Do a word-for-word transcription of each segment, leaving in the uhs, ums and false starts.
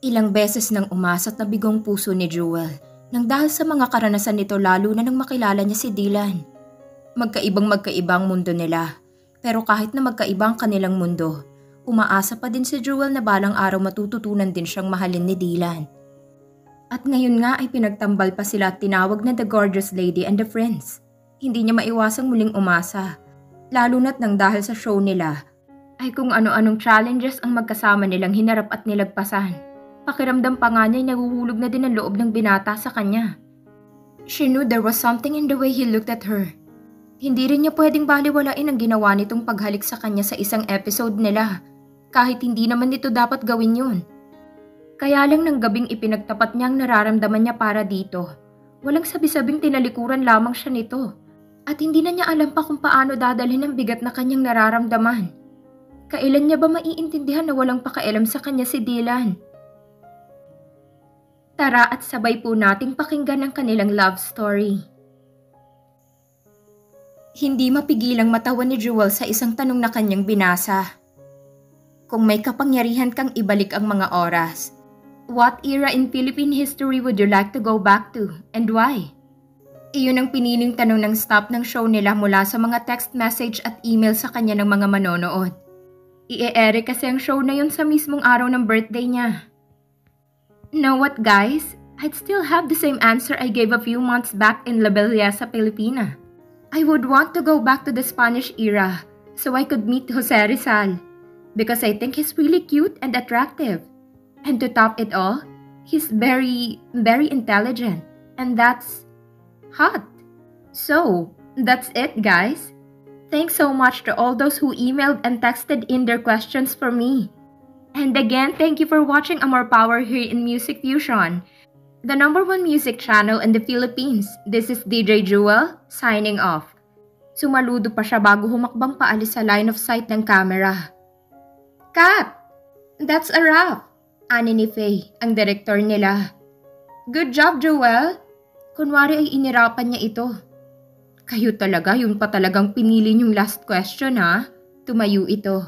Ilang beses nang umasa at nabigong puso ni Jewel nang dahil sa mga karanasan nito lalo na nang makilala niya si Dylan. Magkaibang magkaibang mundo nila, pero kahit na magkaibang kanilang mundo, umaasa pa din si Jewel na balang araw matututunan din siyang mahalin ni Dylan. At ngayon nga ay pinagtambal pa sila at tinawag na The Gorgeous Lady and the Friends. Hindi niya maiwasang muling umasa, lalo na't nang dahil sa show nila ay kung ano-anong challenges ang magkasama nilang hinarap at nilagpasan. Pakiramdam pa nga niya nahuhulog na din ang loob ng binata sa kanya. She knew there was something in the way he looked at her. Hindi rin niya pwedeng baliwalain ang ginawa nitong paghalik sa kanya sa isang episode nila, kahit hindi naman nito dapat gawin yun. Kaya lang ng gabing ipinagtapat niya ang nararamdaman niya para dito. Walang sabi-sabing tinalikuran lamang siya nito. At hindi na niya alam pa kung paano dadalhin ang bigat na kanyang nararamdaman. Kailan niya ba maiintindihan na walang pakialam sa kanya si Dylan? Tara at sabay po nating pakinggan ang kanilang love story. Hindi mapigilang matawa ni Jewel sa isang tanong na kanyang binasa. Kung may kapangyarihan kang ibalik ang mga oras, what era in Philippine history would you like to go back to and why? Iyon ang piniling tanong ng staff ng show nila mula sa mga text message at email sa kanya ng mga manonood. I-e-ere kasi ang show na yun sa mismong araw ng birthday niya. Know what guys? I'd still have the same answer I gave a few months back in La Belleza, Pilipina. I would want to go back to the Spanish era so I could meet Jose Rizal because I think he's really cute and attractive. And to top it all, he's very, very intelligent and that's hot. So, that's it guys. Thanks so much to all those who emailed and texted in their questions for me. And again, thank you for watching Amor Power here in Music Fusion, the number one music channel in the Philippines. This is D J Jewel, signing off. Sumaludo pa siya bago humakbang paalis sa line of sight ng camera. Kat! That's a wrap! Ani ni Faye, ang director nila. Good job, Jewel! Kunwari ay inirapan niya ito. Kayo talaga, yun pa talagang pinili niyong last question ha? Tumayo ito.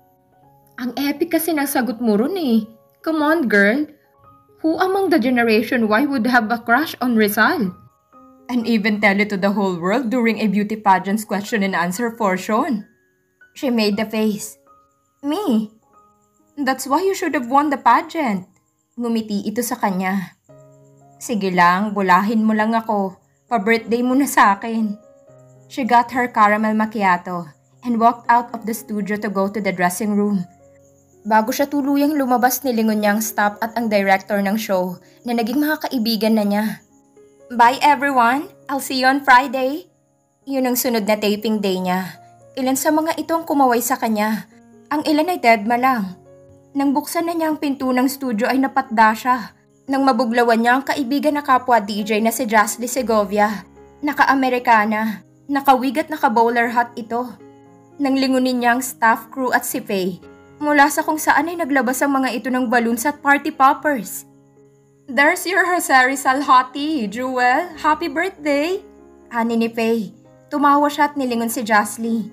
Ang epic kasi ng sagot mo ron eh. Come on girl. Who among the generation Y would have a crush on Rizal? And even tell it to the whole world during a beauty pageant's question and answer portion. She made the face. Me? That's why you should have won the pageant. Ngumiti ito sa kanya. Sige lang, bulahin mo lang ako. Pa-birthday mo na sa akin. She got her caramel macchiato and walked out of the studio to go to the dressing room. Bago siya tuluyang lumabas, nilingon niya ang staff at ang director ng show na naging mga kaibigan na niya. Bye everyone! I'll see you on Friday! Yun ang sunod na taping day niya. Ilan sa mga itong kumaway sa kanya. Ang ilan ay deadma lang. Nang buksan na niya ang pinto ng studio ay napatda siya. Nang mabuglawan niya ang kaibigan na kapwa D J na si Jasly Segovia. Naka-Amerikana. Nakawig at naka-bowler hat ito. Nang lingunin niya ang staff, crew at si Faye. Mula sa kung saan ay naglabas ang mga ito ng balloons at party poppers. There's your Jose Rizal hottie, Jewel. Happy birthday! Ani ni Faye. Tumawa siya at nilingon si Jasly.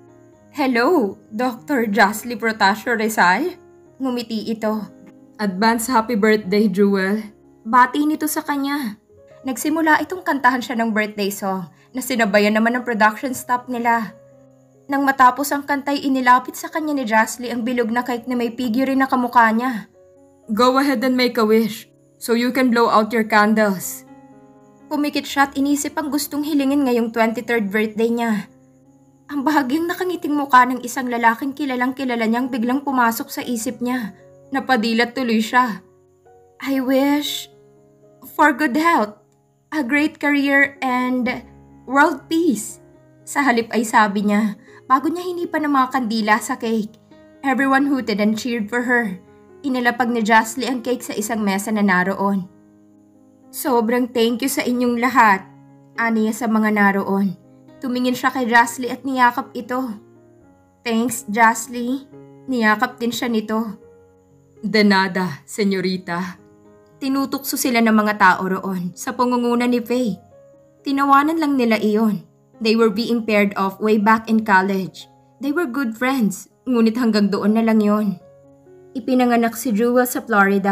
Hello, Doctor Jasly Protasio Rizal? Ngumiti ito. Advance happy birthday, Jewel. Bati nito sa kanya. Nagsimula itong kantahan siya ng birthday song na sinabayan naman ng production staff nila. Nang matapos ang kantay, inilapit sa kanya ni Jasly ang bilog na cake na may figure na kamukha niya. Go ahead and make a wish so you can blow out your candles. Pumikit siya at inisip ang gustong hilingin ngayong twenty-third birthday niya. Ang bahagyang nakangiting mukha ng isang lalaking kilalang kilala niyang biglang pumasok sa isip niya. Napadilat tuloy siya. I wish for good health, a great career and world peace. Sa halip ay sabi niya, bago niya hinipan ng mga kandila sa cake. Everyone hooted and cheered for her. Inilapag ni Jasly ang cake sa isang mesa na naroon. Sobrang thank you sa inyong lahat, ani niya sa mga naroon. Tumingin siya kay Jasly at niyakap ito. Thanks, Jasly. Niyakap din siya nito. De nada, senyorita. Tinutukso sila ng mga tao roon sa pangunguna ni Faye. Tinawanan lang nila iyon. They were being paired off way back in college. They were good friends, ngunit hanggang doon na lang yon. Ipinanganak si Jewel sa Florida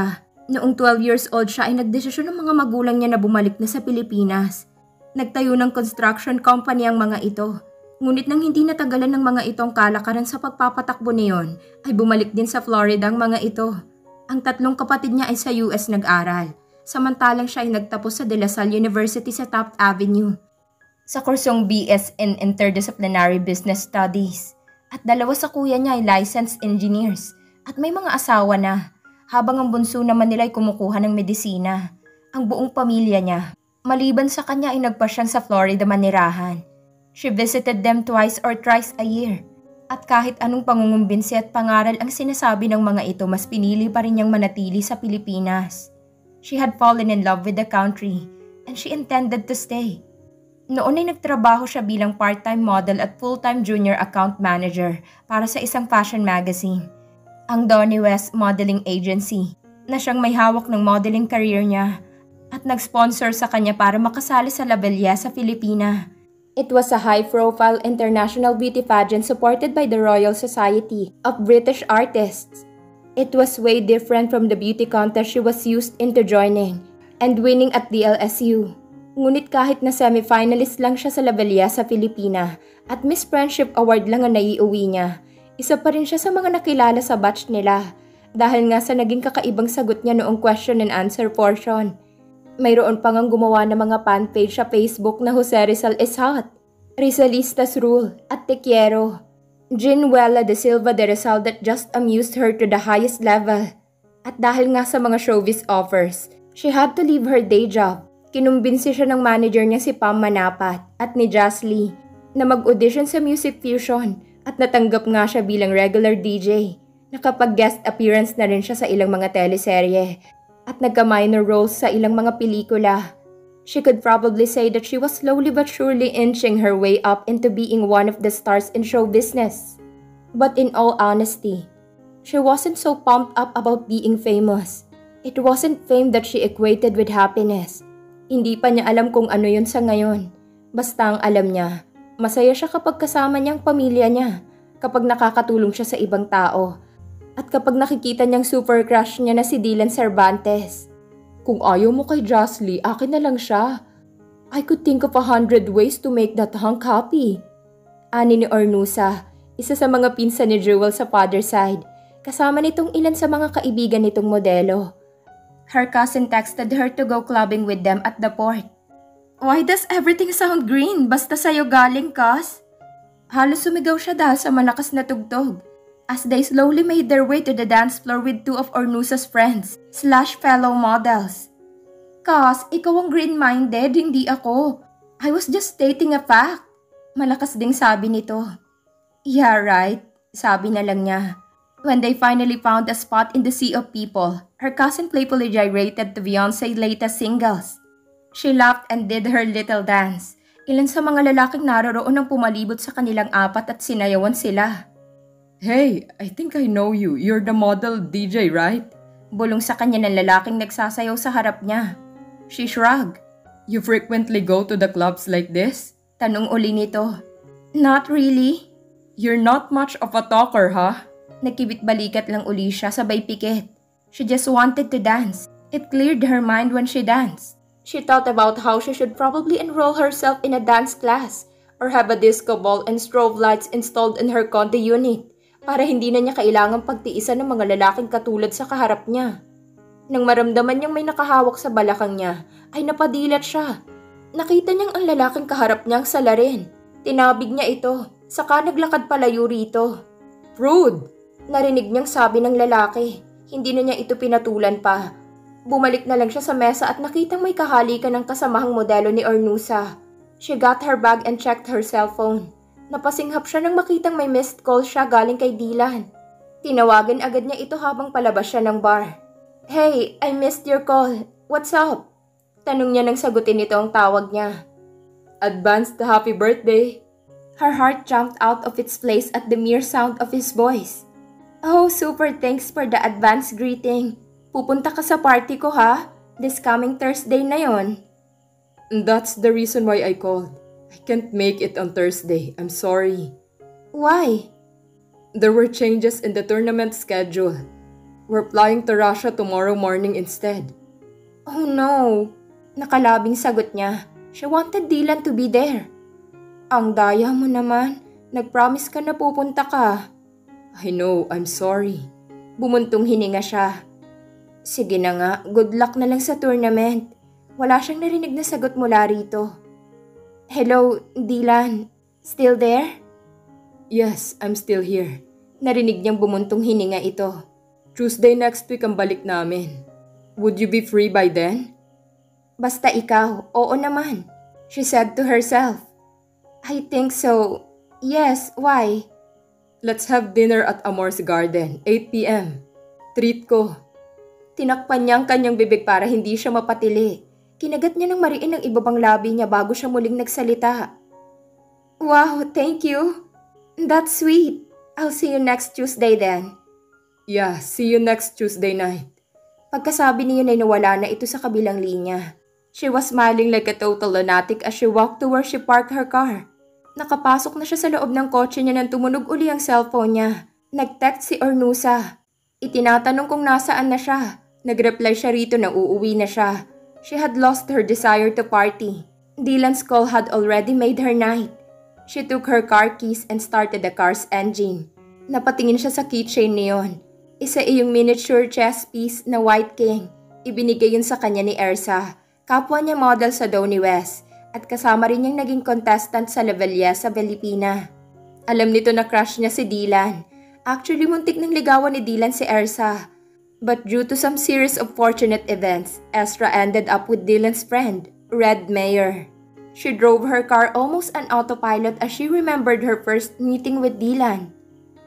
Noong twelve years old siya ay nagdesisyon ng mga magulang niya na bumalik na sa Pilipinas. Nagtayo ng construction company ang mga ito. Ngunit nang hindi natagalan ng mga itong kalakaran sa pagpapatakbo niyon, ay bumalik din sa Florida ang mga ito. Ang tatlong kapatid niya ay sa U S nag-aral, samantalang siya ay nagtapos sa De La Salle University sa Taft Avenue sa kursong B S in Interdisciplinary Business Studies. At dalawa sa kuya niya ay licensed engineers at may mga asawa na, habang ang bunso naman nila ay kumukuha ng medisina. Ang buong pamilya niya, maliban sa kanya ay nagpasyang sa Florida manirahan. She visited them twice or thrice a year. At kahit anong pangungumbinsi at pangaral ang sinasabi ng mga ito, mas pinili pa rin niyang manatili sa Pilipinas. She had fallen in love with the country and she intended to stay. Noon ay nagtrabaho siya bilang part-time model at full-time junior account manager para sa isang fashion magazine, ang Donny West Modeling Agency, na siyang may hawak ng modeling career niya at nag-sponsor sa kanya para makasali sa La Bella sa Filipina. It was a high-profile international beauty pageant supported by the Royal Society of British Artists. It was way different from the beauty contest she was used into joining and winning at D L S U. Ngunit kahit na semi-finalist lang siya sa La Bella sa Filipina at Miss Friendship Award lang ang naiuwi niya, isa pa rin siya sa mga nakilala sa batch nila dahil nga sa naging kakaibang sagot niya noong question and answer portion. Mayroon pa ngang gumawa ng mga fan page sa Facebook na Jose Rizal is hot, Rizalistas rule at Te quiero. Ginuela de Silva de Rizal that just amused her to the highest level. At dahil nga sa mga showbiz offers, she had to leave her day job. Kinumbinsi siya ng manager niya si Pam Manapat at ni Jazz Lee na mag-audition sa Music Fusion at natanggap nga siya bilang regular D J. Nakapag-guest appearance na rin siya sa ilang mga teleserye at nagka-minor roles sa ilang mga pelikula. She could probably say that she was slowly but surely inching her way up into being one of the stars in show business. But in all honesty, she wasn't so pumped up about being famous. It wasn't fame that she equated with happiness. Hindi pa niya alam kung ano yun sa ngayon. Basta ang alam niya, masaya siya kapag kasama niya ang pamilya niya, kapag nakakatulong siya sa ibang tao, at kapag nakikita niyang super crush niya na si Dylan Cervantes. Kung ayaw mo kay Josly, akin na lang siya. I could think of a hundred ways to make that hunk happy. Ani ni Ornusa, isa sa mga pinsan ni Jewel sa father's side, kasama nitong ilan sa mga kaibigan nitong modelo. Her cousin texted her to go clubbing with them at the port. Why does everything sound green? Basta sa'yo galing, Cas? Halos sumigaw siya dahil sa malakas na tugtog as they slowly made their way to the dance floor with two of Ornusa's friends slash fellow models. Cas, ikaw ang green-minded, hindi ako. I was just stating a fact. Malakas ding sabi nito. Yeah, right, sabi na lang niya. When they finally found a spot in the sea of people, her cousin playfully gyrated to Beyonce's latest singles. She laughed and did her little dance. Ilan sa mga lalaking naroroon ang pumalibot sa kanilang apat at sinayawan sila. Hey, I think I know you. You're the model D J, right? Bulong sa kanya ng lalaking nagsasayaw sa harap niya. She shrugged. You frequently go to the clubs like this? Tanong uli nito. Not really. You're not much of a talker, huh? Nagkibit-balikat lang uli siya sabay pikit. She just wanted to dance. It cleared her mind when she danced. She thought about how she should probably enroll herself in a dance class or have a disco ball and strobe lights installed in her condo unit para hindi na niya kailangang pagtiisan ng mga lalaking katulad sa kaharap niya. Nang maramdaman niyang may nakahawak sa balakang niya, ay napadilat siya. Nakita niyang ang lalaking kaharap niyang salarin. Tinabig niya ito, saka naglakad palayo rito. Rude! Narinig niyang sabi ng lalaki. Hindi na niya ito pinatulan pa. Bumalik na lang siya sa mesa at nakitang may kahalikan ng kasamahang modelo ni Ornusa. She got her bag and checked her cellphone. Napasinghap siya nang makitang may missed call siya galing kay Dylan. Tinawagan agad niya ito habang palabas siya ng bar. Hey, I missed your call. What's up? Tanong niya nang sagutin nito ang tawag niya. Advanced happy birthday. Her heart jumped out of its place at the mere sound of his voice. Oh, super thanks for the advance greeting. Pupunta ka sa party ko ha? This coming Thursday na yon. That's the reason why I called. I can't make it on Thursday. I'm sorry. Why? There were changes in the tournament schedule. We're flying to Russia tomorrow morning instead. Oh no! Nakalabing sagot niya. She wanted Dylan to be there. Ang daya mo naman. Nag-promise ka na pupunta ka. I know, I'm sorry. Bumuntong hininga siya. Sige na nga, good luck na lang sa tournament. Wala siyang narinig na sagot mula rito. Hello, Dylan. Still there? Yes, I'm still here. Narinig niyang bumuntong hininga ito. Tuesday next week ang balik namin. Would you be free by then? Basta ikaw, oo naman. She said to herself. I think so. Yes, why? Let's have dinner at Amor's Garden, eight p m Treat ko. Tinakpan niya ang kanyang bibig para hindi siya mapatili. Kinagat niya ng mariin ang ibabang labi niya bago siya muling nagsalita. Wow, thank you. That's sweet. I'll see you next Tuesday then. Yeah, see you next Tuesday night. Pagkasabi niya ay nawala na ito sa kabilang linya. She was smiling like a total lunatic as she walked to where she parked her car. Nakapasok na siya sa loob ng kotse niya nang tumunog uli ang cellphone niya. Nag-text si Ornusa. Itinatanong kung nasaan na siya. Nag-reply siya rito na uuwi na siya. She had lost her desire to party. Dylan's call had already made her night. She took her car keys and started the car's engine. Napatingin siya sa keychain niyon. Isa iyong miniature chess piece na White King. Ibinigay yun sa kanya ni Ersa, kapwa niya model sa Donny West, at kasama rin niyang naging contestant sa Lavalier sa Filipina. Alam nito na crush niya si Dylan. Actually, muntik nang ligawan ni Dylan si Ersa. But due to some series of fortunate events, Ezra ended up with Dylan's friend, Red Mayer. She drove her car almost on autopilot as she remembered her first meeting with Dylan.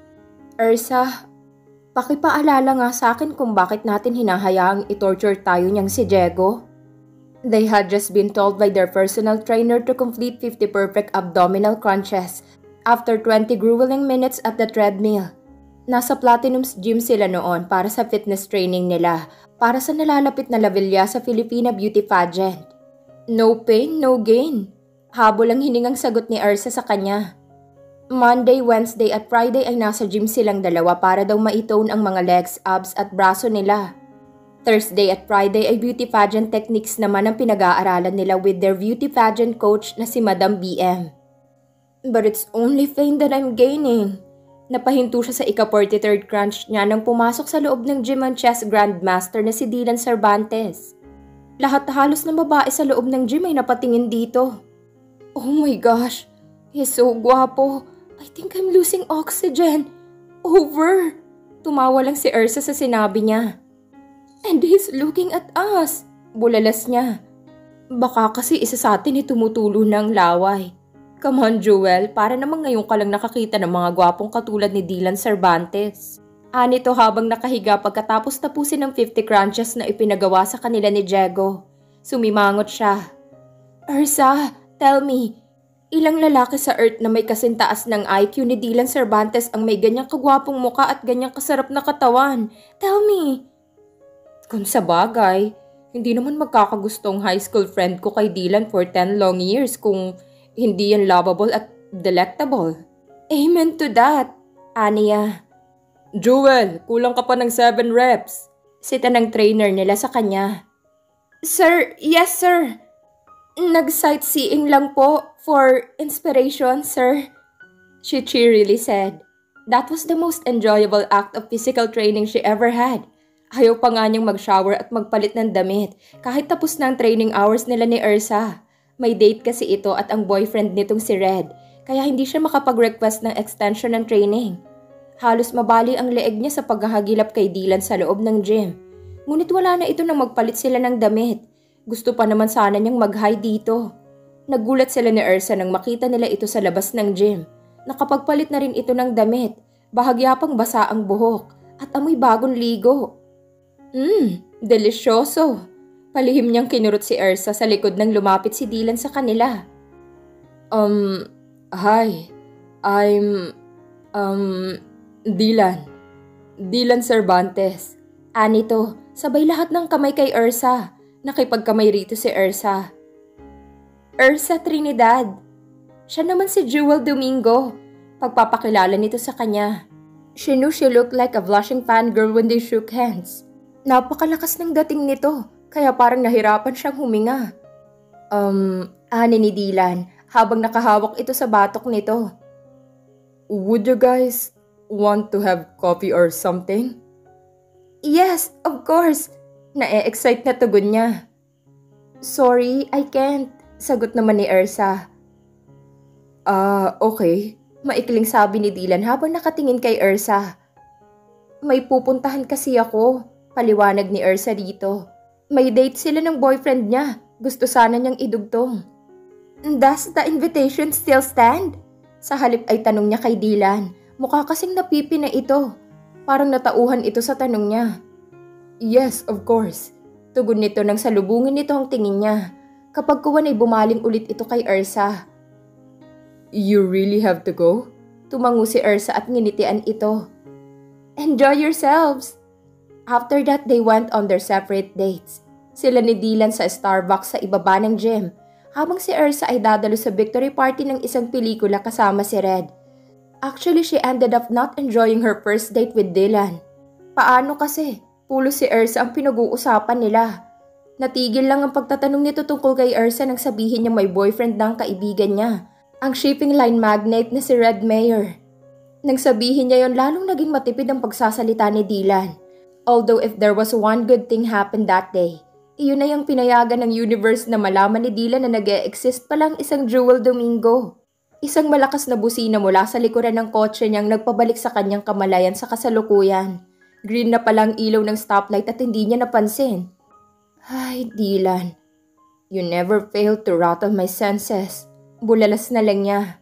Ersa, pakipaalala nga sa akin kung bakit natin hinahayaang i-torture tayo niyang si Diego. They had just been told by their personal trainer to complete fifty perfect abdominal crunches after twenty grueling minutes at the treadmill. Nasa Platinum's gym sila noon para sa fitness training nila para sa nalalapit na Lavalier sa Filipina beauty pageant. No pain, no gain. Habol ang hiningang sagot ni Ersa sa kanya. Monday, Wednesday at Friday ay nasa gym silang dalawa para daw ma-tone ang mga legs, abs at braso nila. Thursday at Friday ay beauty pageant techniques naman ang pinag-aaralan nila with their beauty pageant coach na si Madam B M. But it's only pain that I'm gaining. Napahinto siya sa ika-forty-third crunch niya nang pumasok sa loob ng gym ang chess grandmaster na si Dylan Cervantes. Lahat halos ng babae sa loob ng gym ay napatingin dito. Oh my gosh, he's so guwapo. I think I'm losing oxygen. Over. Tumawa lang si Ersa sa sinabi niya. And he's looking at us. Bulalas niya. Baka kasi isa sa atin ay tumutulo ng laway. Come on, Jewel, para namang ngayon ka lang nakakita ng mga gwapong katulad ni Dylan Cervantes. Anito habang nakahiga pagkatapos tapusin ng fifty crunches na ipinagawa sa kanila ni Diego. Sumimangot siya. Ersa, tell me, ilang lalaki sa Earth na may kasintaas ng I Q ni Dylan Cervantes ang may ganyang kagwapong muka at ganyang kasarap na katawan? Tell me. Kung sa bagay, hindi naman magkakagustong high school friend ko kay Dylan for ten long years kung hindi yan lovable at delectable. Amen to that, Ania. Jewel, kulang ka pa ng seven reps. Sita ng trainer nila sa kanya. Sir, yes sir. Nag-sightseeing lang po for inspiration, sir. She cheerily said. That was the most enjoyable act of physical training she ever had. Ayaw pa nga niyang mag-shower at magpalit ng damit kahit tapos na ang training hours nila ni Ersa. May date kasi ito at ang boyfriend nitong si Red, kaya hindi siya makapag-request ng extension ng training. Halos mabali ang leeg niya sa paghahagilap kay Dylan sa loob ng gym. Ngunit wala na ito nang magpalit sila ng damit. Gusto pa naman sana niyang mag-hi dito. Nagulat sila ni Ersa nang makita nila ito sa labas ng gym. Nakapagpalit na rin ito ng damit, bahagya pang basa ang buhok at amoy bagong ligo. Mmm, delisyoso. Palihim niyang kinurot si Ersa sa likod nang lumapit si Dylan sa kanila. Um, hi. I'm, um, Dylan. Dylan Cervantes. Anito, sabay lahat ng kamay kay Ersa. Nakipagkamay rito si Ersa. Ersa Trinidad. Siya naman si Jewel Domingo. Pagpapakilala nito sa kanya. She knew she looked like a blushing fangirl when they shook hands. Napakalakas ng dating nito, kaya parang nahirapan siyang huminga. Um, ani ni Dylan habang nakahawak ito sa batok nito. Would you guys want to have coffee or something? Yes, of course. Na-e-excite na tugon niya. Sorry, I can't. Sagot naman ni Ersa. Ah, uh, okay. Maikling sabi ni Dylan habang nakatingin kay Ersa. May pupuntahan kasi ako, paliwanag ni Ersa dito. May date sila ng boyfriend niya. Gusto sana niyang idugtong. Does the invitation still stand? Sa halip ay tanong niya kay Dylan. Mukha kasing napipi na ito. Parang natauhan ito sa tanong niya. Yes, of course. Tugon nito nang salubungin nito ang tingin niya. Kapag kuwan ay bumaling ulit ito kay Ersa. You really have to go? Tumango si Ersa at nginitian ito. Enjoy yourselves! After that, they went on their separate dates. Sila ni Dylan sa Starbucks sa ibaba ng gym, habang si Ersa ay dadalo sa victory party ng isang pelikula kasama si Red. Actually, she ended up not enjoying her first date with Dylan. Paano kasi? Pulo si Ersa ang pinag-uusapan nila. Natigil lang ang pagtatanong nito tungkol kay Ersa nang sabihin niya may boyfriend na ang kaibigan niya, ang shipping line magnate na si Red Mayer. Nang sabihin niya yon, lalong naging matipid ang pagsasalita ni Dylan. Although if there was one good thing happened that day, iyon na yung pinayagan ng universe na malaman ni Dylan na nag-e-exist palang isang Jewel Domingo. Isang malakas na busina mula sa likuran ng kotse niyang nagpabalik sa kanyang kamalayan sa kasalukuyan. Green na palang ilaw ng stoplight at hindi niya napansin. Ay, Dylan. You never failed to rattle my senses. Bulalas na lang niya.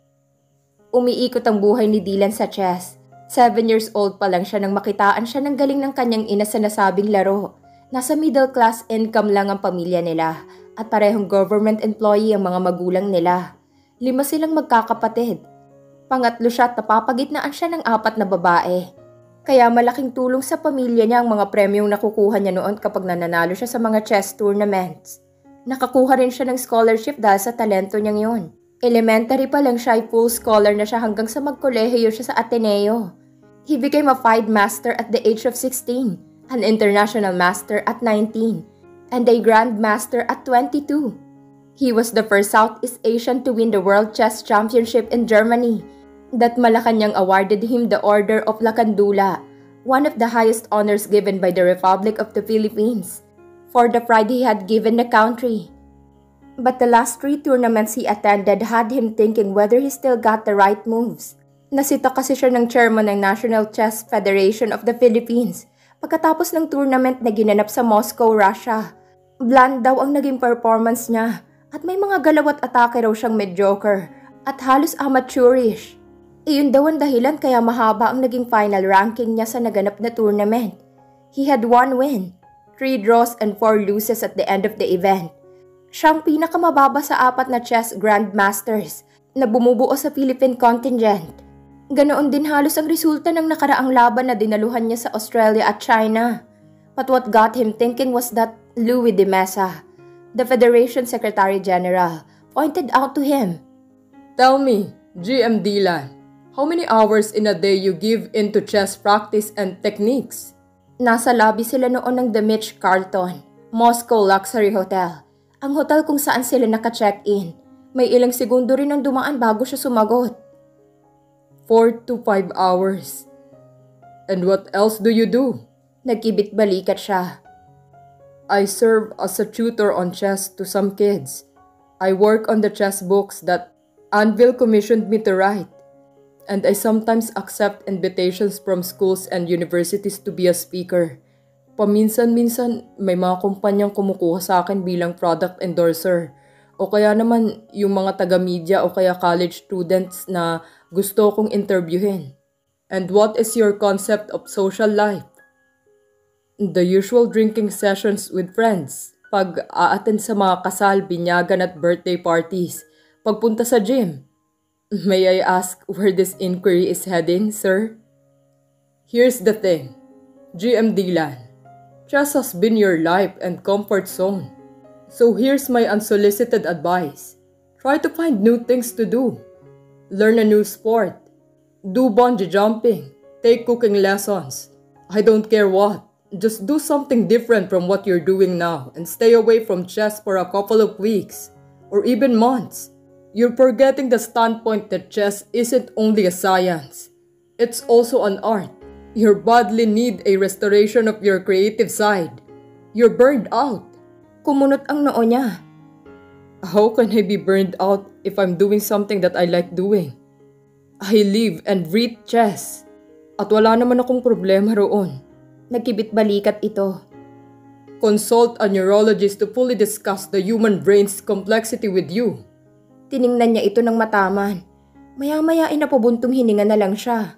Umiikot ang buhay ni Dylan sa chess. Seven years old pa lang siya nang makitaan siya ng galing ng kanyang ina sa nasabing laro. Nasa middle class income lang ang pamilya nila at parehong government employee ang mga magulang nila. Lima silang magkakapatid. Pangatlo siya at napapagitnaan siya ng apat na babae. Kaya malaking tulong sa pamilya niya ang mga premyong nakukuha niya noon kapag nananalo siya sa mga chess tournaments. Nakakuha rin siya ng scholarship dahil sa talento niyang yun. Elementary pa lang siya ay full scholar na siya hanggang sa magkolehiyo siya sa Ateneo. He became a FIDE master at the age of sixteen, an international master at nineteen, and a grand master at twenty-two. He was the first Southeast Asian to win the World Chess Championship in Germany. That Malacanang awarded him the Order of Lacandula, one of the highest honors given by the Republic of the Philippines, for the pride he had given the country. But the last three tournaments he attended had him thinking whether he still got the right moves. Nasita kasi siya ng chairman ng National Chess Federation of the Philippines pagkatapos ng tournament na ginanap sa Moscow, Russia. Bland daw ang naging performance niya at may mga galaw at atake raw siyang mediocre at halos amateurish. Iyon daw ang dahilan kaya mahaba ang naging final ranking niya sa naganap na tournament. He had one win, three draws and four losses at the end of the event. Siyang pinakamababa sa apat na chess grandmasters na bumubuo sa Philippine contingent. Ganoon din halos ang resulta ng nakaraang laban na dinaluhan niya sa Australia at China. But what got him thinking was that Louis de Mesa, the Federation Secretary General, pointed out to him. Tell me, G M Dylan, how many hours in a day you give into chess practice and techniques? Nasa lobby sila noon ng The Mitch Carlton, Moscow Luxury Hotel. Ang hotel kung saan sila naka-check-in. May ilang segundo rin ang dumaan bago siya sumagot. Four to five hours. And what else do you do? Nagkibit balikat siya. I serve as a tutor on chess to some kids. I work on the chess books that Anvil commissioned me to write. And I sometimes accept invitations from schools and universities to be a speaker. Paminsan-minsan may mga kumpanyang kumukuha sa akin bilang product endorser. O kaya naman yung mga taga-media o kaya college students na gusto kong interviewin. And what is your concept of social life? The usual drinking sessions with friends. Pag-a-attend sa mga kasal, binyagan at birthday parties. Pagpunta sa gym. May I ask where this inquiry is heading, sir? Here's the thing, G M Dylan. Chess has been your life and comfort zone. So here's my unsolicited advice. Try to find new things to do. Learn a new sport. Do bungee jumping. Take cooking lessons. I don't care what. Just do something different from what you're doing now and stay away from chess for a couple of weeks or even months. You're forgetting the standpoint that chess isn't only a science. It's also an art. You badly need a restoration of your creative side. You're burned out. Kumunot ang noo niya. How can I be burned out if I'm doing something that I like doing? I live and breathe chess. At wala naman akong problema roon. Nagkibit-balikat ito. Consult a neurologist to fully discuss the human brain's complexity with you. Tiningnan niya ito ng mataman. Maya-maya ay napubuntong hininga na lang siya.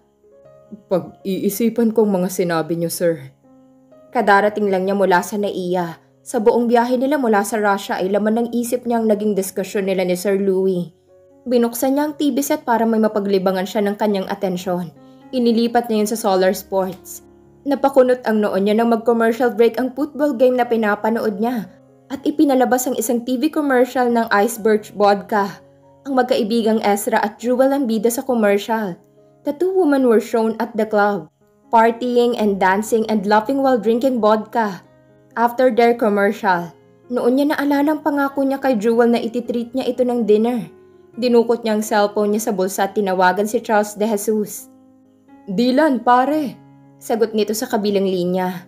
Pag-iisipan kong mga sinabi niyo, sir. Kadarating lang niya mula sa naiya. Sa buong biyahe nila mula sa Russia ay laman ng isip niya ang naging diskusyon nila ni Sir Louis. Binuksan niya ang T V set para may mapaglibangan siya ng kanyang atensyon. Inilipat niya yun sa Solar Sports. Napakunot ang noon niya nang mag-commercial break ang football game na pinapanood niya at ipinalabas ang isang T V commercial ng Ice Birch Vodka. Ang magkaibigang Ezra at Jewel ang bida sa commercial. The two women were shown at the club, partying and dancing and laughing while drinking vodka. After their commercial, noon niya naalalang pangako niya kay Jewel na ititreat niya ito ng dinner. Dinukot niya ang cellphone niya sa bulsa at tinawagan si Charles De Jesus. Dylan, pare. Sagot nito sa kabilang linya.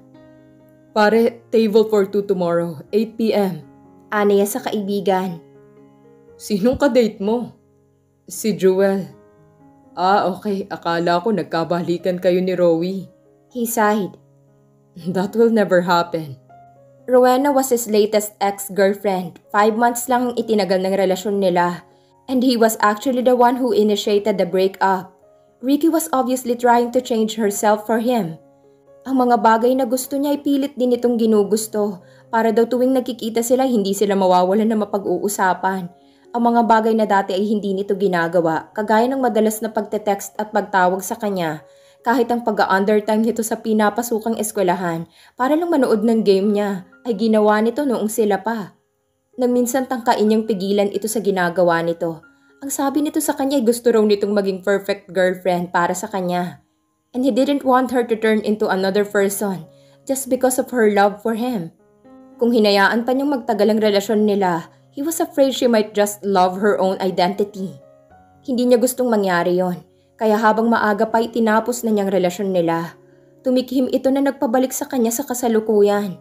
Pare, table for two tomorrow, eight p m Aniya sa kaibigan. Sinong ka-date mo? Si Jewel. Ah, okay. Akala ko nagkabalikan kayo ni Rowie. He sighed. That will never happen. Rowena was his latest ex-girlfriend. Five months lang ang itinagal ng relasyon nila. And he was actually the one who initiated the breakup. Ricky was obviously trying to change herself for him. Ang mga bagay na gusto niya ay pilit din itong ginugusto para daw tuwing nagkikita sila hindi sila mawawalan na mapag-uusapan. Ang mga bagay na dati ay hindi nito ginagawa, kagaya ng madalas na pagte-text at pagtawag sa kanya, kahit ang pag-undertime nito sa pinapasukang eskwelahan para lang manood ng game niya ay ginawa nito noong sila pa. Nang minsan tangkain niyang pigilan ito sa ginagawa nito. Ang sabi nito sa kanya ay gusto raw nitong maging perfect girlfriend para sa kanya. And he didn't want her to turn into another person just because of her love for him. Kung hinayaan pa niyang magtagal ang relasyon nila, he was afraid she might just love her own identity. Hindi niya gustong mangyari yon, kaya habang maaga pa itinapos na niyang relasyon nila, tumikhim ito na nagpabalik sa kanya sa kasalukuyan.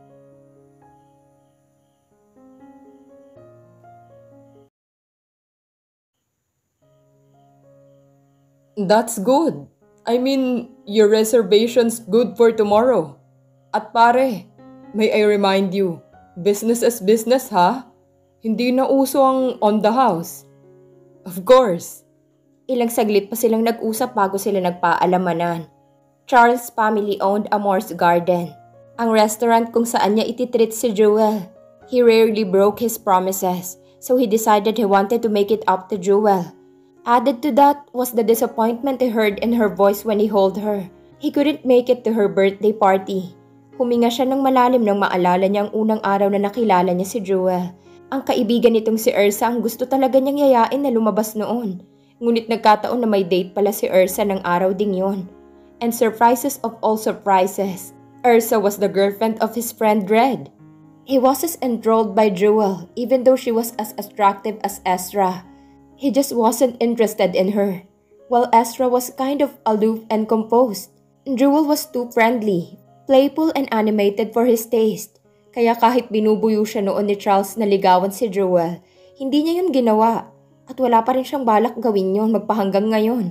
That's good. I mean, your reservation's good for tomorrow. At pare, may I remind you, business is business ha? Hindi na uso ang on the house. Of course. Ilang saglit pa silang nag-usap bago sila nagpaalamanan. Charles' family owned Amore's Garden, ang restaurant kung saan niya ititreat si Jewel. He rarely broke his promises, so he decided he wanted to make it up to Jewel. Added to that was the disappointment he heard in her voice when he called her. He couldn't make it to her birthday party. Huminga siya ng malalim nang maalala niya ang unang araw na nakilala niya si Jewel. Ang kaibigan nitong si Ursa ang gusto talaga niyang yayain na lumabas noon. Ngunit nagkataon na may date pala si Ursa ng araw ding yon. And surprises of all surprises, Ursa was the girlfriend of his friend Red. He was as enthralled by Jewel even though she was as attractive as Ezra. He just wasn't interested in her, while Ezra was kind of aloof and composed. Jewel was too friendly, playful and animated for his taste. Kaya kahit binubuyo siya noon ni Charles na ligawan si Jewel, hindi niya yun ginawa at wala pa rin siyang balak gawin yun magpahanggang ngayon.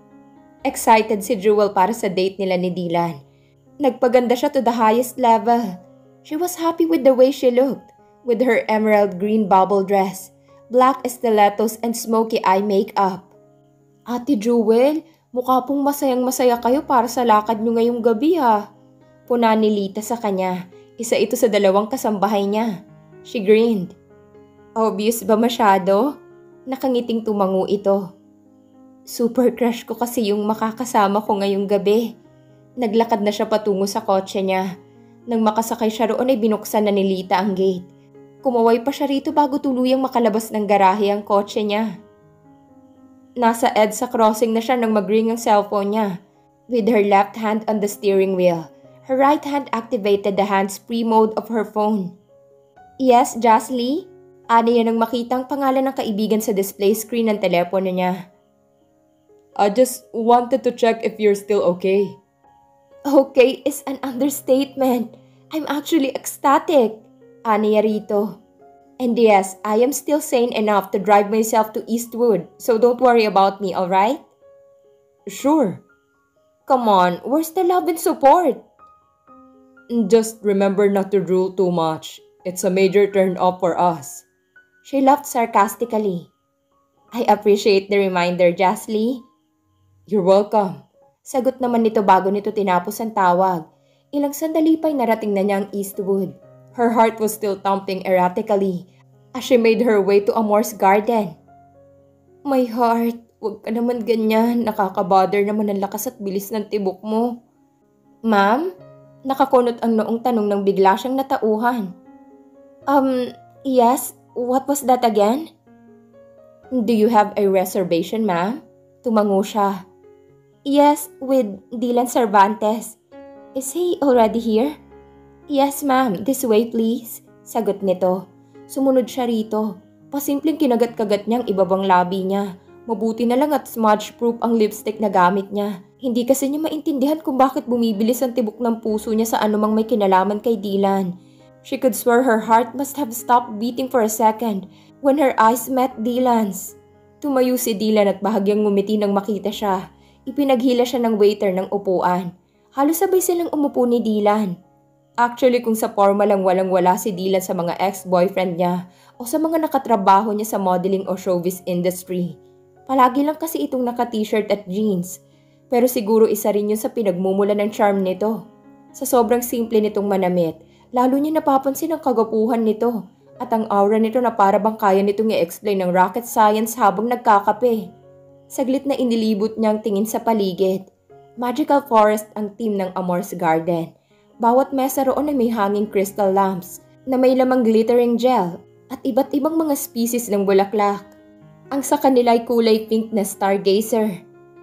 Excited si Jewel para sa date nila ni Dylan. Nagpaganda siya to the highest level. She was happy with the way she looked, with her emerald green bubble dress, black stilettos and smoky eye makeup. Ate Jewel, mukha pong masayang masaya kayo para sa lakad niyo ngayong gabi ha. Puna ni Lita sa kanya. Isa ito sa dalawang kasambahay niya. She grinned. Obvious ba masyado? Nakangiting tumango ito. Super crush ko kasi yung makakasama ko ngayong gabi. Naglakad na siya patungo sa kotse niya. Nang makasakay siya roon ay binuksan na ni Lita ang gate. Kumaway pa siya rito bago tuluyang makalabas ng garahe ang kotse niya. Nasa EDSA crossing na siya nang mag-ring ang cellphone niya. With her left hand on the steering wheel, her right hand activated the hands-free mode of her phone. Yes, Jasly? Ano yan ang makitang pangalan ng kaibigan sa display screen ng telepono niya. I just wanted to check if you're still okay. Okay is an understatement. I'm actually ecstatic. Aniya rito. And yes, I am still sane enough to drive myself to Eastwood, so don't worry about me, alright? Sure. Come on, where's the love and support? Just remember not to drool too much. It's a major turn-off for us. She laughed sarcastically. I appreciate the reminder, Jasly. You're welcome. Sagot naman nito bago nito tinapos ang tawag. Ilang sandali pa'y narating na niya ang Eastwood. Her heart was still thumping erratically as she made her way to Amor's garden. My heart, wag ka naman ganyan. Nakakabother naman ang lakas at bilis ng tibok mo. Ma'am? Nakakunot ang noong tanong nang bigla siyang natauhan. Um, yes, what was that again? Do you have a reservation, ma'am? Tumango siya. Yes, with Dylan Cervantes. Is he already here? Yes, ma'am. This way, please. Sagot nito. Sumunod siya rito. Pasimpleng kinagat-kagat niyang ibabang labi niya. Mabuti na lang at smudge-proof ang lipstick na gamit niya. Hindi kasi niya maintindihan kung bakit bumibilis ang tibok ng puso niya sa anumang may kinalaman kay Dylan. She could swear her heart must have stopped beating for a second when her eyes met Dylan's. Tumayo si Dylan at bahagyang ngumiti nang makita siya. Ipinaghila siya ng waiter ng upuan. Halos sabay silang umupo ni Dylan. Actually, kung sa forma lang walang-wala si Dylan sa mga ex-boyfriend niya o sa mga nakatrabaho niya sa modeling o showbiz industry. Palagi lang kasi itong naka-t-shirt at jeans. Pero siguro isa rin yun sa pinagmumula ng charm nito. Sa sobrang simple nitong manamit, lalo niya napapansin ang kagapuhan nito at ang aura nito na para bang kaya nitong i-explain ng rocket science habang nagkakape. Saglit na inilibot niya ang tingin sa paligid. Magical forest ang theme ng Amor's Garden. Bawat mesa roon ay may hanging crystal lamps na may lamang glittering gel at iba't ibang mga species ng bulaklak. Ang sa kanila ay kulay pink na stargazer.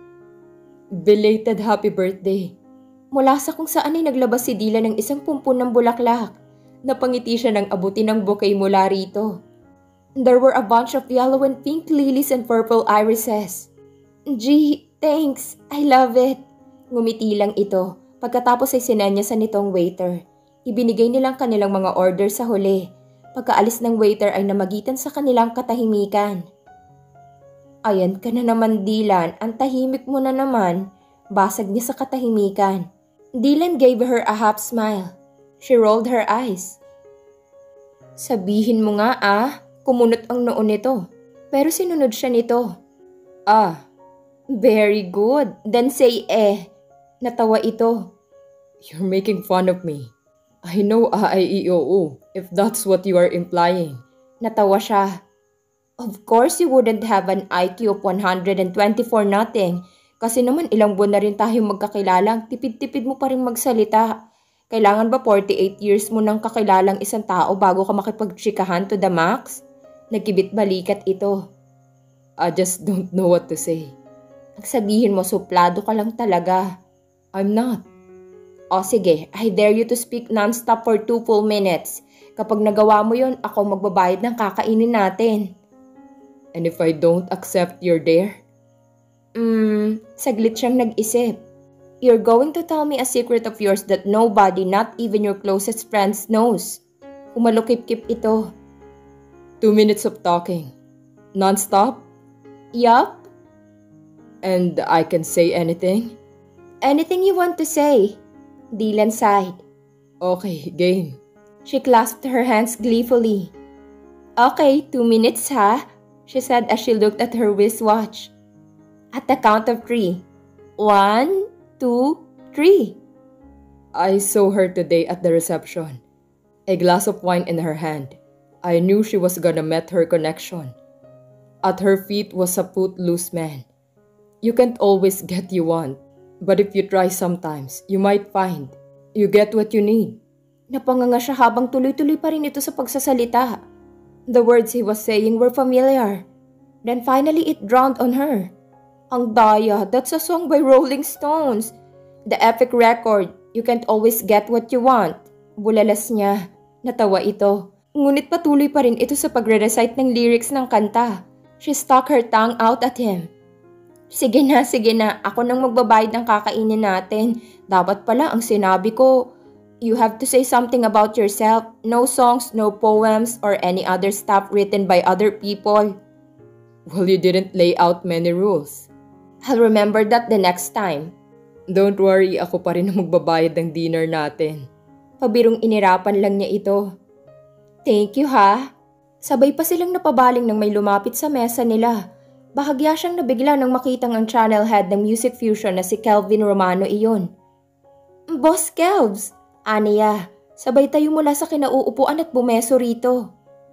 Belated happy birthday. Mula sa kung saan ay naglabas si Dylan ng isang pumpun ng bulaklak. Napangiti siya ng abutin ng bouquet mula rito. There were a bunch of yellow and pink lilies and purple irises. Gee, thanks. I love it. Ngumiti lang ito. Pagkatapos ay sinenya sa nitong waiter. Ibinigay nilang kanilang mga order sa huli. Pagkaalis ng waiter ay namagitan sa kanilang katahimikan. Ayan ka na naman, Dylan. Ang tahimik mo na naman. Basag niya sa katahimikan. Dylan gave her a half smile. She rolled her eyes. Sabihin mo nga ah, kumunot ang noo nito. Pero sinunod siya nito. Ah. Very good. Then say eh. Natawa ito. You're making fun of me. I know A I E O O, if that's what you are implying. Natawa siya. Of course you wouldn't have an I Q of one hundred twenty-four nothing. Kasi naman ilang buwan na rin tayong magkakilalang, tipid-tipid mo pa rin magsalita. Kailangan ba forty-eight years mo nang kakilalang isang tao bago ka makipagtsikahan to the max? Nagkibit balikat ito. I just don't know what to say. Sabihin mo suplado ka lang talaga. I'm not. O sige, I dare you to speak non-stop for two full minutes. Kapag nagawa mo yon, ako magbabayad ng kakainin natin. And if I don't accept your dare? Hmm, saglit siyang nag-isip. You're going to tell me a secret of yours that nobody, not even your closest friends, knows. Umalukip-kip ito. Two minutes of talking. Non-stop? Yup. And I can say anything? Anything you want to say. Dylan sighed. Okay, game. She clasped her hands gleefully. Okay, two minutes ha, she said as she looked at her wristwatch. At the count of three. One, two, three. I saw her today at the reception. A glass of wine in her hand. I knew she was gonna meet her connection. At her feet was a footloose man. You can't always get you want. But if you try sometimes, you might find you get what you need. Napanganga siya habang tuloy-tuloy pa rin ito sa pagsasalita. The words he was saying were familiar. Then finally it dawned on her. Ang daya, that's a song by Rolling Stones. The epic record, you can't always get what you want. Bulalas niya. Natawa ito. Ngunit patuloy pa rin ito sa pagre-recite ng lyrics ng kanta. She stuck her tongue out at him. Sige na, sige na. Ako nang magbabayad ng kakainin natin. Dapat pala ang sinabi ko, you have to say something about yourself. No songs, no poems, or any other stuff written by other people. Well, you didn't lay out many rules. I'll remember that the next time. Don't worry, ako pa rin ang magbabayad ng dinner natin. Pabirong inirapan lang niya ito. Thank you ha. Sabay pa silang napabaling nang may lumapit sa mesa nila. Bahagya siyang nabigla nang makitang ang channel head ng Music Fusion na si Kelvin Romano iyon. Boss Kelvs, aniya, sabay tayo mula sa kinauupuan at bumeso rito.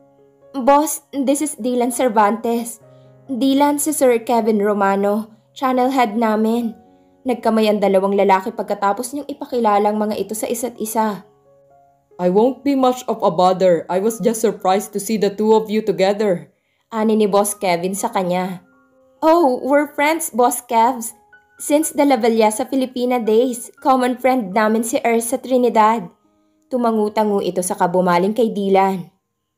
Boss, this is Dylan Cervantes. Dylan si Sir Kevin Romano, channel head namin. Nagkamay ang dalawang lalaki pagkatapos niyang ipakilalang mga ito sa isa't isa. I won't be much of a bother. I was just surprised to see the two of you together. Ani ni Boss Kevin sa kanya. Oh, we're friends, Boss Kevs. Since the La Villesa Filipina days, common friend namin si Earth sa Trinidad. Tumangu-tangu ito sa kabumaling kay Dylan.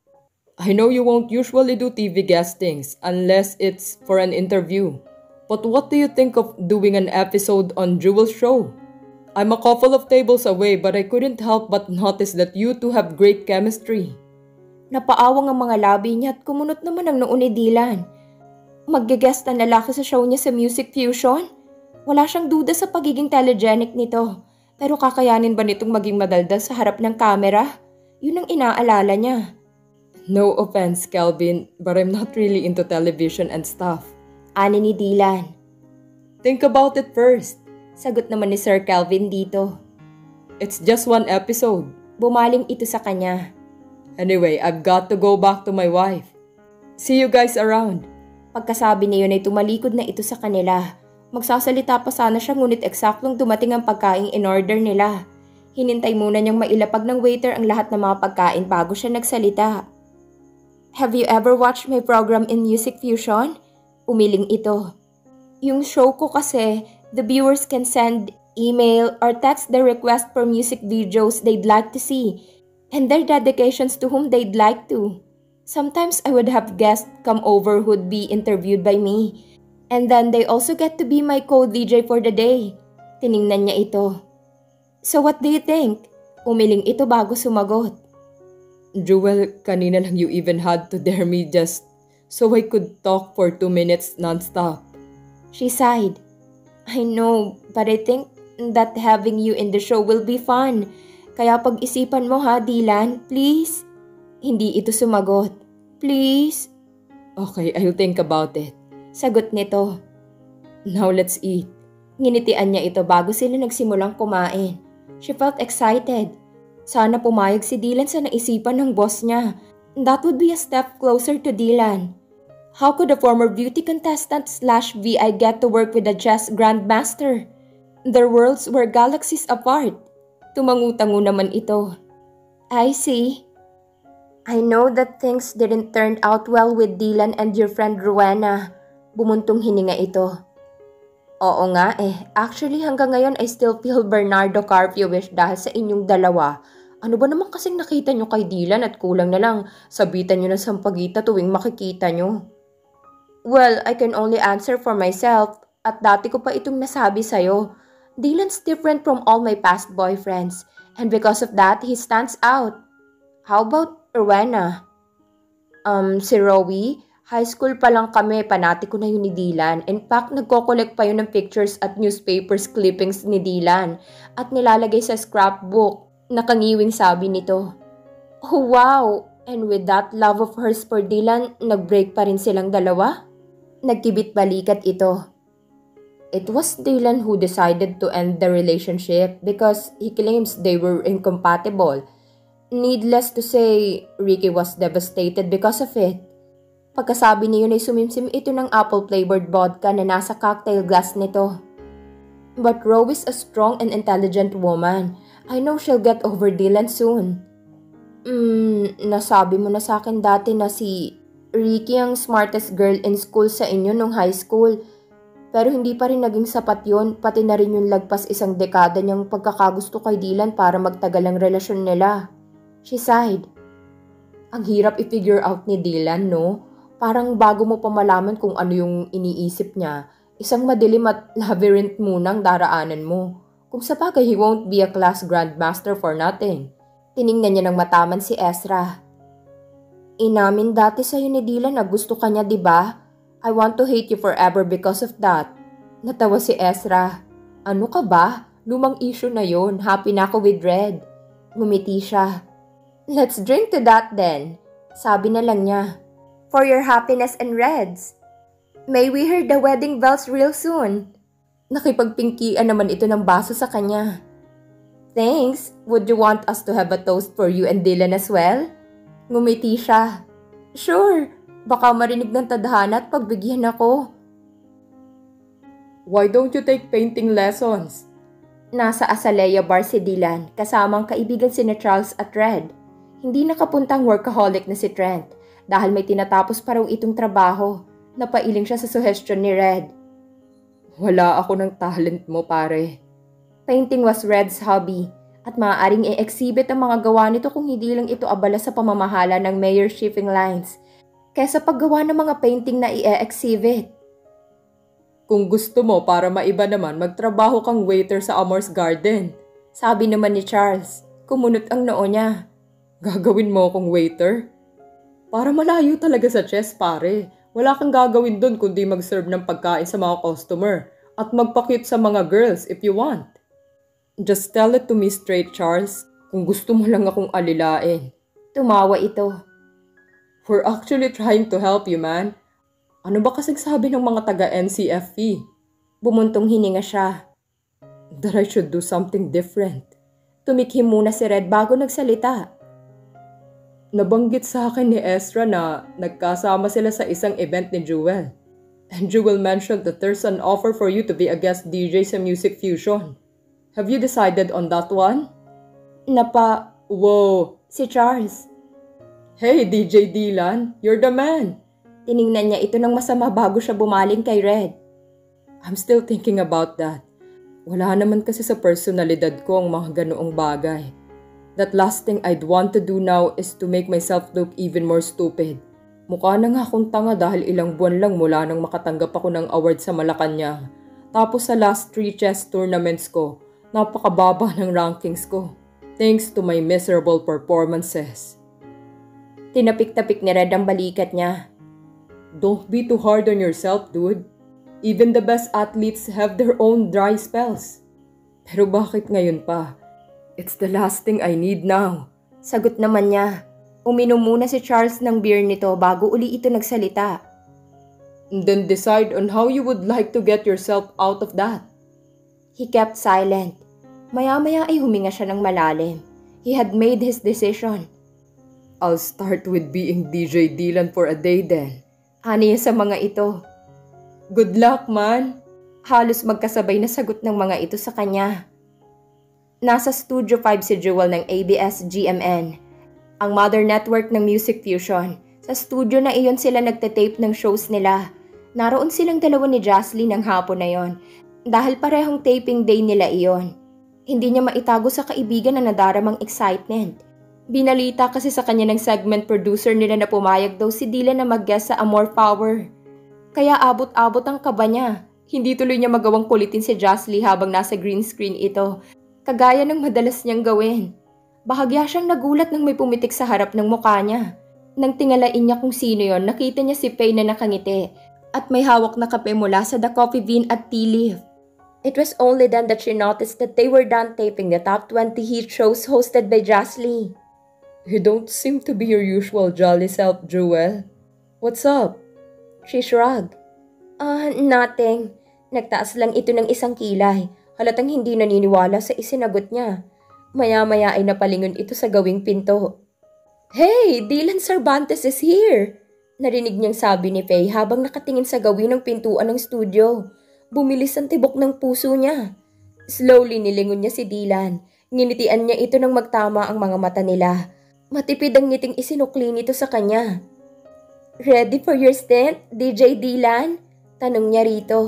I know you won't usually do T V guestings unless it's for an interview. But what do you think of doing an episode on Jewel's show? I'm a couple of tables away but I couldn't help but notice that you two have great chemistry. Napaawang ang mga labi niya at kumunot naman ang noo ni Dylan. Mag-guest ang lalaki sa show niya sa Music Fusion? Wala siyang duda sa pagiging telegenic nito. Pero kakayanin ba nitong maging madaldal sa harap ng kamera? Yun ang inaalala niya. No offense, Kelvin, but I'm not really into television and stuff. Ani ni Dylan. Think about it first. Sagot naman ni Sir Kelvin dito. It's just one episode. Bumaling ito sa kanya. Anyway, I've got to go back to my wife. See you guys around. Pagkasabi niyon ay tumalikod na ito sa kanila. Magsasalita pa sana siya ngunit eksaktong dumating ang pagkaing in-order nila. Hinintay muna niyang mailapag ng waiter ang lahat ng mga pagkain bago siya nagsalita. Have you ever watched my program in Music Fusion? Umiling ito. Yung show ko kasi, the viewers can send email or text their request for music videos they'd like to see and their dedications to whom they'd like to. Sometimes I would have guests come over who'd be interviewed by me and then they also get to be my co-D J for the day. Tiningnan niya ito. So what do you think? Umiling ito bago sumagot. Jewel, kanina lang you even had to dare me just so I could talk for two minutes non-stop. She sighed. I know, but I think that having you in the show will be fun. Kaya pag-isipan mo ha, Dylan, please. Hindi ito sumagot. Please. Okay, I'll think about it. Sagot nito. Now let's eat. Nginitian niya ito bago sila nagsimulang kumain. She felt excited. Sana pumayag si Dylan sa naisipan ng boss niya. That would be a step closer to Dylan. How could a former beauty contestant slash V I get to work with a chess grandmaster? Their worlds were galaxies apart. Tumangu-tangu naman ito. I see. I know that things didn't turn out well with Dylan and your friend Rowena. Bumuntong hininga ito. Oo nga eh. Actually hanggang ngayon I still feel Bernardo Carpio-ish dahil sa inyong dalawa. Ano ba naman kasing nakita nyo kay Dylan at kulang na lang sabitan nyo ng sampagita tuwing makikita nyo? Well, I can only answer for myself at dati ko pa itong nasabi sa'yo. Dylan's different from all my past boyfriends and because of that, he stands out. How about Rowena? Um, si Rowie, high school pa lang kami, panati ko na yun ni Dylan. In fact, nagko-collect pa yun ng pictures at newspapers clippings ni Dylan at nilalagay sa scrapbook. Nakangiwing sabi nito. Oh wow! And with that love of hers for Dylan, nag-break pa rin silang dalawa? Nagkibit balikat ito. It was Dylan who decided to end the relationship because he claims they were incompatible. Needless to say, Ricky was devastated because of it. Pagkasabi niyo ay sumimsim ito ng apple-flavored vodka na nasa cocktail glass nito. But Rose is a strong and intelligent woman. I know she'll get over Dylan soon. Hmm, nasabi mo na sa akin dati na si Ricky ang smartest girl in school sa inyo nung high school. Pero hindi pa rin naging sapat yun, pati na rin yung lagpas isang dekada niyang pagkakagusto kay Dylan para magtagal ang relasyon nila. She sighed. Ang hirap i-figure out ni Dylan, no? Parang bago mo pa malaman kung ano yung iniisip niya, isang madilim at labyrinth munang daraanan mo. Kung sa bagay, he won't be a class grandmaster for nothing. Tiningnan niya ng mataman si Ezra. Inamin dati sa'yo ni Dylan na gusto ka niya, di ba? I want to hate you forever because of that. Natawa si Ezra. Ano ka ba? Lumang issue na yon. Happy na ako with Red. Ngumiti siya. Let's drink to that then. Sabi na lang niya. For your happiness and Red's. May we hear the wedding bells real soon. Nakipagpingkian naman ito ng baso sa kanya. Thanks. Would you want us to have a toast for you and Dylan as well? Ngumiti siya. Sure. Baka marinig ng tadhana at pagbigyan ako. Why don't you take painting lessons? Nasa Azalea Bar si Dylan kasamang kaibigan sina Charles at Red. Hindi nakapuntang workaholic na si Trent dahil may tinatapos pa raw itong trabaho. Napailing siya sa suggestion ni Red. Wala ako ng talent mo, pare. Painting was Red's hobby at maaaring i-exhibit ang mga gawa nito kung hindi lang ito abala sa pamamahala ng Mayor's shipping lines kaysa paggawa ng mga painting na i-exhibit. Kung gusto mo para maiba naman, magtrabaho kang waiter sa Amor's Garden. Sabi naman ni Charles, kumunot ang noo niya. Gagawin mo akong waiter? Para malayo talaga sa chess, pare. Wala kang gagawin dun kundi mag-serve ng pagkain sa mga customer at magpa-cute sa mga girls if you want. Just tell it to me straight, Charles. Kung gusto mo lang akong alilain. Tumawa ito. We're actually trying to help you, man. Ano ba kasing sabi ng mga taga-N C F P? Bumuntong hininga siya. That I should do something different. Tumikhim muna si Red bago nagsalita. Nabanggit sa akin ni Ezra na nagkasama sila sa isang event ni Jewel. And Jewel mentioned that there's an offer for you to be a guest D J sa Music Fusion. Have you decided on that one? Napa... Whoa! Si Charles. Hey, D J Dylan, you're the man. Tiningnan niya ito ng masama bago siya bumaling kay Red. I'm still thinking about that. Wala naman kasi sa personalidad ko ang mga ganoong bagay. That last thing I'd want to do now is to make myself look even more stupid. Mukha na nga akong tanga dahil ilang buwan lang mula nang makatanggap ako ng award sa Malacanang. Tapos sa last three chess tournaments ko, napakababa ng rankings ko. Thanks to my miserable performances. Tinapik-tapik ni Red ang balikat niya. Don't be too hard on yourself, dude. Even the best athletes have their own dry spells. Pero bakit ngayon pa? It's the last thing I need now. Sagot naman niya. Uminom muna si Charles ng beer nito bago uli ito nagsalita. And then decide on how you would like to get yourself out of that. He kept silent. Maya-maya ay huminga siya ng malalim. He had made his decision. I'll start with being D J Dylan for a day then. Ani sa mga ito. Good luck, man. Halos magkasabay na sagot ng mga ito sa kanya. Nasa Studio five si Jewel ng A B S G M N, ang mother network ng Music Fusion. Sa studio na iyon sila nagtatape ng shows nila. Naroon silang dalawa ni Jaslyn ng hapon na yon dahil parehong taping day nila iyon. Hindi niya maitago sa kaibigan na nadaramang excitement. Binalita kasi sa kanya ng segment producer nila na pumayag daw si Dylan na mag-guest sa Amor Power. Kaya abot-abot ang kaba niya. Hindi tuloy niya magawang kulitin si Jaslyn habang nasa green screen ito, kagaya ng madalas niyang gawin. Bahagya siyang nagulat nang may pumitik sa harap ng mukha niya. Nang tingalain niya kung sino yon, nakita niya si Faye na nakangiti at may hawak na kape mula sa The Coffee Bean at Tea Leaf. It was only then that she noticed that they were done taping the top twenty hit shows hosted by Jaslyn. You don't seem to be your usual jolly self, Jewel. What's up? She shrugged. Ah, uh, nothing. Nagtaas lang ito ng isang kilay. Halatang hindi naniniwala sa isinagot niya. Maya-maya ay napalingon ito sa gawing pinto. Hey, Dylan Cervantes is here! Narinig niyang sabi ni Faye habang nakatingin sa gawin ng pintuan ng studio. Bumilis ang tibok ng puso niya. Slowly nilingon niya si Dylan. Nginitian niya ito nang magtama ang mga mata nila. Matipid ang ngiting isinukli nito sa kanya. Ready for your stint, D J Dylan? Tanong niya rito.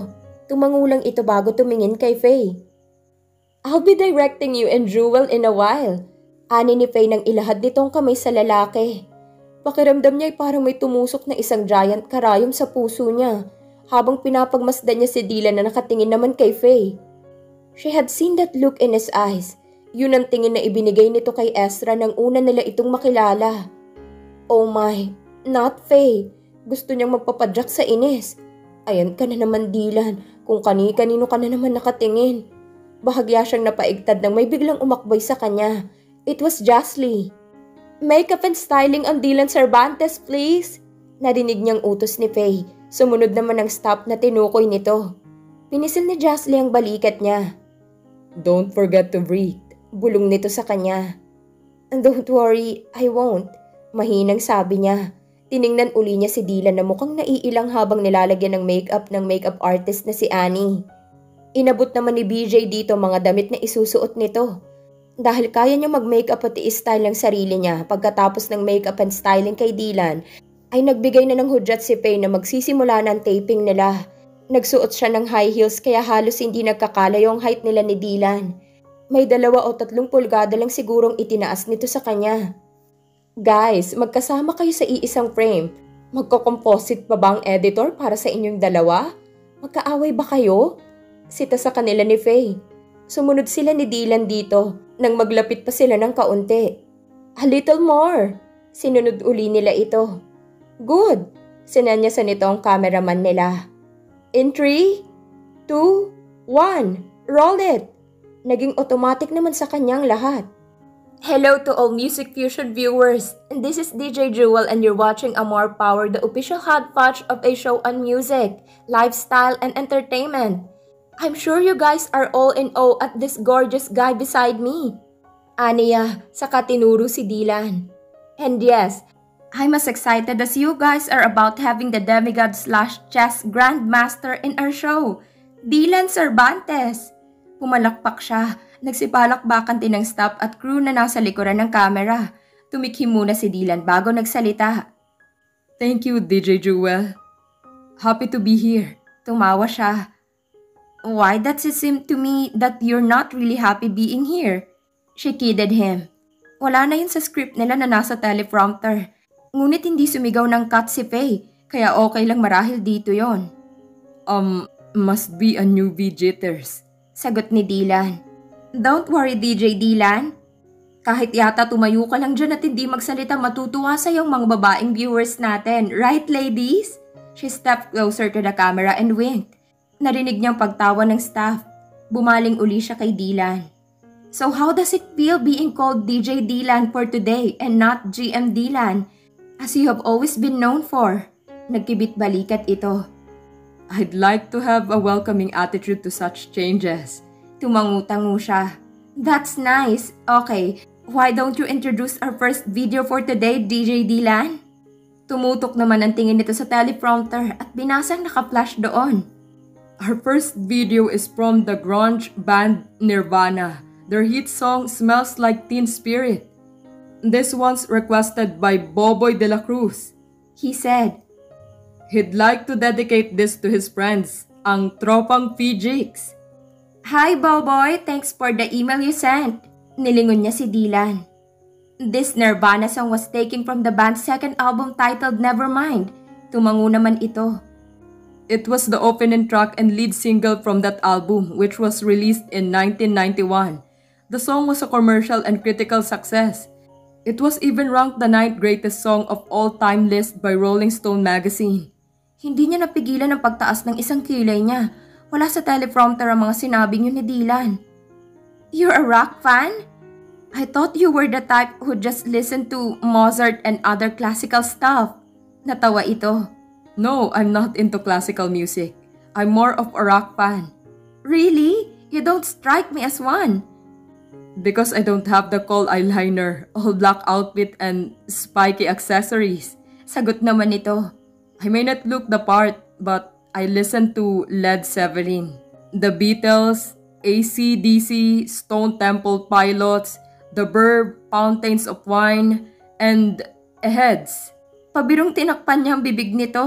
Tumangulang ito bago tumingin kay Faye. I'll be directing you and Jewel in a while. Ani ni Faye nang ilahad nitong kamay sa lalaki. Pakiramdam niya ay parang may tumusok na isang giant karayom sa puso niya habang pinapagmasdan niya si Dylan na nakatingin naman kay Faye. She had seen that look in his eyes. Yun ang tingin na ibinigay nito kay Ezra nang una nila itong makilala. Oh my, not Faye. Gusto niyang magpapadyak sa inis. Ayan ka na naman Dylan, kung kani-kanino ka na naman nakatingin. Bahagya siyang napaigtad nang may biglang umakbay sa kanya. It was Jocelyn. Makeup and styling on Dylan Cervantes, please. Narinig niyang utos ni Faye. Sumunod naman ang stop na tinukoy nito. Pinisil ni Jocelyn ang balikat niya. Don't forget to breathe. Bulong nito sa kanya. Don't worry, I won't. Mahinang sabi niya. Tiningnan uli niya si Dylan na mukhang naiilang habang nilalagyan ng makeup ng makeup artist na si Annie. Inabot naman ni B J dito mga damit na isusuot nito. Dahil kaya niya mag-makeup at i-style ang sarili niya pagkatapos ng makeup and styling kay Dylan, ay nagbigay na ng hudyat si Faye na magsisimula na ang taping nila. Nagsuot siya ng high heels kaya halos hindi nagkakalayo ang height nila ni Dylan. May dalawa o tatlong pulgada lang sigurong itinaas nito sa kanya. Guys, magkasama kayo sa iisang frame. Magko-composite pa ba ang editor para sa inyong dalawa? Magkaaway ba kayo? Sita sa kanila ni Faye. Sumunod sila ni Dylan dito nang maglapit pa sila ng kaunti. A little more. Sinunod uli nila ito. Good. Sinanyasan nito ang cameraman nila. In three, two, one, roll it. Naging automatic naman sa kanyang lahat. Hello to all Music Fusion viewers. This is D J Jewel and you're watching Amor Power, the official hodgepodge of a show on music, lifestyle, and entertainment. I'm sure you guys are all in awe at this gorgeous guy beside me. Aniya, saka tinuro si Dylan. And yes, I'm as excited as you guys are about having the demigod slash chess grandmaster in our show, Dylan Cervantes. Pumalakpak siya, nagsipalakbakan din ng staff at crew na nasa likuran ng camera. Tumikhim muna si Dylan bago nagsalita. Thank you, D J Jewel. Happy to be here. Tumawa siya. Why does it seem to me that you're not really happy being here? She kidded him. Wala na yun sa script nila na nasa teleprompter. Ngunit hindi sumigaw ng cut si Faye, kaya okay lang marahil dito yon. Um, must be a newbie jitters. Sagot ni Dylan. Don't worry D J Dylan. Kahit yata tumayo ka lang dyan at hindi magsalita, matutuwa sa yung mga babaeng viewers natin. Right ladies? She stepped closer to the camera and winked. Narinig niyang pagtawa ng staff. Bumaling uli siya kay Dylan. So how does it feel being called D J Dylan for today and not G M Dylan, as you have always been known for? Nagkibit balikat ito. I'd like to have a welcoming attitude to such changes. Tumangutango siya. That's nice. Okay, why don't you introduce our first video for today, D J Dylan? Tumutok naman ang tingin nito sa teleprompter at binasang naka-flash doon. Our first video is from the grunge band Nirvana. Their hit song Smells Like Teen Spirit. This one's requested by Boboy de la Cruz. He said, he'd like to dedicate this to his friends, ang tropang P-Jigs. Hi Boboy, thanks for the email you sent. Nilingon niya si Dylan. This Nirvana song was taken from the band's second album titled Nevermind. Tumango naman ito. It was the opening track and lead single from that album, which was released in nineteen ninety-one. The song was a commercial and critical success. It was even ranked the ninth greatest song of all time list by Rolling Stone magazine. Hindi niya napigilan ang pagtaas ng isang kilay niya. Wala sa teleprompter ang mga sinabi niyo ni Dylan. You're a rock fan? I thought you were the type who just listened to Mozart and other classical stuff. Natawa ito. No, I'm not into classical music. I'm more of a rock fan. Really? You don't strike me as one. Because I don't have the cool eyeliner, all black outfit, and spiky accessories. Sagot naman ito. I may not look the part, but I listen to Led Zeppelin, The Beatles, A C D C, Stone Temple Pilots, The Verve, Fountains of Wine, and Heads. Pabirong tinakpan niya ang bibig nito.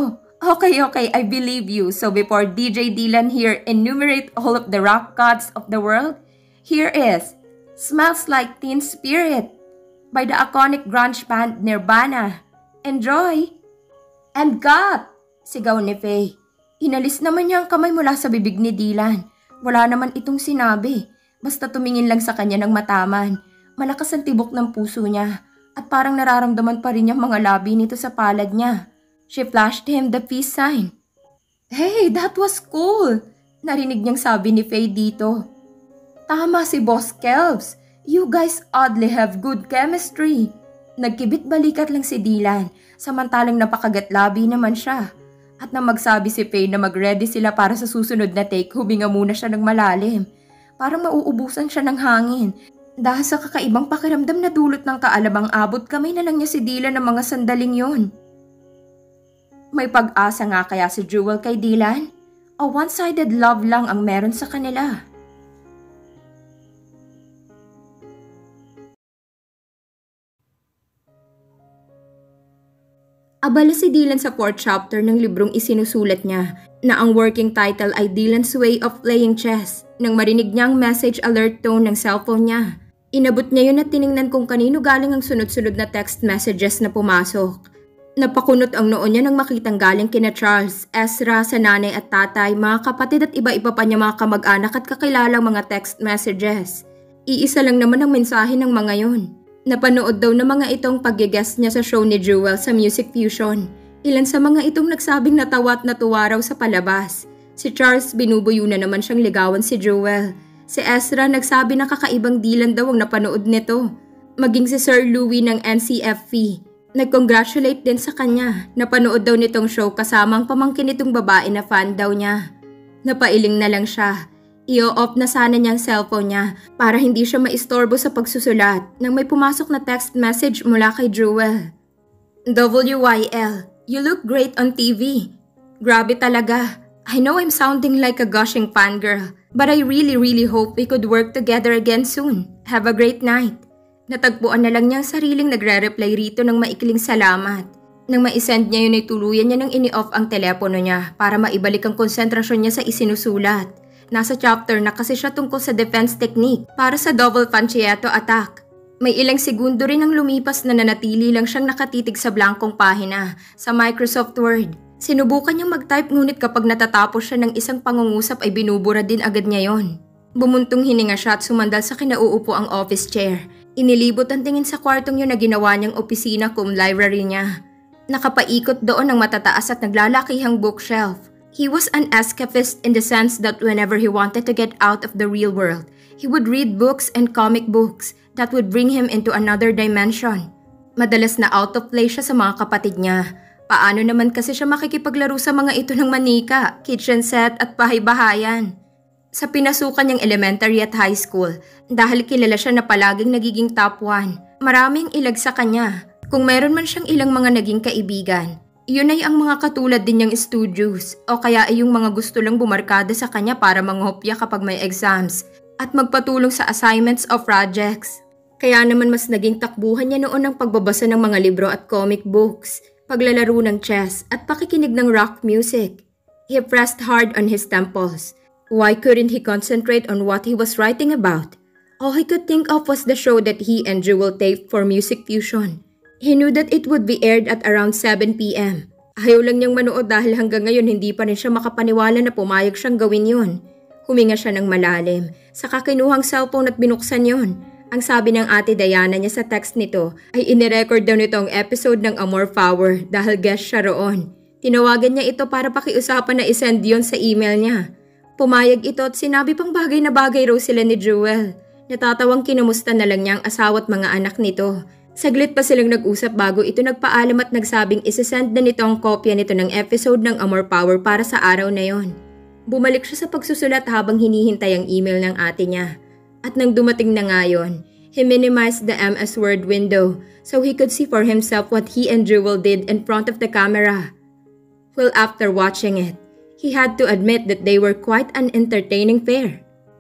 Okay, okay, I believe you. So before D J Dylan here enumerate all of the rock gods of the world, here is Smells Like Teen Spirit by the iconic grunge band Nirvana. Enjoy! And God! Sigaw ni Faye. Inalis naman niya ang kamay mula sa bibig ni Dylan. Wala naman itong sinabi. Basta tumingin lang sa kanya ng mataman. Malakas ang tibok ng puso niya at parang nararamdaman pa rin niyang mga labi nito sa palad niya. She flashed him the peace sign. Hey, that was cool! Narinig niyang sabi ni Faye dito. Tama si Boss Kelvs. You guys oddly have good chemistry. Nagkibit balikat lang si Dylan, samantalang napakagatlabi naman siya. At nang magsabi si Faye na mag-ready sila para sa susunod na take, huminga muna siya ng malalim. Parang mauubusan siya ng hangin. Dahil sa kakaibang pakiramdam na dulot ng kaalabang abot, kamay na lang niya si Dylan ng mga sandaling yon. May pag-asa nga kaya si Jewel kay Dylan? O one-sided love lang ang meron sa kanila? Abala si Dylan sa fourth chapter ng librong isinusulat niya na ang working title ay Dylan's Way of Playing Chess nang marinig niya ang message alert tone ng cellphone niya. Inabot niya yun at tiningnan kung kanino galing ang sunod-sunod na text messages na pumasok. Napakunot ang noo niya nang makitang galing kina Charles, Ezra, sa nanay at tatay, mga kapatid at iba-iba pa niya mga kamag-anak at kakilalang mga text messages. Iisa lang naman ang mensahe ng mga yon. Napanood daw ng mga itong pag-guest niya sa show ni Jewel sa Music Fusion. Ilan sa mga itong nagsabing natawa at natuwa raw sa palabas. Si Charles binubuyo na naman siyang ligawan si Jewel. Si Ezra nagsabi na kakaibang Dylan daw ang napanood nito. Maging si Sir Louie ng N C F V. Nag-congratulate din sa kanya. Napanood daw nitong show kasama ang pamangkin nitong babae na fan daw niya. Napailing na lang siya. I-off na sana niya ang cellphone niya para hindi siya maistorbo sa pagsusulat nang may pumasok na text message mula kay Jewel. W Y L, you look great on T V. Grabe talaga. I know I'm sounding like a gushing fangirl, but I really really hope we could work together again soon. Have a great night. Natagpuan na lang niya ang sariling nagre-reply rito ng maikling salamat. Nang ma-send niya yun ay tuluyan niya nang ini-off ang telepono niya para maibalik ang konsentrasyon niya sa isinusulat. Nasa chapter na kasi siya tungkol sa defense technique para sa double pancreato attack. May ilang segundo rin ang lumipas na nanatili lang siyang nakatitig sa blankong pahina sa Microsoft Word. Sinubukan niyang mag-type ngunit kapag natatapos siya ng isang pangungusap ay binubura din agad niya yon. Bumuntong hininga siya at sumandal sa kinauupo ang office chair. Inilibot ang tingin sa kwartong yun na ginawa niyang opisina cum library niya. Nakapaikot doon ng matataas at naglalakihang bookshelf. He was an escapist in the sense that whenever he wanted to get out of the real world, he would read books and comic books that would bring him into another dimension. Madalas na out of place siya sa mga kapatid niya. Paano naman kasi siya makikipaglaro sa mga ito ng manika, kitchen set at bahay-bahayan? Sa pinasukan niyang elementary at high school, dahil kilala siya na palaging nagiging top one, maraming ilag sa kanya. Kung meron man siyang ilang mga naging kaibigan, yun ay ang mga katulad din niyang studios o kaya ay yung mga gusto lang bumarkada sa kanya para manghopya kapag may exams at magpatulong sa assignments o projects. Kaya naman mas naging takbuhan niya noon ang pagbabasa ng mga libro at comic books, paglalaro ng chess at pakikinig ng rock music. He pressed hard on his temples. Why couldn't he concentrate on what he was writing about? All he could think of was the show that he and Jewel taped for Music Fusion. He knew that it would be aired at around seven p m Ayaw lang niyang manood dahil hanggang ngayon hindi pa rin siya makapaniwala na pumayag siyang gawin yun. Huminga siya ng malalim. Saka kinuhang cellphone at binuksan yon. Ang sabi ng ate Diana niya sa text nito ay inirecord daw nito ang episode ng Amor Power dahil guest siya roon. Tinawagan niya ito para pakiusapan na isend yon sa email niya. Pumayag ito at sinabi pang bagay na bagay raw sila ni Jewel. Natatawang kinamusta na lang niya ang asawa at mga anak nito. Saglit pa silang nag-usap bago ito nagpaalam at nagsabing isesend na nito ang kopya nito ng episode ng Amor Power para sa araw na yon. Bumalik siya sa pagsusulat habang hinihintay ang email ng ate niya. At nang dumating na nga yun, he minimized the M S Word window so he could see for himself what he and Jewel did in front of the camera. Well, after watching it, he had to admit that they were quite an entertaining pair.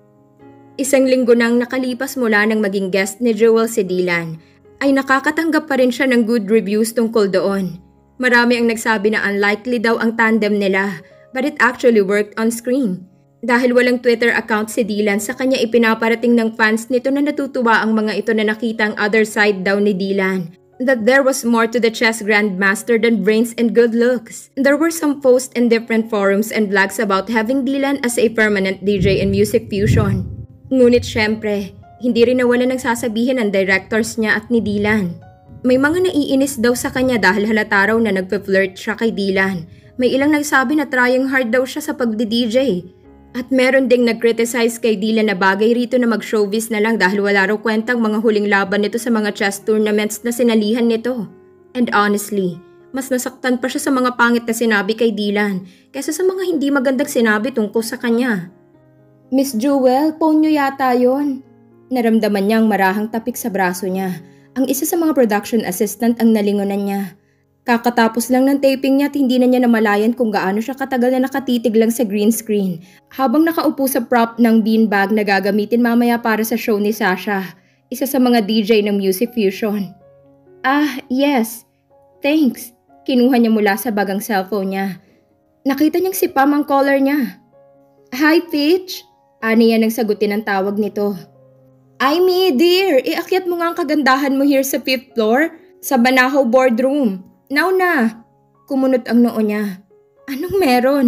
Isang linggo nang nakalipas mula nang maging guest ni Jewel si Dylan, ay nakakatanggap pa rin siya ng good reviews tungkol doon. Marami ang nagsabi na unlikely daw ang tandem nila, but it actually worked on screen. Dahil walang Twitter account si Dylan, sa kanya ipinaparating ng fans nito na natutuwa ang mga ito na nakita ang other side daw ni Dylan. That there was more to the chess grandmaster than brains and good looks. There were some posts in different forums and blogs about having Dylan as a permanent D J in Music Fusion. Ngunit syempre, hindi rin nawala ng sasabihin ng directors niya at ni Dylan. May mga naiinis daw sa kanya dahil halata raw na nagpe-flirt siya kay Dylan. May ilang nagsabi na trying hard daw siya sa pagdi-D J. At meron ding nag-criticize kay Dylan na bagay rito na mag-showbiz na lang dahil wala raw kwentang mga huling laban nito sa mga chess tournaments na sinalihan nito. And honestly, mas nasaktan pa siya sa mga pangit na sinabi kay Dylan kaysa sa mga hindi magandang sinabi tungkol sa kanya. Miss Jewel, phone niyo yata yon. Naramdaman niyang marahang tapik sa braso niya. Ang isa sa mga production assistant ang nalingonan niya. Kakatapos lang ng taping niya at hindi na niya namalayan kung gaano siya katagal na nakatitig lang sa green screen habang nakaupo sa prop ng beanbag na gagamitin mamaya para sa show ni Sasha, isa sa mga D J ng Music Fusion. Ah, yes. Thanks. Kinuha niya mula sa bagang cellphone niya. Nakita niyang si Pam ang caller niya. Hi, Peach. Ani yan ang sagutin ng tawag nito. Amy, dear, iakyat mo nga ang kagandahan mo here sa fifth floor sa Banahaw boardroom. Now na! Kumunot ang noo niya. Anong meron?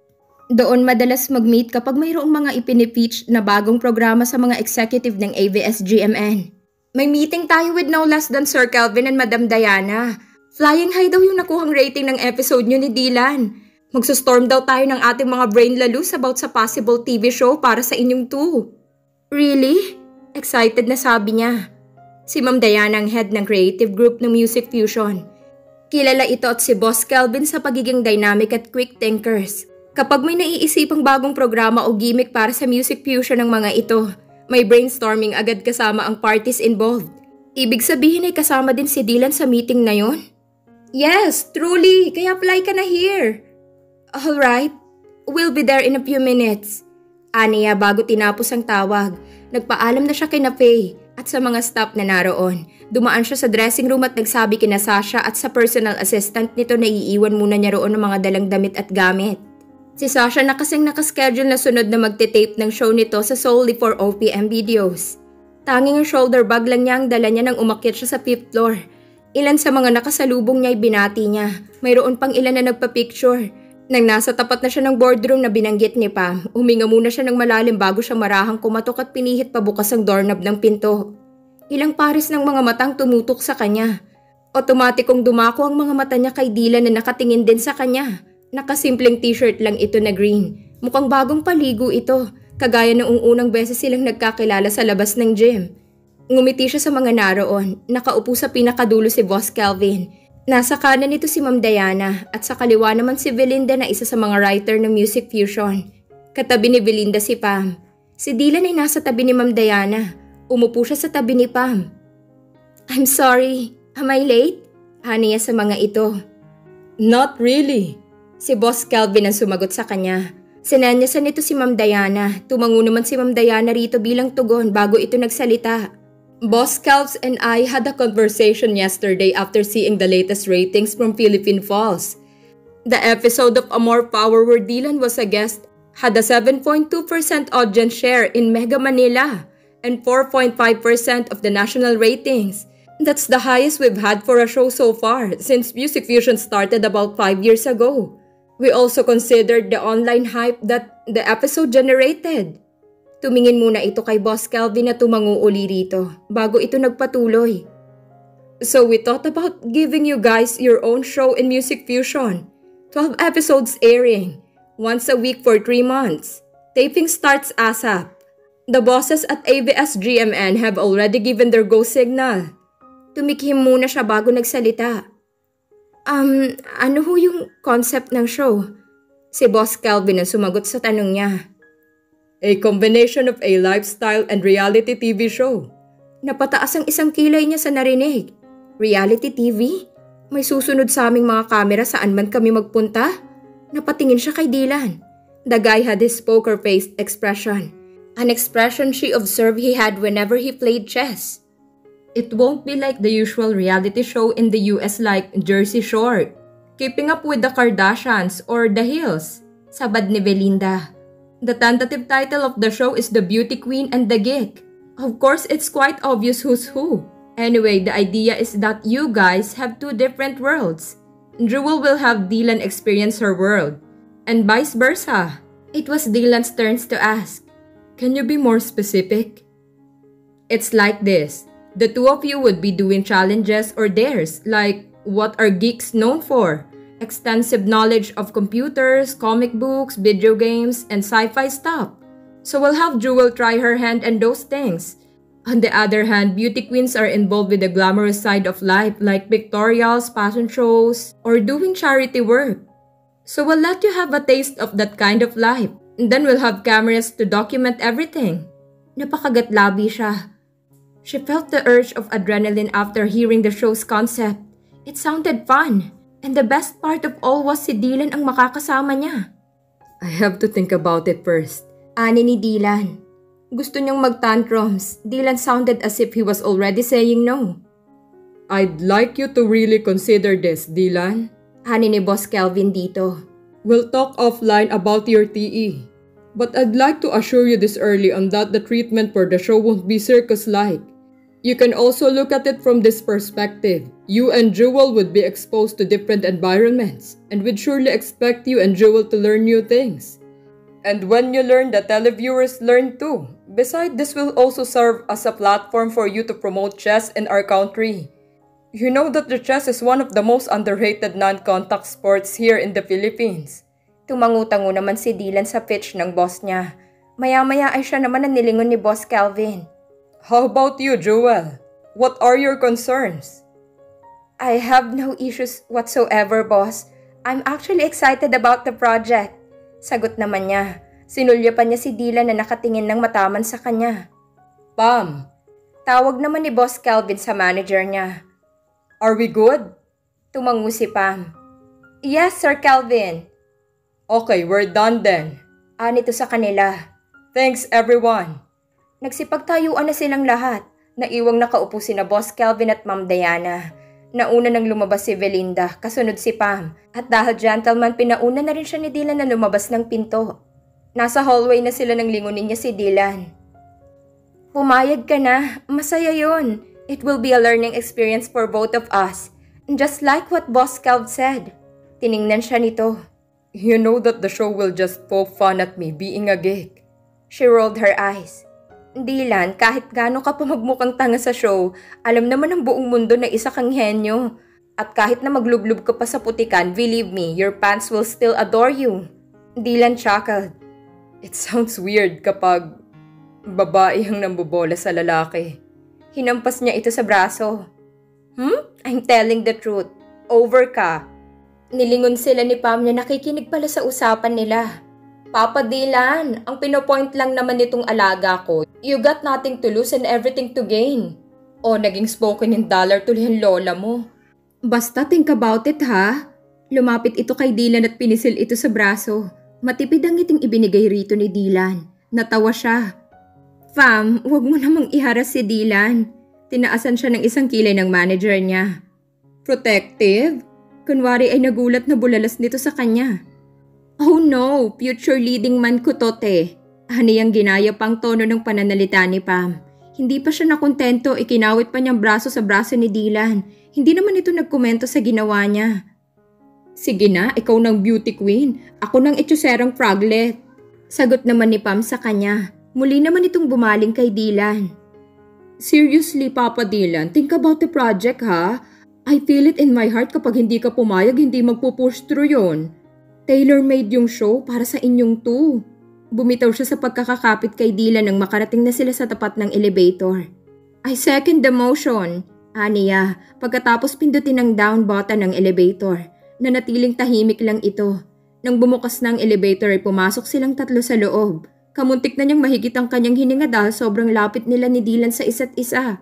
Doon madalas mag-meet kapag mayroong mga ipinipitch na bagong programa sa mga executive ng A B S G M N. May meeting tayo with no less than Sir Kelvin and Madam Diana. Flying high daw yung nakuhang rating ng episode nyo ni Dylan. Magsustorm daw tayo ng ating mga brain lalus about sa possible T V show para sa inyong two. Really? Excited na sabi niya. Si Ma'am Diana ang head ng creative group ng Music Fusion. Kilala ito at si Boss Kelvin sa pagiging dynamic at quick thinkers. Kapag may naiisipang bagong programa o gimmick para sa Music Fusion ng mga ito, may brainstorming agad kasama ang parties involved. Ibig sabihin ay kasama din si Dylan sa meeting na yon? Yes, truly. Kaya apply ka na here. Alright. We'll be there in a few minutes. Aniya bago tinapos ang tawag. Nagpaalam na siya kay Faye at sa mga staff na naroon. Dumaan siya sa dressing room at nagsabi kina Sasha at sa personal assistant nito na iiwan muna niya roon ng mga dalang damit at gamit. Si Sasha na kasing nakaschedule na sunod na magte-tape ng show nito sa Solely for O P M videos. Tanging ang shoulder bag lang niya ang dala niya nang umakyat siya sa fifth floor. Ilan sa mga nakasalubong niya ay binati niya. Mayroon pang ilan na nagpa-picture. Nang nasa tapat na siya ng boardroom na binanggit ni Pam, huminga muna siya ng malalim bago siya marahang kumatok at pinihit pabukas ang doorknob ng pinto. Ilang pares ng mga matang tumutok sa kanya. Otomatikong dumako ang mga mata niya kay Dylan na nakatingin din sa kanya. Nakasimpleng t-shirt lang ito na green. Mukhang bagong paligo ito, kagaya noong unang beses silang nagkakilala sa labas ng gym. Ngumiti siya sa mga naroon. Nakaupo sa pinakadulo si Boss Kelvin. Nasa kanan nito si Ma'am Diana at sa kaliwa naman si Belinda na isa sa mga writer ng Music Fusion. Katabi ni Belinda si Pam. Si Dylan ay nasa tabi ni Ma'am Diana. Umupo siya sa tabi ni Pam. I'm sorry, am I late? Aniya sa mga ito. Not really. Si Boss Kelvin ang sumagot sa kanya. Sinanyasan nito si Ma'am Diana. Tumango naman si Ma'am Diana rito bilang tugon bago ito nagsalita. Boss Kelvs and I had a conversation yesterday after seeing the latest ratings from Philippine Falls. The episode of Amor Power where Dylan was a guest had a seven point two percent audience share in Mega Manila and four point five percent of the national ratings. That's the highest we've had for a show so far since Music Fusion started about five years ago. We also considered the online hype that the episode generated. Tumingin muna ito kay Boss Kelvin na tumango uli rito bago ito nagpatuloy. So we thought about giving you guys your own show in Music Fusion. twelve episodes airing, once a week for three months. Taping starts ASAP. The bosses at A B S G M N have already given their go signal. Tumikhim muna siya bago nagsalita. Um, ano ho yung concept ng show? Si Boss Kelvin ang sumagot sa tanong niya. A combination of a lifestyle and reality T V show. Napataas ang isang kilay niya sa narinig. Reality T V? May susunod sa aming mga kamera saan man kami magpunta? Napatingin siya kay Dylan. The guy had his poker-faced expression. An expression she observed he had whenever he played chess. It won't be like the usual reality show in the U S like Jersey Shore. Keeping Up with the Kardashians or The Hills, sabad ni Belinda. The tentative title of the show is The Beauty Queen and the Geek. Of course, it's quite obvious who's who. Anyway, the idea is that you guys have two different worlds. Jewel will have Dylan experience her world, and vice versa. It was Dylan's turn to ask, "Can you be more specific?" It's like this. The two of you would be doing challenges or dares, like what are geeks known for? Extensive knowledge of computers, comic books, video games, and sci-fi stuff. So we'll have Jewel try her hand and those things. On the other hand, beauty queens are involved with the glamorous side of life like pictorials, fashion shows, or doing charity work. So we'll let you have a taste of that kind of life. And then we'll have cameras to document everything. Napakagatlabi siya. She felt the urge of adrenaline after hearing the show's concept. It sounded fun. And the best part of all was si Dylan ang makakasama niya. I have to think about it first. Ani ni Dylan. Gusto niyang mag-tantrums. Dylan sounded as if he was already saying no. I'd like you to really consider this, Dylan. Ani ni Boss Kelvin dito. We'll talk offline about your T E. But I'd like to assure you this early on that the treatment for the show won't be circus-like. You can also look at it from this perspective. You and Jewel would be exposed to different environments, and we'd surely expect you and Jewel to learn new things. And when you learn, the televiewers learn too. Besides, this will also serve as a platform for you to promote chess in our country. You know that the chess is one of the most underrated non-contact sports here in the Philippines. Tumangutango naman si Dylan sa pitch ng boss niya. Maya-maya ay siya naman ang nilingon ni Boss Kelvin. How about you, Jewel? What are your concerns? I have no issues whatsoever, boss. I'm actually excited about the project. Sagot naman niya. Sinulya pa niya si Dylan na nakatingin ng mataman sa kanya. Pam. Tawag naman ni Boss Kelvin sa manager niya. Are we good? Tumango si Pam. Yes, Sir Kelvin. Okay, we're done then. Anito sa kanila. Thanks, everyone. Nagsipagtayuan na silang lahat. Naiwang nakaupo sina Boss Kelvin at Ma'am Diana. Nauna nang lumabas si Belinda, kasunod si Pam. At dahil gentleman, pinauna na rin siya ni Dylan na lumabas ng pinto. Nasa hallway na sila nang lingunin niya si Dylan. Pumayag ka na, masaya yun. It will be a learning experience for both of us. Just like what Boss Kelv said. Tiningnan siya nito. You know that the show will just poke fun at me being a geek. She rolled her eyes. Dylan, kahit gaano ka pa magmukhang tanga sa show, alam naman ng buong mundo na isa kang henyo. At kahit na maglublob ka pa sa putikan, believe me, your fans will still adore you. Dylan chuckled. It sounds weird kapag babae ang nambobola sa lalaki. Hinampas niya ito sa braso. Hmm? I'm telling the truth. Over ka. Nilingon sila ni Pam na nakikinig pala sa usapan nila. Papa Dylan, ang pinopoint lang naman nitong alaga ko, you got nothing to lose and everything to gain. O naging spoken in dollar tuloy ang lola mo. Basta think about it ha. Lumapit ito kay Dylan at pinisil ito sa braso. Matipid ang ngiting ibinigay rito ni Dylan. Natawa siya. Fam, wag mo namang iharas si Dylan. Tinaasan siya ng isang kilay ng manager niya. Protective? Kunwari ay nagulat na bulalas nito sa kanya. Oh no, future leading man ko tote. Haniyang ginaya pang tono ng pananalita ni Pam. Hindi pa siya nakontento, ikinawit pa niyang braso sa braso ni Dylan. Hindi naman ito nagkomento sa ginawa niya. Sige na, ikaw ng beauty queen. Ako ng etsuserang froglet. Sagot naman ni Pam sa kanya. Muli naman itong bumaling kay Dylan. Seriously, Papa Dylan, think about the project ha. I feel it in my heart kapag hindi ka pumayag, hindi magpupush through yon. Tailor-made yung show para sa inyong two. Bumitaw siya sa pagkakakapit kay Dylan nang makarating na sila sa tapat ng elevator. I second the motion, aniya, pagkatapos pindutin ang down button ng elevator. Nanatiling tahimik lang ito. Nang bumukas na ang elevator ay pumasok silang tatlo sa loob. Kamuntik na niyang mahigit ang kanyang hininga dahil sobrang lapit nila ni Dylan sa isa't isa.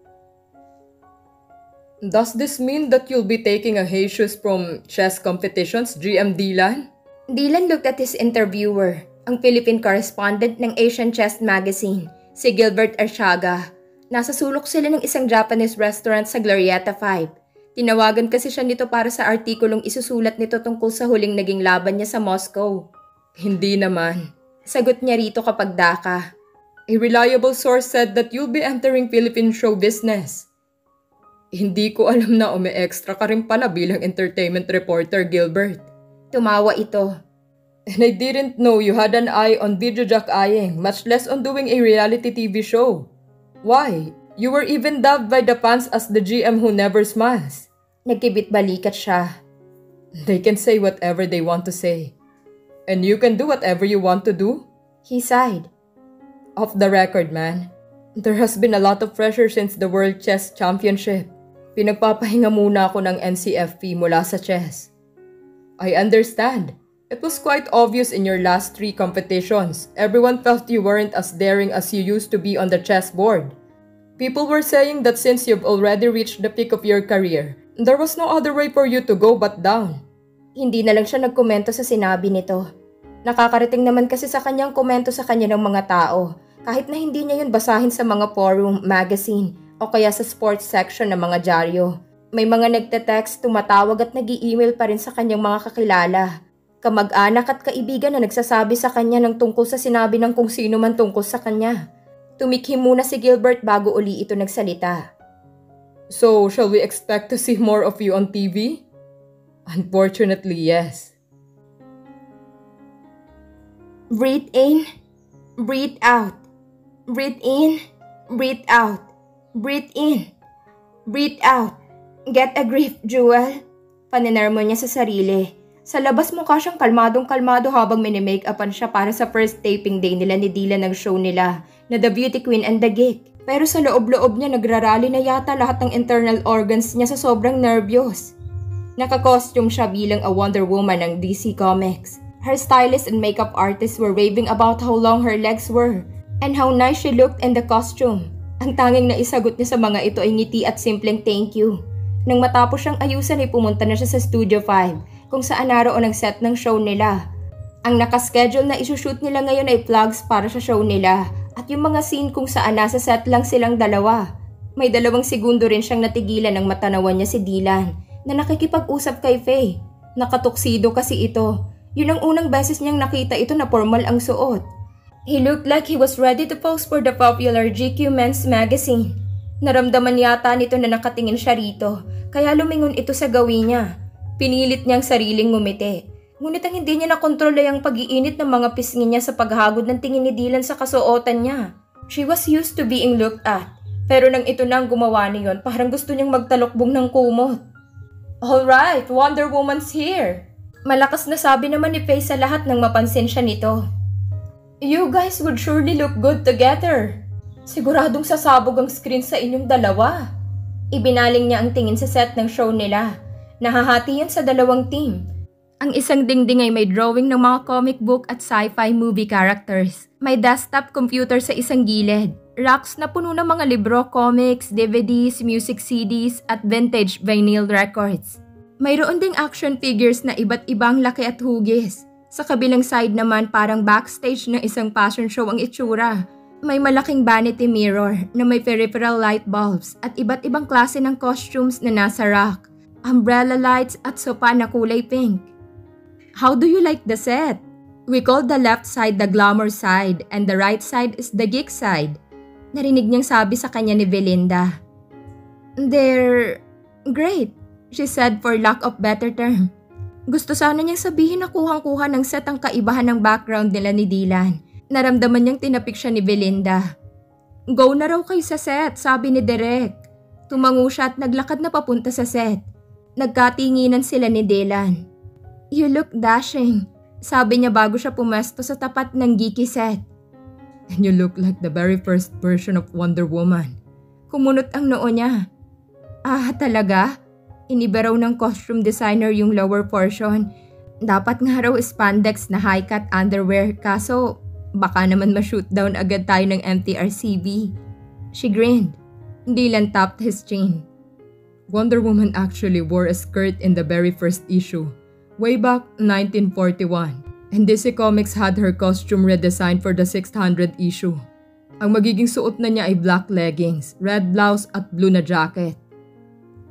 Does this mean that you'll be taking a hiatus from chess competitions, G M Dylan? Dylan looked at his interviewer, ang Philippine correspondent ng Asian Chess Magazine, si Gilbert Arciaga. Nasa sulok sila ng isang Japanese restaurant sa Glorieta five. Tinawagan kasi siya nito para sa artikulong isusulat nito tungkol sa huling naging laban niya sa Moscow. Hindi naman. Sagot niya rito kapag daka. A reliable source said that you'll be entering Philippine show business. Hindi ko alam na umi-extra ka rin pala bilang entertainment reporter, Gilbert. Tumawa ito. And I didn't know you had an eye on videojockeying, much less on doing a reality T V show. Why? You were even dubbed by the fans as the G M who never smiles. Nagkibit-balikat siya. They can say whatever they want to say. And you can do whatever you want to do? He sighed. Off the record, man. There has been a lot of pressure since the World Chess Championship. Pinagpapahinga muna ako ng N C F P mula sa chess. I understand. It was quite obvious in your last three competitions. Everyone felt you weren't as daring as you used to be on the chessboard. People were saying that since you've already reached the peak of your career, there was no other way for you to go but down. Hindi na lang siya nagkomento sa sinabi nito. Nakakarating naman kasi sa kanyang komento sa kanya ng mga tao, kahit na hindi niya yun basahin sa mga forum, magazine, o kaya sa sports section ng mga dyaryo. May mga nagte-text, tumatawag at nag-i-email pa rin sa kanyang mga kakilala. Kamag-anak at kaibigan na nagsasabi sa kanya ng tungkol sa sinabi ng kung sino man tungkol sa kanya. Tumikhim muna si Gilbert bago uli ito nagsalita. So, shall we expect to see more of you on T V? Unfortunately, yes. Breathe in, breathe out. Breathe in, breathe out. Breathe in, breathe out. Get a grip, Jewel. Paninarmo niya sa sarili. Sa labas mukha siyang kalmadong-kalmado habang mini-make-upan siya para sa first taping day nila ni Dylan ng show nila na The Beauty Queen and the Geek. Pero sa loob-loob niya nagrarally na yata lahat ng internal organs niya sa sobrang nervyos. Naka-costume siya bilang a Wonder Woman ng D C Comics. Her stylist and makeup artist were raving about how long her legs were and how nice she looked in the costume. Ang tanging naisagot niya sa mga ito ay ngiti at simpleng thank you. Nang matapos siyang ayusan ay pumunta na siya sa Studio five kung saan naroon ang set ng show nila. Ang nakaschedule na isushoot nila ngayon ay vlogs para sa show nila at yung mga scene kung saan nasa set lang silang dalawa. May dalawang segundo rin siyang natigilan nang matanawan niya si Dylan na nakikipag-usap kay Faye. Nakatuksido kasi ito. Yun ang unang beses niyang nakita ito na formal ang suot. He looked like he was ready to pose for the popular G Q Men's Magazine. Naramdaman yata nito na nakatingin siya rito, kaya lumingon ito sa gawin niya. Pinilit niyang sariling ngumiti. Ngunit ang hindi niya nakontrol ay ang pag-iinit ng mga pisngi niya sa paghagod ng tingin ni Dylan sa kasuotan niya. She was used to being looked at, pero nang ito na ang gumawa niyon, parang gusto niyang magtalokbong ng kumot. Alright, Wonder Woman's here! Malakas na sabi naman ni Faye sa lahat nang mapansin siya nito. You guys would surely look good together. Siguradong sasabog ang screen sa inyong dalawa. Ibinaling niya ang tingin sa set ng show nila. Nahahati yan sa dalawang team. Ang isang dingding ay may drawing ng mga comic book at sci-fi movie characters. May desktop computer sa isang gilid. Racks na puno ng mga libro, comics, D V Ds, music C Ds at vintage vinyl records. Mayroon ding action figures na iba't ibang laki at hugis. Sa kabilang side naman parang backstage ng isang fashion show ang itsura. May malaking vanity mirror na may peripheral light bulbs at iba't ibang klase ng costumes na nasa rack. Umbrella lights at sopa na kulay pink. How do you like the set? We call the left side the glamour side and the right side is the geek side. Narinig niyang sabi sa kanya ni Belinda. They're great, she said for lack of better term. Gusto sana niyang sabihin na kuhang-kuha ng set ang kaibahan ng background nila ni Dylan. Naramdaman niyang tinapik siya ni Belinda. Go na raw kayo sa set, sabi ni Derek. Tumango siya at naglakad na papunta sa set. Nagkatinginan sila ni Dylan. You look dashing, sabi niya bago siya pumesto sa tapat ng geeky set. And you look like the very first version of Wonder Woman. Kumunot ang noo niya. Ah, talaga? Iniba raw ng costume designer yung lower portion. Dapat nga raw spandex na high-cut underwear kaso baka naman ma-shoot down agad tayo ng M T R C B. She grinned. Dylan tapped his chin. Wonder Woman actually wore a skirt in the very first issue, way back nineteen forty-one. And D C Comics had her costume redesigned for the six hundred issue. Ang magiging suot na niya ay black leggings, red blouse at blue na jacket.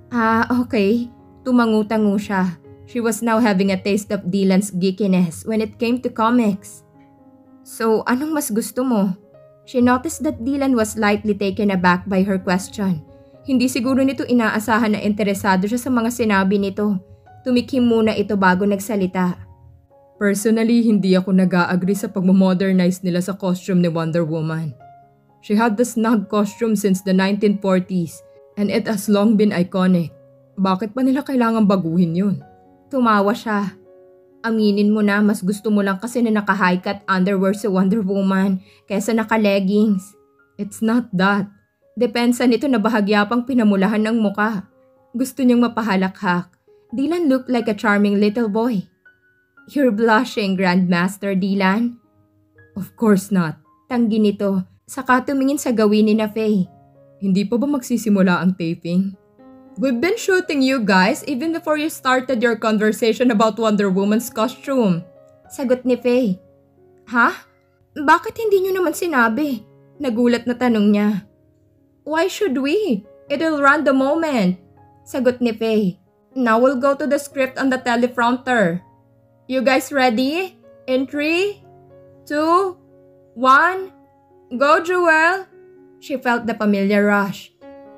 Ah, okay. Tumangu-tango siya. She was now having a taste of Dylan's geekiness when it came to comics. So, anong mas gusto mo? She noticed that Dylan was slightly taken aback by her question. Hindi siguro nito inaasahan na interesado siya sa mga sinabi nito. Tumikhim muna ito bago nagsalita. Personally, hindi ako nag-a-agree sa pagmamodernize nila sa costume ni Wonder Woman. She had the snug costume since the nineteen forties and it has long been iconic. Bakit pa nila kailangan baguhin yun? Tumawa siya. Aminin mo na mas gusto mo lang kasi na naka-high cut underwear si Wonder Woman kaysa naka-leggings. It's not that. Depensa nito na bahagya pang pinamulahan ng muka. Gusto niyang mapahalakhak. Dylan looked like a charming little boy. You're blushing, Grandmaster Dylan. Of course not. Tanggi nito. Saka tumingin sa gawin ni na Faye. Hindi pa ba magsisimula ang taping? We've been shooting you guys even before you started your conversation about Wonder Woman's costume. Sagot ni Faye. Ha? Bakit hindi nyo naman sinabi? Nagulat na tanong niya. Why should we? It'll run the moment. Sagot ni Faye. Now we'll go to the script on the teleprompter. You guys ready? In three, two, one, go Jewel! She felt the familiar rush.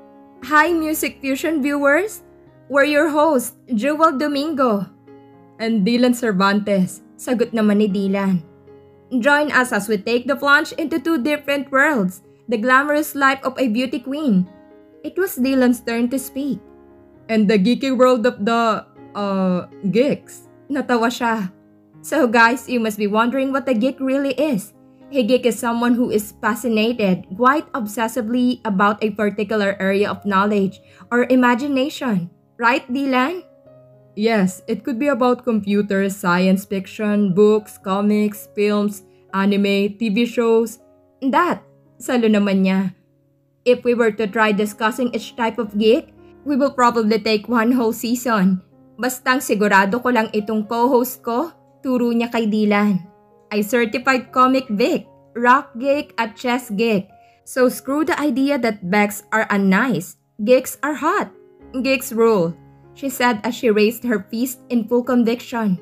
Hi Music Fusion viewers! We're your host, Jewel Domingo. And Dylan Cervantes, sagot naman ni Dylan. Join us as we take the plunge into two different worlds, the glamorous life of a beauty queen. It was Dylan's turn to speak. And the geeky world of the, uh, geeks. Natawa siya. So guys, you must be wondering what a geek really is. A geek is someone who is fascinated, quite obsessively about a particular area of knowledge or imagination. Right, Dylan? Yes, it could be about computers, science fiction, books, comics, films, anime, T V shows. That, salo naman niya. If we were to try discussing each type of geek, we will probably take one whole season. Bastang sigurado ko lang itong co-host ko, turo niya kay Dylan. I certified comic geek, rock geek at chess geek. So screw the idea that Becks are unnice. Geeks are hot. Geeks rule, she said as she raised her fist in full conviction.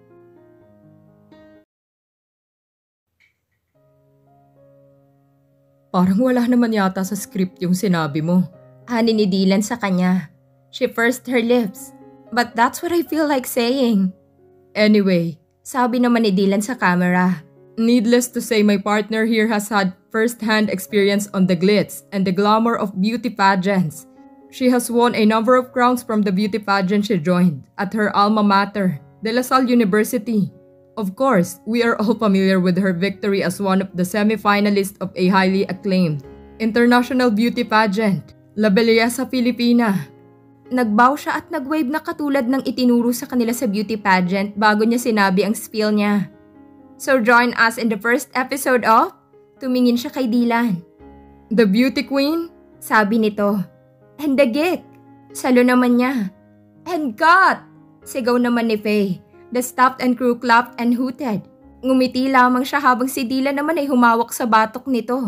Parang wala naman yata sa script yung sinabi mo. Hani ni Dylan sa kanya. She pursed her lips. But that's what I feel like saying. Anyway, sabi naman ni Dylan sa camera. Needless to say, my partner here has had first-hand experience on the glitz and the glamour of beauty pageants. She has won a number of crowns from the beauty pageant she joined at her alma mater, De La Salle University. Of course, we are all familiar with her victory as one of the semi-finalists of a highly acclaimed international beauty pageant, La Belleza Filipina. Nagbow siya at nagwave na katulad ng itinuro sa kanila sa beauty pageant bago niya sinabi ang spiel niya. So join us in the first episode of... Tumingin siya kay Dylan. The Beauty Queen? Sabi nito. And the geek. Salo naman niya. And cut! Sigaw naman ni Faye. The staff and crew clapped and hooted. Ngumiti lamang siya habang si Dylan naman ay humawak sa batok nito.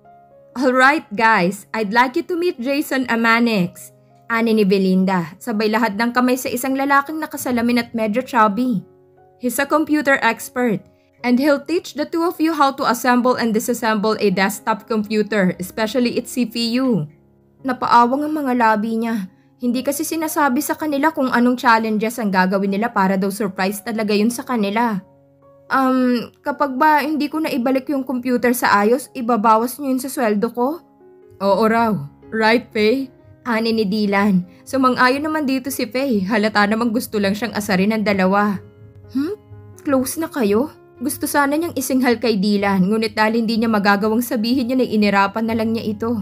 Alright guys, I'd like you to meet Jason Amanix. Ani ni Belinda, sabay lahat ng kamay sa isang lalaking nakasalamin at medyo chubby. He's a computer expert, and he'll teach the two of you how to assemble and disassemble a desktop computer, especially its C P U. Napaawang ang mga labi niya. Hindi kasi sinasabi sa kanila kung anong challenges ang gagawin nila para daw surprise talaga yun sa kanila. Um, kapag ba hindi ko na ibalik yung computer sa ayos, ibabawas niyo yun sa sweldo ko? Oo raw. Right, Faye? Ani ni Dylan. Sumang-ayon naman dito si Faye. Halata namang gusto lang siyang asarin ng dalawa. Hmm? Close na kayo? Gusto sana niyang isinghal kay Dylan, ngunit dahil hindi niya magagawang sabihin niya na inirapan na lang niya ito.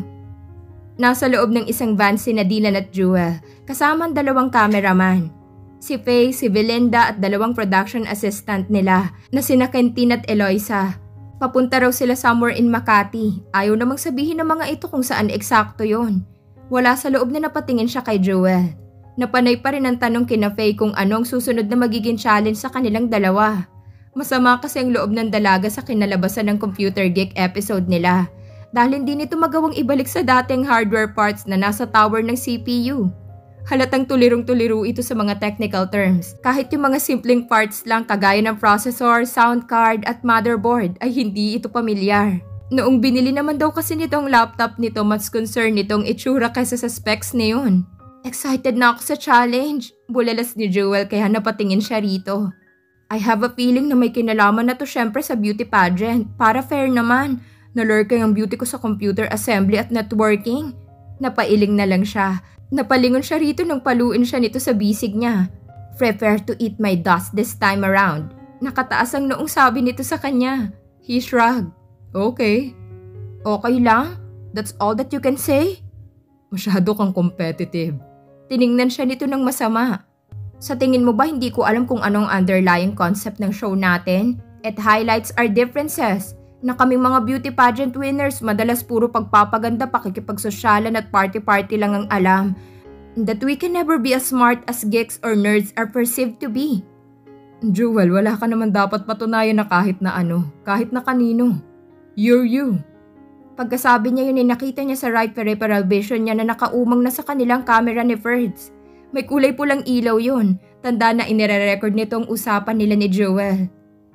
Nasa loob ng isang van si Dylan at Jewel, kasama ang dalawang cameraman. Si Faye, si Belinda at dalawang production assistant nila na sina Quentin at Eloisa. Papunta raw sila somewhere in Makati. Ayaw namang sabihin ng mga ito kung saan eksakto yon. Wala sa loob na napatingin siya kay Jewel. Napanay pa rin ang tanong kina Faye kung anong susunod na magiging challenge sa kanilang dalawa. Masama kasi ang loob ng dalaga sa kinalabasan ng Computer Geek episode nila dahil hindi nito magawang ibalik sa dating hardware parts na nasa tower ng C P U. Halatang tulirong-tuliro ito sa mga technical terms. Kahit yung mga simpleng parts lang kagaya ng processor, sound card at motherboard ay hindi ito pamilyar. Noong binili naman daw kasi nitong laptop nito, mas concern nitong itsura kaysa sa specs na yun. Excited na ako sa challenge. Bulalas ni Jewel kaya napatingin siya rito. I have a feeling na may kinalaman na to syempre sa beauty pageant. Para fair naman. Nalurking ang beauty ko sa computer assembly at networking. Napailing na lang siya. Napalingon siya rito nang paluin siya nito sa bisig niya. Prepare to eat my dust this time around. Nakataas ang noong sabi nito sa kanya. He shrugged. Okay. Okay lang? That's all that you can say? Masyado kang competitive. Tiningnan siya nito ng masama. Sa tingin mo ba hindi ko alam kung anong underlying concept ng show natin? It highlights our differences. Na kaming mga beauty pageant winners, madalas puro pagpapaganda, pakikipagsosyalan at party-party lang ang alam. That we can never be as smart as geeks or nerds are perceived to be. Jewel, wala ka naman dapat patunayan na kahit na ano, kahit na kanino. You're you. Pagkasabi niya yun ay nakita niya sa right peripheral vision niya na nakaumang na sa kanilang camera ni Ferds. May kulay pulang ilaw yun. Tanda na inire-record nitong usapan nila ni Jewel.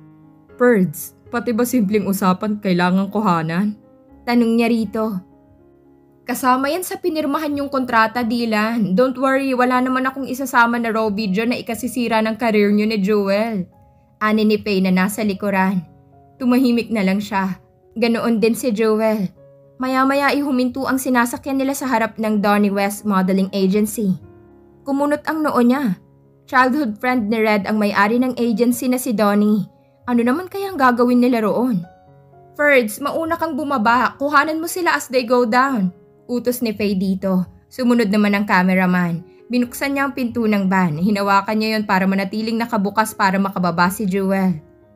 Ferds, pati ba simpleng usapan kailangang kuhanan? Tanong niya rito. Kasama yan sa pinirmahan yung kontrata, Dylan. Don't worry, wala naman akong isasama na raw video na ikasisira ng career niyo ni Jewel. Ani ni Faye na nasa likuran. Tumahimik na lang siya. Ganoon din si Jewel. Maya-maya ihuminto ang sinasakyan nila sa harap ng Donnie West Modeling Agency. Kumunot ang noo niya. Childhood friend ni Red ang may-ari ng agency na si Donnie. Ano naman kayang gagawin nila roon? Ferds, mauna kang bumaba. Kuhanan mo sila as they go down. Utos ni Faye dito. Sumunod naman ang cameraman. Binuksan niya ang pinto ng van. Hinawakan niya yon para manatiling nakabukas para makababa si Jewel.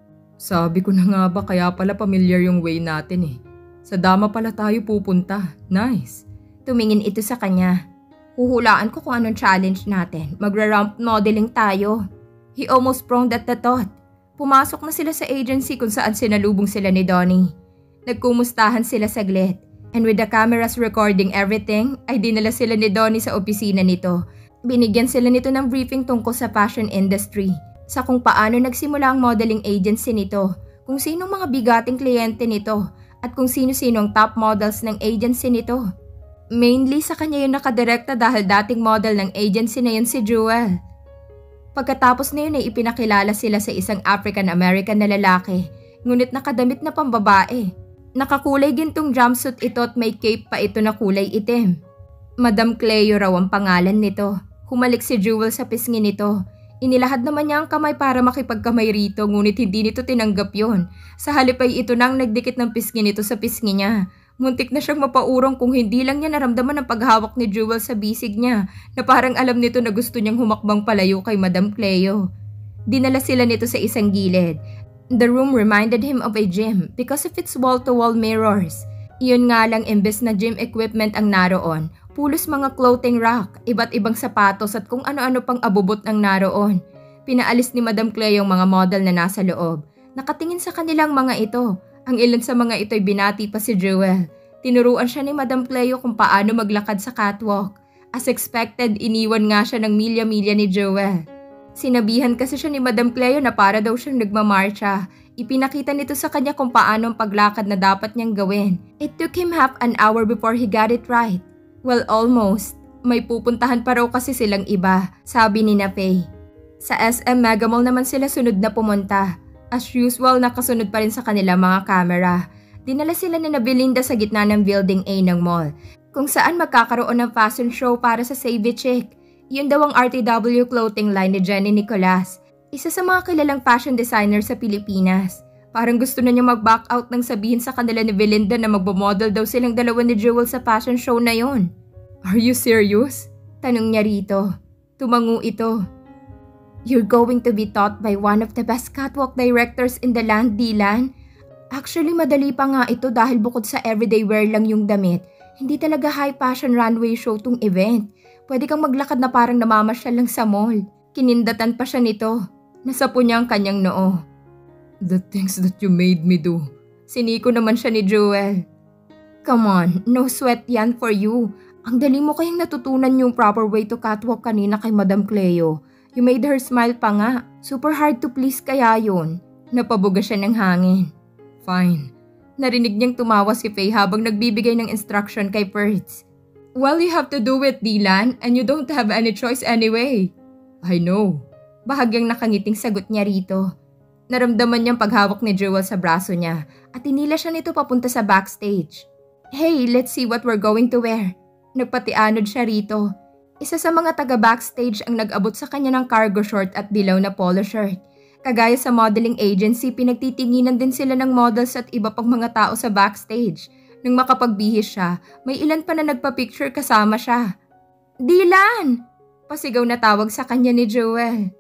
Sabi ko na nga ba kaya pala familiar yung way natin eh. Sa dama pala tayo pupunta. Nice. Tumingin ito sa kanya. Huhulaan ko kung anong challenge natin. Magra-ramp modeling tayo. He almost frowned at the thought. Pumasok na sila sa agency kung saan sinalubong sila ni Donnie. Nagkumustahan sila saglit. And with the cameras recording everything, ay dinala sila ni Donnie sa opisina nito. Binigyan sila nito ng briefing tungkol sa fashion industry. Sa kung paano nagsimula ang modeling agency nito, kung sinong mga bigating kliyente nito, at kung sino-sino ang top models ng agency nito. Mainly sa kanya yung nakadirekta dahil dating model ng agency na yun si Jewel. Pagkatapos na yun ay ipinakilala sila sa isang African-American na lalaki, ngunit nakadamit na pambabae. Nakakulay gintong jumpsuit ito at may cape pa ito na kulay itim. Madam Cleo raw ang pangalan nito. Humalik si Jewel sa pisngi nito. Inilahad naman niya ang kamay para makipagkamay rito ngunit hindi nito tinanggap yon. Sa halip ay ito nang nagdikit ng pisngi nito sa pisngi niya. Muntik na siyang mapaurong kung hindi lang niya naramdaman ang paghawak ni Jewel sa bisig niya na parang alam nito na gusto niyang humakbang palayo kay Madam Cleo. Dinala sila nito sa isang gilid. The room reminded him of a gym because of its wall-to-wall mirrors. Iyon nga lang imbes na gym equipment ang naroon, pulos mga clothing rack, iba't ibang sapatos at kung ano-ano pang abubot ang naroon. Pinaalis ni Madam Cleo ang mga model na nasa loob. Nakatingin sa kanilang mga ito. Ang ilan sa mga ito'y binati pa si Jewel. Tinuruan siya ni Madam Cleo kung paano maglakad sa catwalk. As expected, iniwan nga siya ng milya-milya ni Jewel. Sinabihan kasi siya ni Madam Cleo na para daw siyang nagmamarcha. Ipinakita nito sa kanya kung paano ang paglakad na dapat niyang gawin. It took him half an hour before he got it right. Well, almost. May pupuntahan pa raw kasi silang iba, sabi ni na Faye. Sa S M Mega Mall naman sila sunod na pumunta. As usual, nakasunod pa rin sa kanila mga camera. Dinala sila ni na Belinda sa gitna ng Building A ng mall, kung saan magkakaroon ng fashion show para sa Save It Chic. Yun daw ang R T W clothing line ni Jenny Nicolas, isa sa mga kilalang fashion designer sa Pilipinas. Parang gusto na niya mag-back out nang sabihin sa kanila ni Belinda na magbo-model daw silang dalawa ni Jewel sa fashion show na yon. Are you serious? Tanong niya rito. Tumango ito. You're going to be taught by one of the best catwalk directors in the land, Dylan. Actually, madali pa nga ito dahil bukod sa everyday wear lang yung damit, hindi talaga high fashion runway show tong event. Pwede kang maglakad na parang namamasyal lang sa mall. Kinindatan pa siya nito. Nasapo niya ang kanyang noo. The things that you made me do. Siniko naman siya ni Jewel. Come on, no sweat yan for you. Ang dali mo kayang natutunan yung proper way to catwalk kanina kay Madam Cleo. You made her smile pa nga. Super hard to please kaya yun. Napabuga siya ng hangin. Fine. Narinig niyang tumawa si Faye habang nagbibigay ng instruction kay Pertz. Well, you have to do it, Dylan, and you don't have any choice anyway. I know. Bahagyang nakangiting sagot niya rito. Naramdaman niyang paghawak ni Jewel sa braso niya at tinila siya nito papunta sa backstage. Hey, let's see what we're going to wear. Nagpatianod siya rito. Isa sa mga taga-backstage ang nag-abot sa kanya ng cargo short at dilaw na polo shirt. Kagaya sa modeling agency, pinagtitinginan din sila ng models at iba pang mga tao sa backstage. Nang makapagbihis siya, may ilan pa na nagpa-picture kasama siya. Dylan! Pasigaw na tawag sa kanya ni Jewel.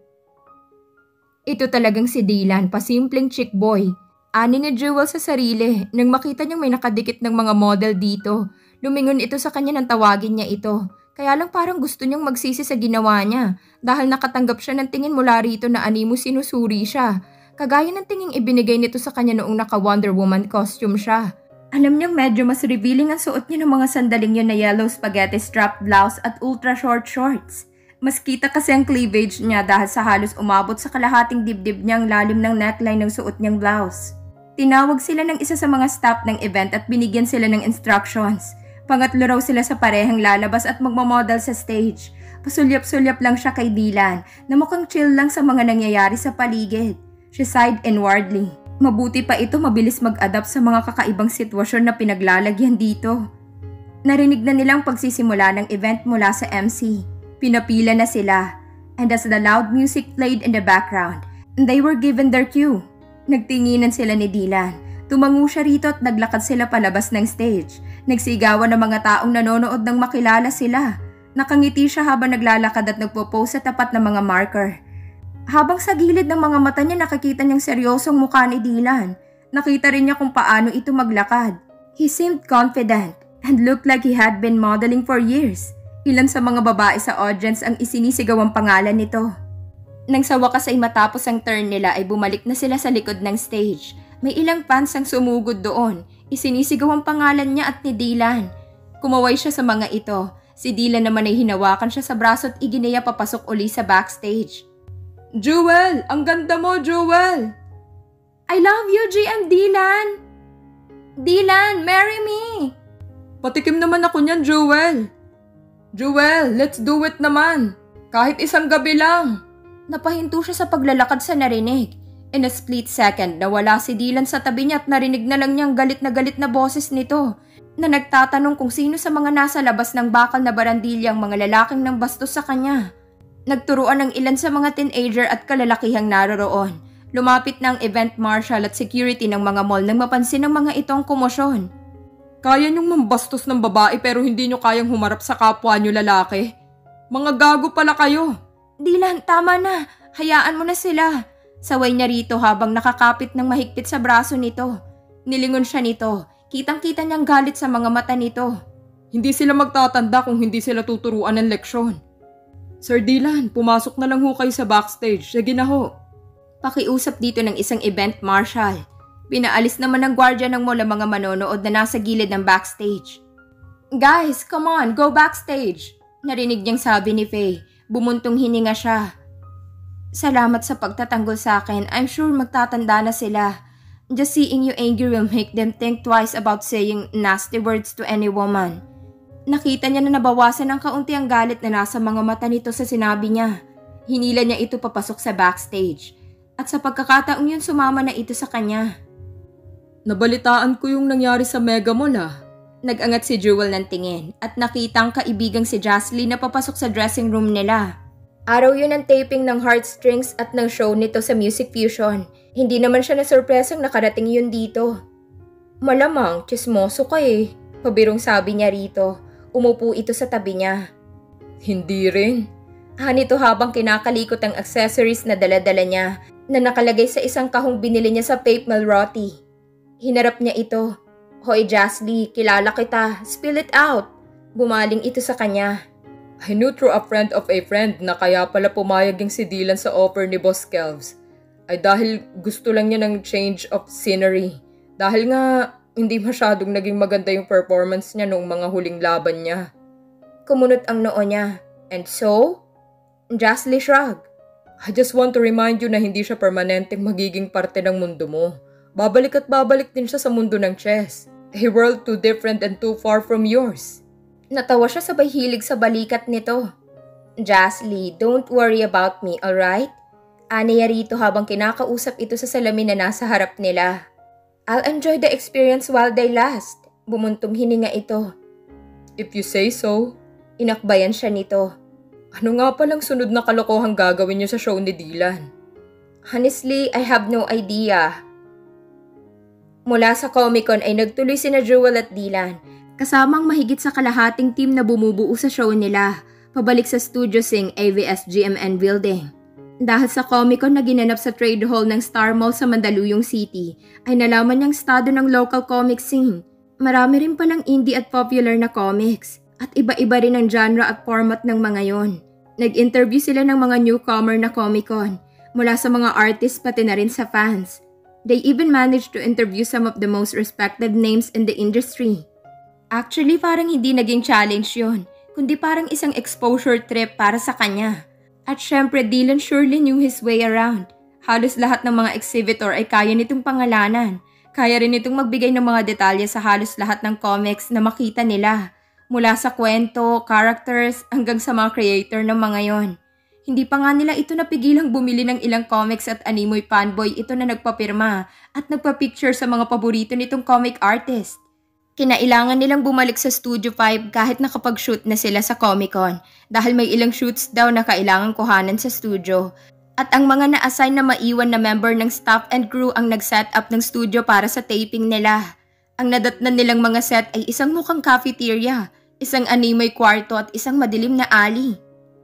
Ito talagang si Dylan, pasimpleng chick boy. Ani ni Jewel sa sarili nang makita niyang may nakadikit ng mga model dito. Lumingon ito sa kanya nang tawagin niya ito. Kaya lang parang gusto niyang magsisi sa ginawa niya dahil nakatanggap siya ng tingin mula rito na animo sinusuri siya. Kagaya ng tinging ibinigay nito sa kanya noong naka-Wonder Woman costume siya. Alam niyang medyo mas revealing ang suot niya ng mga sandaling yun na yellow spaghetti strap blouse at ultra short shorts. Mas kita kasi ang cleavage niya dahil sa halos umabot sa kalahating dibdib niyang lalim ng neckline ng suot niyang blouse. Tinawag sila ng isa sa mga staff ng event at binigyan sila ng instructions. Pangatlo raw sila sa parehang lalabas at magmamodel sa stage. Pasulyap-sulyap lang siya kay Dylan na mukhang chill lang sa mga nangyayari sa paligid. She sighed inwardly. Mabuti pa ito mabilis mag-adapt sa mga kakaibang sitwasyon na pinaglalagyan dito. Narinig na nilang pagsisimula ng event mula sa M C. Pinapila na sila. And as the loud music played in the background, they were given their cue. Nagtinginan sila ni Dylan. Tumango siya rito at naglakad sila palabas ng stage. Nagsigawan ng mga taong nanonood nang makilala sila. Nakangiti siya habang naglalakad at nagpo-pose sa tapat ng mga marker. Habang sa gilid ng mga mata niya nakikita niyang seryosong mukha ni Dylan. Nakita rin niya kung paano ito maglakad. He seemed confident and looked like he had been modeling for years. Ilan sa mga babae sa audience ang isinisigaw ang pangalan nito. Nang sa wakas ay matapos ang turn nila ay bumalik na sila sa likod ng stage. May ilang fans ang sumugod doon. Isinisigaw ang pangalan niya at ni Dylan. Kumaway siya sa mga ito. Si Dylan naman ay hinawakan siya sa braso at iginaya papasok uli sa backstage. Jewel! Ang ganda mo, Jewel! I love you, G M Dylan! Dylan, marry me! Patikim naman ako niyan, Jewel! Jewel, let's do it naman! Kahit isang gabi lang! Napahinto siya sa paglalakad sa narinig. In a split second, nawala si Dylan sa tabi niya at narinig na lang niyang galit na galit na boses nito na nagtatanong kung sino sa mga nasa labas ng bakal na barandilyang mga lalaking nang bastos sa kanya. Nagturuan ng ilan sa mga teenager at kalalakihang naroroon. Lumapit na ang event marshal at security ng mga mall nang mapansin ng mga itong komosyon. Kaya niyong mambastos ng babae pero hindi niyo kayang humarap sa kapwa niyo lalaki? Mga gago pala kayo! Dylan, tama na! Hayaan mo na sila! Saway niya rito habang nakakapit ng mahigpit sa braso nito. Nilingon siya nito. Kitang-kita niyang galit sa mga mata nito. Hindi sila magtatanda kung hindi sila tuturuan ng leksyon. Sir Dylan, pumasok na lang ho kayo sa backstage. Sige na ho. Pakiusap dito ng isang event marshal. Pinaalis naman ng gwardya ng mall ang mga manonood na nasa gilid ng backstage. Guys, come on, go backstage. Narinig niyang sabi ni Faye. Bumuntong hininga siya. Salamat sa pagtatanggol sa akin. I'm sure magtatanda na sila. Just seeing you angry will make them think twice about saying nasty words to any woman. Nakita niya na nabawasan ng kaunti ang galit na nasa mga mata nito sa sinabi niya. Hinila niya ito papasok sa backstage. At sa pagkakataong yun sumama na ito sa kanya. Nabalitaan ko yung nangyari sa Mega Mall ah. Nag-angat si Jewel ng tingin at nakita ang kaibigang si Jocelyn na papasok sa dressing room nila. Araw yun ang taping ng Heartstrings at ng show nito sa Music Fusion. Hindi naman siya na-surpresang nakarating yun dito. Malamang, chismoso ka eh. Pabirong sabi niya rito. Umupo ito sa tabi niya. Hindi rin. Hanito habang kinakalikot ang accessories na dala-dala niya na nakalagay sa isang kahong binili niya sa Pape Malrotti. Hinarap niya ito. Hoy Jasly, kilala kita. Spill it out. Bumaling ito sa kanya. I knew through a friend of a friend na kaya pala pumayag yung si Dylan sa offer ni Boss Kelvs. Ay dahil gusto lang niya ng change of scenery. Dahil nga hindi masyadong naging maganda yung performance niya noong mga huling laban niya. Kumunot ang noo niya. And so? Jazly shrugged. I just want to remind you na hindi siya permanenteng magiging parte ng mundo mo. Babalik at babalik din siya sa mundo ng chess. A world too different and too far from yours. Natawa siya sabay hilig sa balikat nito. Jazly, don't worry about me, alright? Aniya rito habang kinakausap ito sa salamin na nasa harap nila. I'll enjoy the experience while they last. Bumuntong hininga ito. If you say so. Inakbayan siya nito. Ano nga palang sunod na kalokohang gagawin niyo sa show ni Dylan? Honestly, I have no idea. Mula sa Comic-Con ay nagtuloy sina Jewel at Dylan, kasamang mahigit sa kalahating team na bumubuo sa show nila, pabalik sa Studio Sing A V S G M N Building. Dahil sa Comic-Con na ginanap sa trade hall ng Star Mall sa Mandaluyong City, ay nalaman niyang estado ng local comic scene. Marami rin palang indie at popular na comics. At iba-iba rin ang genre at format ng mga yon. Nag-interview sila ng mga newcomer na Comic-Con, mula sa mga artists pati na rin sa fans. They even managed to interview some of the most respected names in the industry. Actually, parang hindi naging challenge yon, kundi parang isang exposure trip para sa kanya. At syempre, Dylan surely knew his way around. Halos lahat ng mga exhibitor ay kaya nitong pangalanan. Kaya rin itong magbigay ng mga detalye sa halos lahat ng comics na makita nila. Mula sa kwento, characters, hanggang sa mga creator ng mga yon. Hindi pa nga nila ito napigilang bumili ng ilang comics at animoy fanboy ito na nagpapirma at nagpa-picture sa mga paborito nitong comic artist. Kinailangan nilang bumalik sa Studio five kahit nakapag-shoot na sila sa Comic-Con dahil may ilang shoots daw na kailangan kuhanan sa studio. At ang mga na-assign na maiwan na member ng staff and crew ang nag-set up ng studio para sa taping nila. Ang nadatnan nilang mga set ay isang mukhang cafeteria, isang animoy kwarto at isang madilim na alley.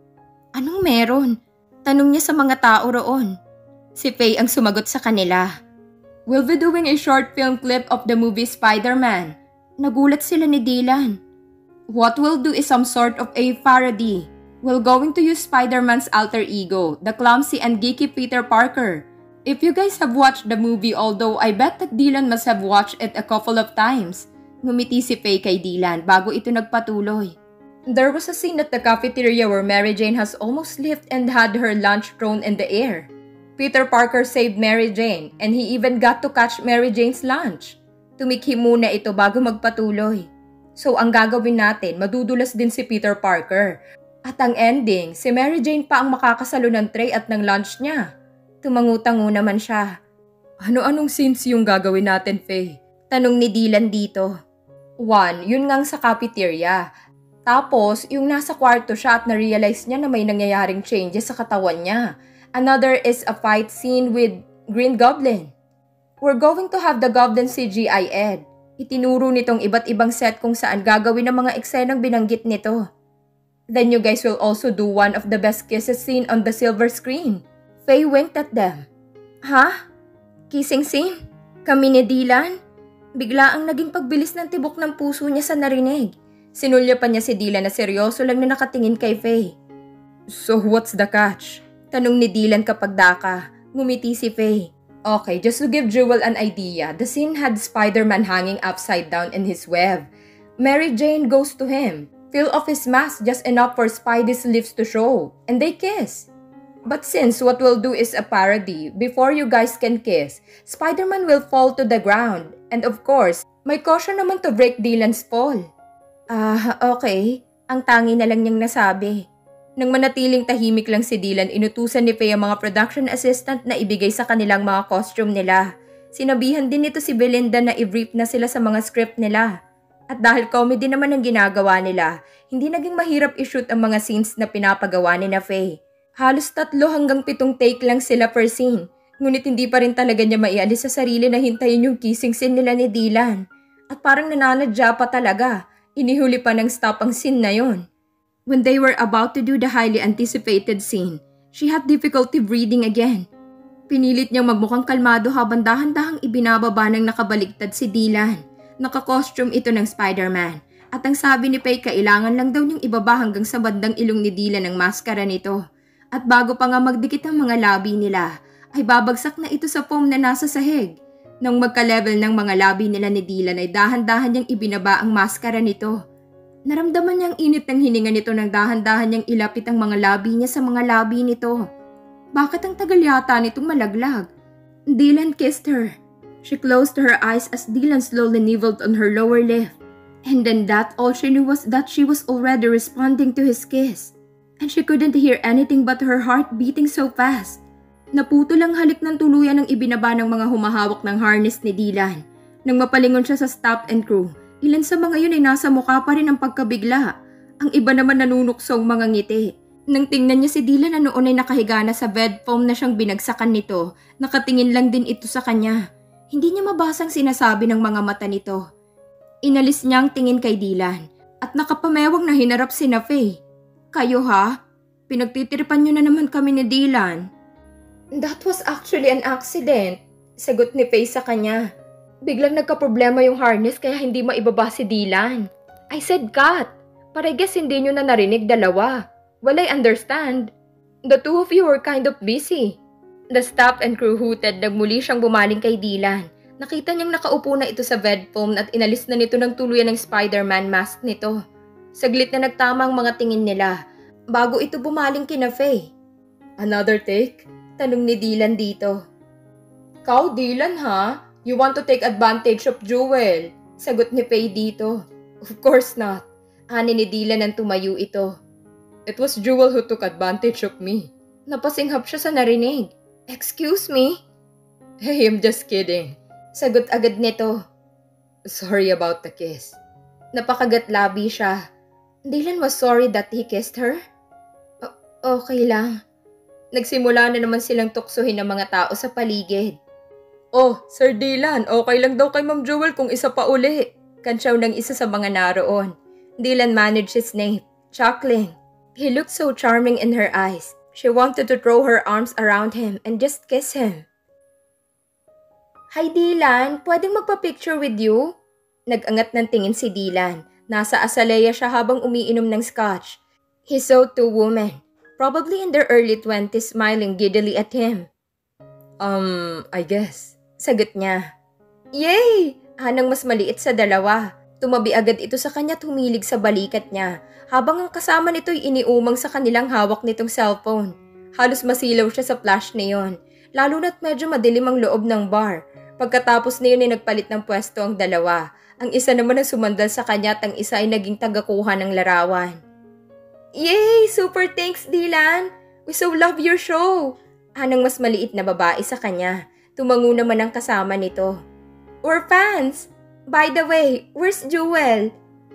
Anong meron? Tanong niya sa mga tao roon. Si Faye ang sumagot sa kanila. We'll be doing a short film clip of the movie Spider-Man. Nagulat sila ni Dylan. What we'll do is some sort of a parody. We're going to use Spider-Man's alter ego, the clumsy and geeky Peter Parker. If you guys have watched the movie, although I bet that Dylan must have watched it a couple of times. Ngumiti si Faye kay Dylan bago ito nagpatuloy. There was a scene at the cafeteria where Mary Jane has almost slipped and had her lunch thrown in the air. Peter Parker saved Mary Jane and he even got to catch Mary Jane's lunch. Tumikhi muna ito bago magpatuloy. So ang gagawin natin, madudulas din si Peter Parker. At ang ending, si Mary Jane pa ang makakasalo ng tray at ng lunch niya. Tumangutango naman siya. Ano-anong scenes yung gagawin natin, Faye? Tanong ni Dylan dito. One, yun ngang sa cafeteria. Tapos, yung nasa kwarto siya at na-realize niya na may nangyayaring changes sa katawan niya. Another is a fight scene with Green Goblin. We're going to have the Goblin C G I-ed. Itinuro nitong iba't ibang set kung saan gagawin ang mga eksenang binanggit nito. Then you guys will also do one of the best kisses scene on the silver screen. Faye winked at them. Ha? Kissing scene? Kami ni Dylan? Bigla ang naging pagbilis ng tibok ng puso niya sa narinig. Sinulya pa niya si Dylan na seryoso lang na nakatingin kay Faye. So what's the catch? Tanong ni Dylan kapag daka. Ngumiti si Faye. Okay, just to give Jewel an idea, the scene had Spider-Man hanging upside down in his web. Mary Jane goes to him, peel off his mask just enough for Spidey's lips to show, and they kiss. But since what we'll do is a parody, before you guys can kiss, Spider-Man will fall to the ground, and of course, may caution naman to break Dylan's fall. Ah, uh, okay. Ang tangi na lang niyang nasabi. Nang manatiling tahimik lang si Dylan, inutusan ni Faye ang mga production assistant na ibigay sa kanilang mga costume nila. Sinabihan din nito si Belinda na i-brief na sila sa mga script nila. At dahil comedy naman ang ginagawa nila, hindi naging mahirap i-shoot ang mga scenes na pinapagawa ni na Faye. Halos tatlo hanggang pitong take lang sila per scene. Ngunit hindi pa rin talaga niya maialis sa sarili na hintayin yung kissing scene nila ni Dylan. At parang nananadya pa talaga. Inihuli pa ng stop ang scene na yon. When they were about to do the highly anticipated scene, she had difficulty breathing again. Pinilit niyang magmukhang kalmado habang dahan-dahang ibinababa ng nakabaligtad si Dylan. Naka-costume ito ng Spider-Man. At ang sabi ni Faye, kailangan lang daw niyang ibaba hanggang sa bandang ilong ni Dylan ang maskara nito. At bago pa nga magdikit ang mga labi nila, ay babagsak na ito sa foam na nasa sahig. Nang magka-level ng mga labi nila ni Dylan ay dahan-dahan niyang ibinaba ang maskara nito. Naramdaman niyang init ng hininga nito nang dahan-dahan niyang ilapit ang mga labi niya sa mga labi nito. Bakit ang tagal yata nitong malaglag? Dylan kissed her. She closed her eyes as Dylan slowly nibbled on her lower lip. And then that all she knew was that she was already responding to his kiss. And she couldn't hear anything but her heart beating so fast. Naputol ang halik ng tuluyan ng ibinaba ng mga humahawak ng harness ni Dylan. Nang mapalingon siya sa stop and crew, ilan sa mga yun ay nasa mukha pa rin ang pagkabigla. Ang iba naman nanunuksong mga ngiti. Nang tingnan niya si Dylan na noon ay nakahiga na sa bed foam na siyang binagsakan nito, nakatingin lang din ito sa kanya. Hindi niya mabasang sinasabi ng mga mata nito. Inalis niya ang tingin kay Dylan at nakapamewang na hinarap si na Faye. Kayo ha? Pinagtitripan niyo na naman kami ni Dylan. That was actually an accident, sagot ni Faye sa kanya. Biglang nagkaproblema yung harness kaya hindi maibaba si Dylan. I said cut, but I guess hindi niyo na narinig dalawa. Well, I understand. The two of you were kind of busy. The staff and crew hooted nang muli siyang bumaling kay Dylan. Nakita niyang nakaupo na ito sa bed foam at inalis na nito ng tuluyan ng Spider-Man mask nito. Saglit na nagtama ang mga tingin nila bago ito bumaling kina Faye. Another take? Tanong ni Dylan dito. Kau, Dylan ha? You want to take advantage of Jewel? Sagot ni Faye dito. Of course not. Ani ni Dylan nang tumayo ito. It was Jewel who took advantage of me. Napasinghap siya sa narinig. Excuse me? Hey, I'm just kidding. Sagot agad nito. Sorry about the kiss. Napakagatlabi siya. Dylan was sorry that he kissed her? O- okay lang. Nagsimula na naman silang tuksuhin ng mga tao sa paligid. Oh, Sir Dylan, okay lang daw kay Ma'am Jewel kung isa pa uli. Kansyaw ng isa sa mga naroon. Dylan managed his name, chuckling. He looked so charming in her eyes. She wanted to throw her arms around him and just kiss him. Hi Dylan, pwedeng magpa-picture with you? Nag-angat ng tingin si Dylan. Nasa asaleya siya habang umiinom ng scotch. He saw two women, probably in their early twenties, smiling giddily at him. Um, I guess. Sagot niya. Yay! Anang mas maliit sa dalawa. Tumabi agad ito sa kanya at humilig sa balikat niya, habang ang kasama nito'y iniumang sa kanilang hawak nitong cellphone. Halos masilaw siya sa flash neon, lalo na't medyo madilim ang loob ng bar. Pagkatapos na yun ay nagpalit ng pwesto ang dalawa. Ang isa naman ang sumandal sa kanya at ang isa ay naging tagakuha ng larawan. Yay! Super thanks, Dylan! We so love your show! Anang mas maliit na babae sa kanya. Tumango naman ang kasama nito. We're fans! By the way, where's Jewel?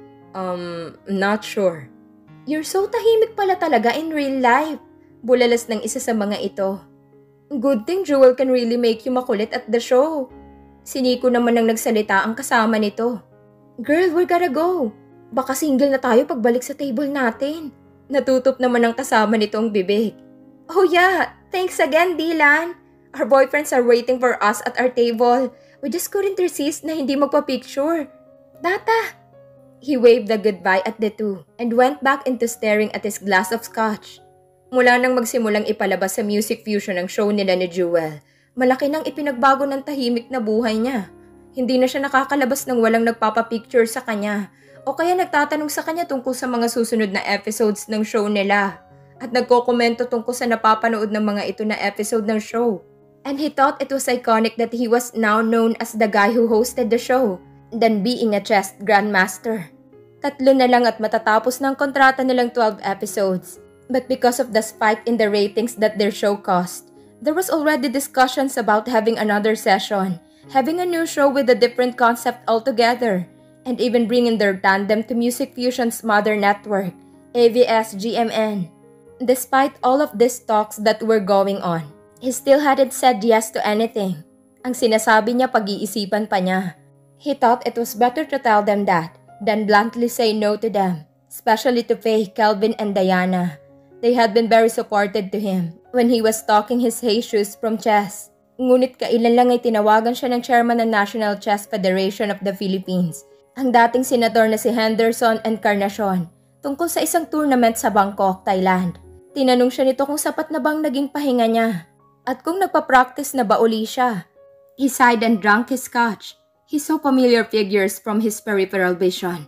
Um, not sure. You're so tahimik pala talaga in real life. Bulalas ng isa sa mga ito. Good thing Jewel can really make you makulit at the show. Siniko naman ang nagsalita ang kasama nito. Girl, we gotta go. Baka single na tayo pagbalik sa table natin. Natutop naman ang kasama nito ang bibig. Oh yeah, thanks again, Dylan. Our boyfriends are waiting for us at our table. We just couldn't resist na hindi magpa-picture. Data! He waved a goodbye at the two and went back into staring at his glass of scotch. Mula nang magsimulang ipalabas sa music fusion ang show nila ni Jewel, malaki nang ipinagbago ng tahimik na buhay niya. Hindi na siya nakakalabas ng walang nagpapapicture sa kanya o kaya nagtatanong sa kanya tungkol sa mga susunod na episodes ng show nila at nagkokomento tungkol sa napapanood ng mga ito na episode ng show. And he thought it was iconic that he was now known as the guy who hosted the show than being a chess grandmaster. Tatlo na lang at matatapos ng kontrata nilang twelve episodes. But because of the spike in the ratings that their show caused, there was already discussions about having another session, having a new show with a different concept altogether, and even bringing their tandem to Music Fusion's mother network, A V S G M N. Despite all of these talks that were going on, he still hadn't said yes to anything. Ang sinasabi niya pag-iisipan pa niya. He thought it was better to tell them that than bluntly say no to them, especially to Faye, Kelvin, and Diana. They had been very supportive to him when he was talking his Jesus from chess. Ngunit kailan lang ay tinawagan siya ng chairman ng National Chess Federation of the Philippines, ang dating senador na si Henderson Encarnacion, tungkol sa isang tournament sa Bangkok, Thailand. Tinanong siya nito kung sapat na bang naging pahinga niya at kung nagpa-practice na ba uli siya. He sighed and drank his scotch. He saw familiar figures from his peripheral vision.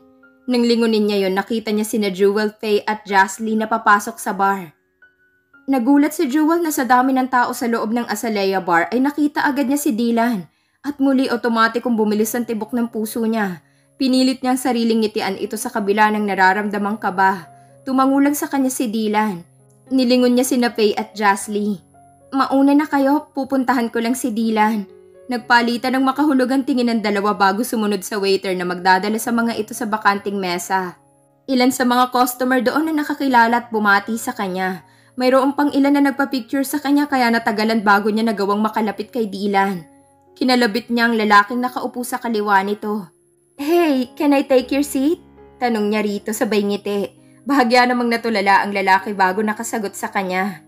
Nang lingunin niya yon, nakita niya sina Jewel, Faye at Jaslyn na papasok sa bar. Nagulat si Jewel na sa dami ng tao sa loob ng Azalea Bar ay nakita agad niya si Dylan at muli otomatikong bumilis ang tibok ng puso niya. Pinilit niyang sariling ngitian ito sa kabila ng nararamdamang kaba. Tumangulang sa kanya si Dylan. Nilingon niya sina Faye at Jaslyn. Mauna na kayo, pupuntahan ko lang si Dylan. Nagpalitan ng makahulugang tingin ng dalawa bago sumunod sa waiter na magdadala sa mga ito sa bakanting mesa. Ilan sa mga customer doon na nakakilala at bumati sa kanya. Mayroon pang ilan na nagpa-picture sa kanya kaya natagalan bago niya nagawang makalapit kay Dylan. Kinalabit niya ang lalaking nakaupo sa kaliwa nito. Hey, can I take your seat? Tanong niya rito sabay ngiti. Bahagya namang natulala ang lalaki bago nakasagot sa kanya.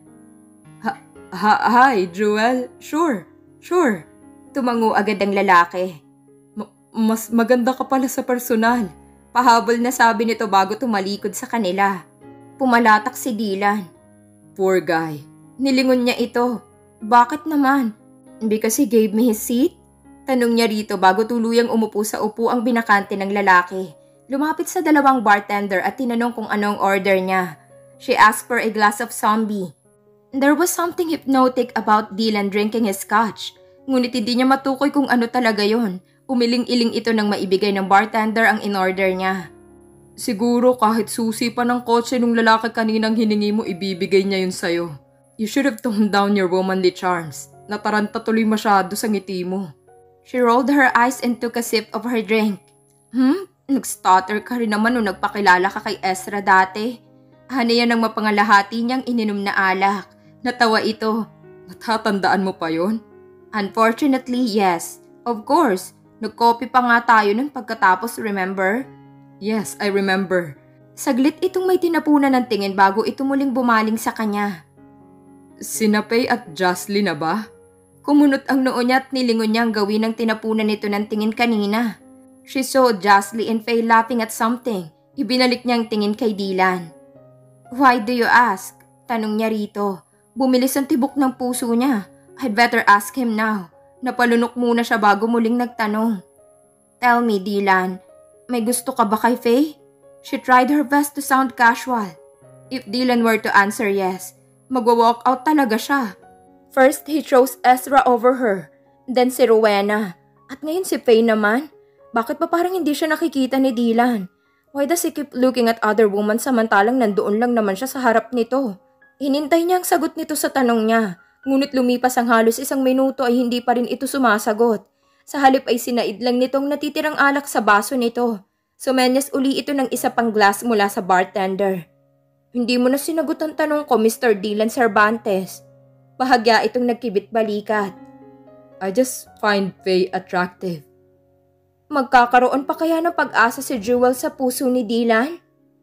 Ha, ha hi, Jewel. Sure, sure. Tumango agad ang lalaki. M- mas maganda ka pala sa personal. Pahabol na sabi nito bago tumalikod sa kanila. Pumalatak si Dylan. Poor guy. Nilingon niya ito. Bakit naman? Because he gave me his seat? Tanong niya rito bago tuluyang umupo sa upo ang binakante ng lalaki. Lumapit sa dalawang bartender at tinanong kung anong order niya. She asked for a glass of zombie. There was something hypnotic about Dylan drinking his scotch. Ngunit hindi niya matukoy kung ano talaga yon. Umiling-iling ito nang maibigay ng bartender ang in-order niya. Siguro kahit susi pa ng kotse nung lalaki kaninang hiningi mo, ibibigay niya yun sa'yo. You should have toned down your womanly charms. Nataranta tuloy masyado sa ngiti mo. She rolled her eyes and took a sip of her drink. Hmm? Nag-stutter ka rin naman nung nagpakilala ka kay Ezra dati. Ano yan ang mapangalahati niyang ininom na alak. Natawa ito. Natatandaan mo pa yon? Unfortunately, yes. Of course. Nag-copy pa nga tayo nun pagkatapos, remember? Yes, I remember. Saglit itong may tinapunan ng tingin bago ito muling bumaling sa kanya. Sina Faye at Jaslyn na ba? Kumunot ang noo niya at nilingon niya ang gawin ng tinapunan nito ng tingin kanina. She saw Jaslyn and Faye laughing at something. Ibinalik niya ang tingin kay Dylan. Why do you ask? Tanong niya rito. Bumilis ang tibok ng puso niya. I'd better ask him now. Napalunok muna siya bago muling nagtanong. Tell me, Dylan, may gusto ka ba kay Faye? She tried her best to sound casual. If Dylan were to answer yes, magwa-walk out talaga siya. First, he chose Ezra over her. Then si Rowena. At ngayon si Faye naman. Bakit pa parang hindi siya nakikita ni Dylan? Why does he keep looking at other women samantalang nandoon lang naman siya sa harap nito? Hinintay niya ang sagot nito sa tanong niya. Ngunit lumipas ang halos isang minuto ay hindi pa rin ito sumasagot. Sa halip ay sinaid lang nitong natitirang alak sa baso nito. Sumenyas uli ito ng isa pang glass mula sa bartender. Hindi mo na sinagot ang tanong ko, Mister Dylan Cervantes. Bahagya itong nagkibit balikat. I just find Faye attractive. Magkakaroon pa kaya ng pag-asa si Jewel sa puso ni Dylan?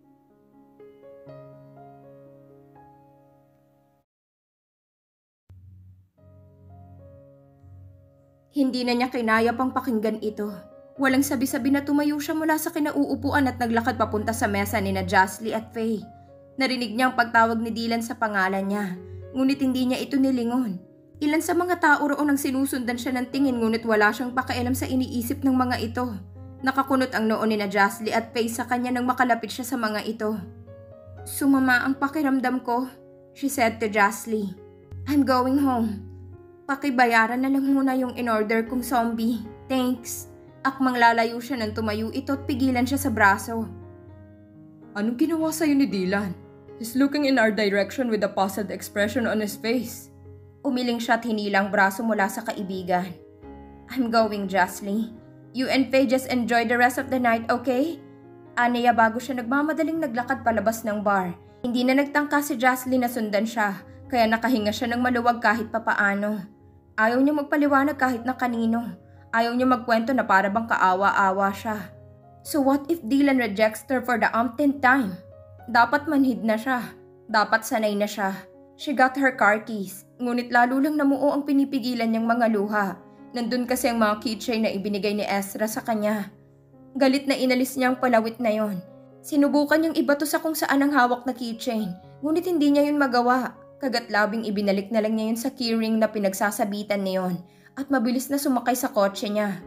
Hindi na niya kinaya pang pakinggan ito. Walang sabi-sabi na tumayo siya mula sa kinauupuan at naglakad papunta sa mesa ni na Jaslyn at Faye. Narinig niya ang pagtawag ni Dylan sa pangalan niya, ngunit hindi niya ito nilingon. Ilan sa mga tao roon ang sinusundan siya ng tingin ngunit wala siyang pakialam sa iniisip ng mga ito. Nakakunot ang noo ni na Jaslyn at Faye sa kanya nang makalapit siya sa mga ito. Sumama ang pakiramdam ko, she said to Jaslyn. I'm going home. Pakibayaran na lang muna yung in-order kong zombie. Thanks. Akmang lalayo siya nang tumayo ito at pigilan siya sa braso. Anong ginawa sa'yo ni Dylan? He's looking in our direction with a puzzled expression on his face. Umiling siya at hinilang braso mula sa kaibigan. I'm going, Jaslyn. You and Faye just enjoy the rest of the night, okay? Aniya bago siya nagmamadaling naglakad palabas ng bar. Hindi na nagtangka si Jaslyn na sundan siya, kaya nakahinga siya ng maluwag kahit papaano. Ayaw niya magpaliwanag kahit na kanino. Ayaw niya magkwento na para bang kaawa-awa siya. So what if Dylan rejects her for the umpteenth time? Dapat manhid na siya. Dapat sanay na siya. She got her car keys. Ngunit lalo lang namuo ang pinipigilan niyang mga luha. Nandun kasi ang mga keychain na ibinigay ni Ezra sa kanya. Galit na inalis niya ang palawit na yon. Sinubukan niyang ibato sa kung saan ang hawak na keychain. Ngunit hindi niya yun magawa. Kagat labing ibinalik na lang niya yun sa keyring na pinagsasabitan niyon at mabilis na sumakay sa kotse niya.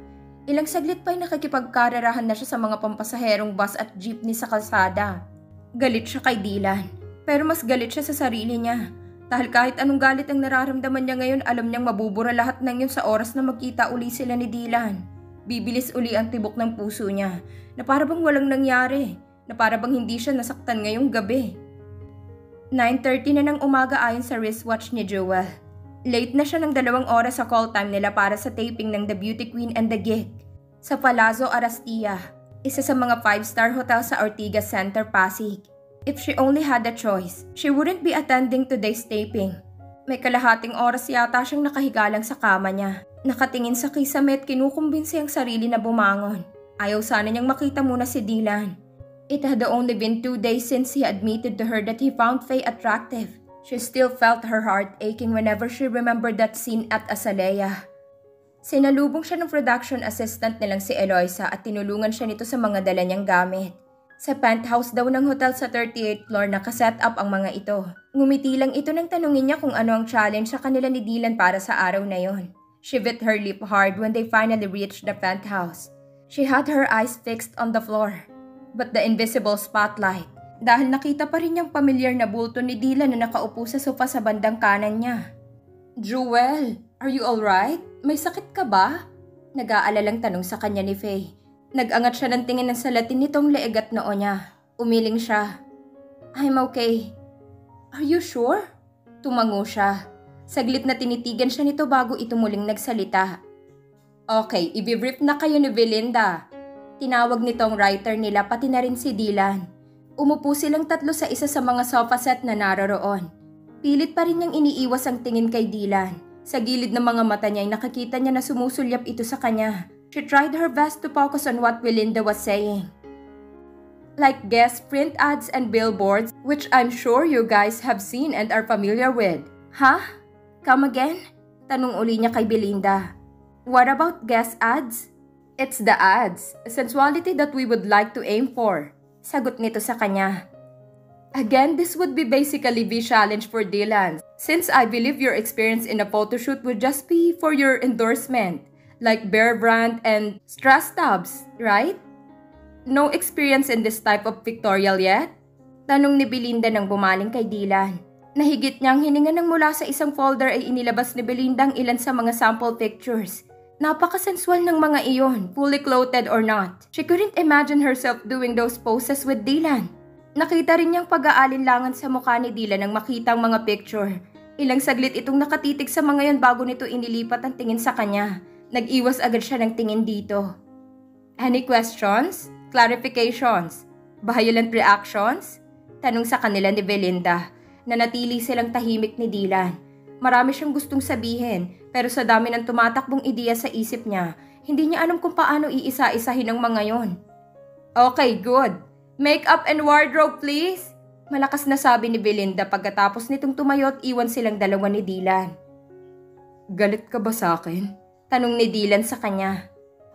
Ilang saglit pa'y nakikipagkarerahan na siya sa mga pampasaherong bus at jeepney sa kalsada. Galit siya kay Dylan, pero mas galit siya sa sarili niya. Dahil kahit anong galit ang nararamdaman niya ngayon, alam niyang mabubura lahat ng yun sa oras na magkita uli sila ni Dylan. Bibilis uli ang tibok ng puso niya, na para bang walang nangyari, na para bang hindi siya nasaktan ngayong gabi. nine thirty na ng umaga ayon sa wristwatch ni Jewel. Late na siya ng dalawang oras sa call time nila para sa taping ng The Beauty Queen and the Geek sa Palazzo Arastia, isa sa mga five-star hotel sa Ortigas Center, Pasig. If she only had a choice, she wouldn't be attending today's taping. May kalahating oras yata siyang nakahiga lang sa kama niya. Nakatingin sa kisame at kinukumbinsi ang sarili na bumangon. Ayaw sana niyang makita muna si Dylan. It had only been two days since he admitted to her that he found Faye attractive. She still felt her heart aching whenever she remembered that scene at Azalea. Sinalubong siya ng production assistant nilang si Eloisa at tinulungan siya nito sa mga dala niyang gamit. Sa penthouse daw ng hotel sa thirty-eighth floor nakaset up ang mga ito. Ngumiti lang ito nang tanungin niya kung ano ang challenge sa kanila ni Dylan para sa araw na yon. She bit her lip hard when they finally reached the penthouse. She had her eyes fixed on the floor. But the invisible spotlight, dahil nakita pa rin niyang pamilyar na bulto ni Dylan na nakaupo sa sofa sa bandang kanan niya. "Jewel, are you alright? May sakit ka ba?" Nag-aalalang tanong sa kanya ni Faye. Nag-angat siya ng tingin ng salatin nitong leeg at noo niya. Umiling siya. "I'm okay." "Are you sure?" Tumango siya. Saglit na tinitigan siya nito bago ito muling nagsalita. "Okay, i-brief na kayo ni Belinda." Tinawag nitong writer nila pati na rin si Dylan. Umupo silang tatlo sa isa sa mga sofa set na naroroon. Pilit pa rin niyang iniiwas ang tingin kay Dylan. Sa gilid ng mga mata niya ay nakakita niya na sumusulyap ito sa kanya. She tried her best to focus on what Belinda was saying. "Like guest print ads and billboards, which I'm sure you guys have seen and are familiar with." "Huh? Come again?" Tanong uli niya kay Belinda. "What about guest ads?" "It's the ads, sensuality that we would like to aim for." Sagot nito sa kanya. "Again, this would be basically the challenge for Dylan, since I believe your experience in a photoshoot would just be for your endorsement, like Bear Brand and Strass Tabs, right? No experience in this type of pictorial yet?" Tanong ni Belinda nang bumaling kay Dylan. Nahigit niyang hininga nang mula sa isang folder ay inilabas ni Belinda ang ilan sa mga sample pictures. Napakasensual ng mga iyon, fully clothed or not. She couldn't imagine herself doing those poses with Dylan. Nakita rin niyang pag-aalinlangan sa mukha ni Dylan nang makita ang mga picture. Ilang saglit itong nakatitig sa mga yon bago nito inilipat ang tingin sa kanya. Nag-iwas agad siya ng tingin dito. "Any questions? Clarifications? Violent reactions?" Tanong sa kanila ni Belinda. Nanatili silang tahimik ni Dylan. Marami siyang gustong sabihin, pero sa dami ng tumatakbong ideya sa isip niya, hindi niya alam kung paano iisa-isahin ang mga yon. "Okay, good. Makeup and wardrobe, please." Malakas na sabi ni Belinda pagkatapos nitong tumayo at iwan silang dalawa ni Dylan. "Galit ka ba sa akin?" Tanong ni Dylan sa kanya.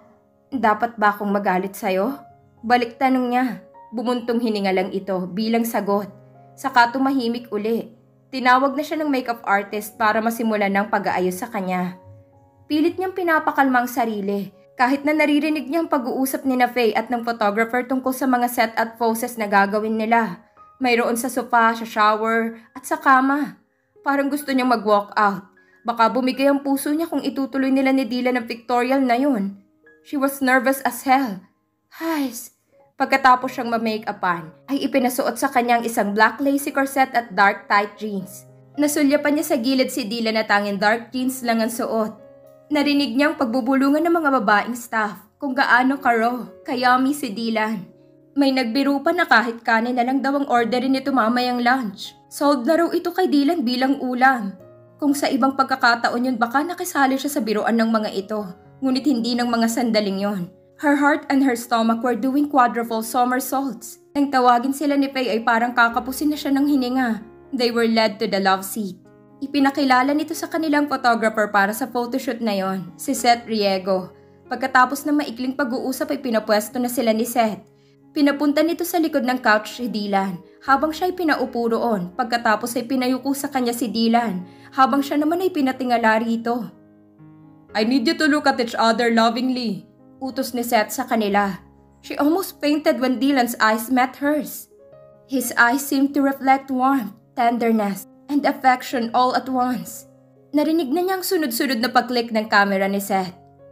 "Dapat ba akong magalit sa'yo?" Balik tanong niya. Bumuntong hininga lang ito bilang sagot. Saka tumahimik uli. Tinawag na siya ng makeup artist para masimulan ng pag-aayos sa kanya. Pilit niyang pinapakalma ang sarili. Kahit na naririnig niyang pag-uusap ni na Faye at ng photographer tungkol sa mga set at poses na gagawin nila. Mayroon sa sofa, sa shower, at sa kama. Parang gusto niyang mag-walk out. Baka bumigay ang puso niya kung itutuloy nila ni Dylan ang pictorial na yun. She was nervous as hell. Hays! Pagkatapos siyang ma-make-upan, ay ipinasuot sa kanyang isang black lacy corset at dark tight jeans. Nasulyapan niya sa gilid si Dylan na tanging dark jeans lang ang suot. Narinig niyang pagbubulungan ng mga babaeng staff kung gaano karo, kayami si Dylan. May nagbiro pa na kahit kanin na lang daw ang orderin nito mamayang lunch. Sold na raw ito kay Dylan bilang ulam. Kung sa ibang pagkakataon yun baka nakisali siya sa biroan ng mga ito, ngunit hindi ng mga sandaling yon. Her heart and her stomach were doing quadruple somersaults. Nang tawagin sila ni Faye ay parang kakapusin na siya ng hininga. They were led to the love seat. Ipinakilala nito sa kanilang photographer para sa photoshoot na yon, si Seth Riego. Pagkatapos ng maikling pag-uusap ay pinapwesto na sila ni Seth. Pinapunta nito sa likod ng couch si Dylan habang siya ay pinaupo roon. Pagkatapos ay pinayuko sa kanya si Dylan habang siya naman ay pinatingala rito. I need you to look at each other lovingly. Utos ni Seth sa kanila. She almost fainted when Dylan's eyes met hers. His eyes seemed to reflect warmth, tenderness, and affection all at once. Narinig na niyang sunod-sunod na pag-click ng camera ni Seth.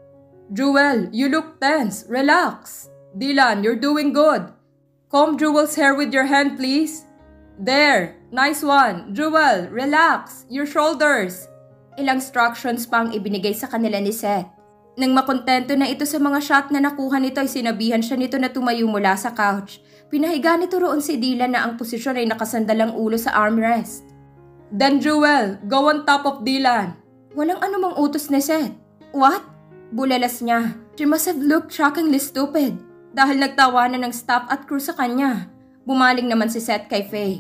Jewel, you look tense. Relax. Dylan, you're doing good. Comb Jewel's hair with your hand, please. There. Nice one. Jewel, relax. Your shoulders. Ilang instructions pa ang ibinigay sa kanila ni Seth. Nang makontento na ito sa mga shot na nakuha nito ay sinabihan siya nito na tumayo mula sa couch. Pinahiga nito roon si Dylan na ang posisyon ay nakasandalang ulo sa armrest. Then Jewel, go on top of Dylan. Walang anumang utos ni Seth. What? Bulalas niya. She must have looked shockingly stupid dahil nagtawanan ng staff at crew sa kanya. Bumaling naman si Seth kay Faye.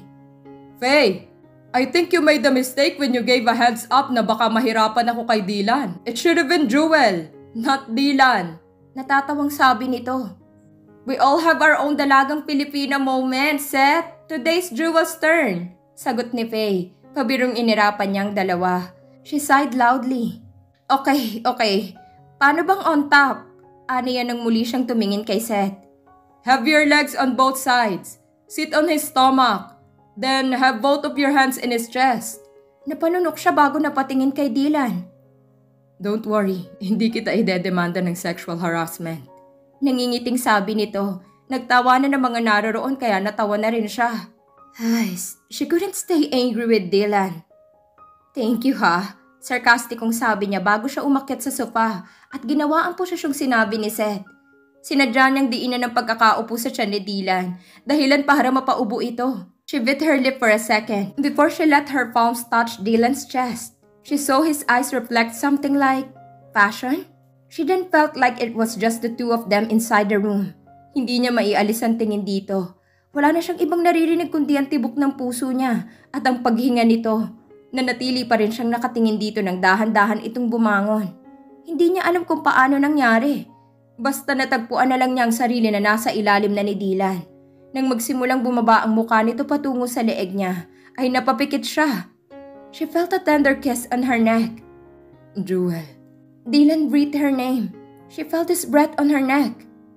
Faye, I think you made a mistake when you gave a heads up na baka mahirapan ako kay Dylan. It should have been Jewel, not Dylan. Natatawang sabi nito. We all have our own dalagang Pilipina moment, Seth. Today's Jewel's turn. Sagot ni Faye. Pabirong inirapan niyang dalawa. She sighed loudly. Okay, okay. Paano bang on top? Aniya nang muli siyang tumingin kay Seth. Have your legs on both sides. Sit on his stomach. Then have both of your hands in his chest. Napanunok siya bago napatingin kay Dylan. Don't worry, hindi kita idedemanda ng sexual harassment. Nangingiting sabi nito. Nagtawa na ng mga naroroon kaya natawa na rin siya. Ay, she couldn't stay angry with Dylan. Thank you ha. Sarkastikong sabi niya bago siya umakyat sa sofa at ginawa ang posisyong sinabi ni Seth. Sinadya niyang diinan ng pagkakaupo sa tiyan ni Dylan, dahilan para mapaubo ito. She bit her lip for a second before she let her palms touch Dylan's chest. She saw his eyes reflect something like passion. She then felt like it was just the two of them inside the room. Hindi niya maialis ang tingin dito. Wala na siyang ibang naririnig kundi ang tibok ng puso niya at ang paghinga nito. Nanatili pa rin siyang nakatingin dito ng dahan-dahan itong bumangon. Hindi niya alam kung paano nangyari. Basta natagpuan na lang niya ang sarili na nasa ilalim na ni Dylan. Nang magsimulang bumaba ang mukha nito patungo sa leeg niya, ay napapikit siya. She felt a tender kiss on her neck. Jewel. Dylan breathed her name. She felt his breath on her neck.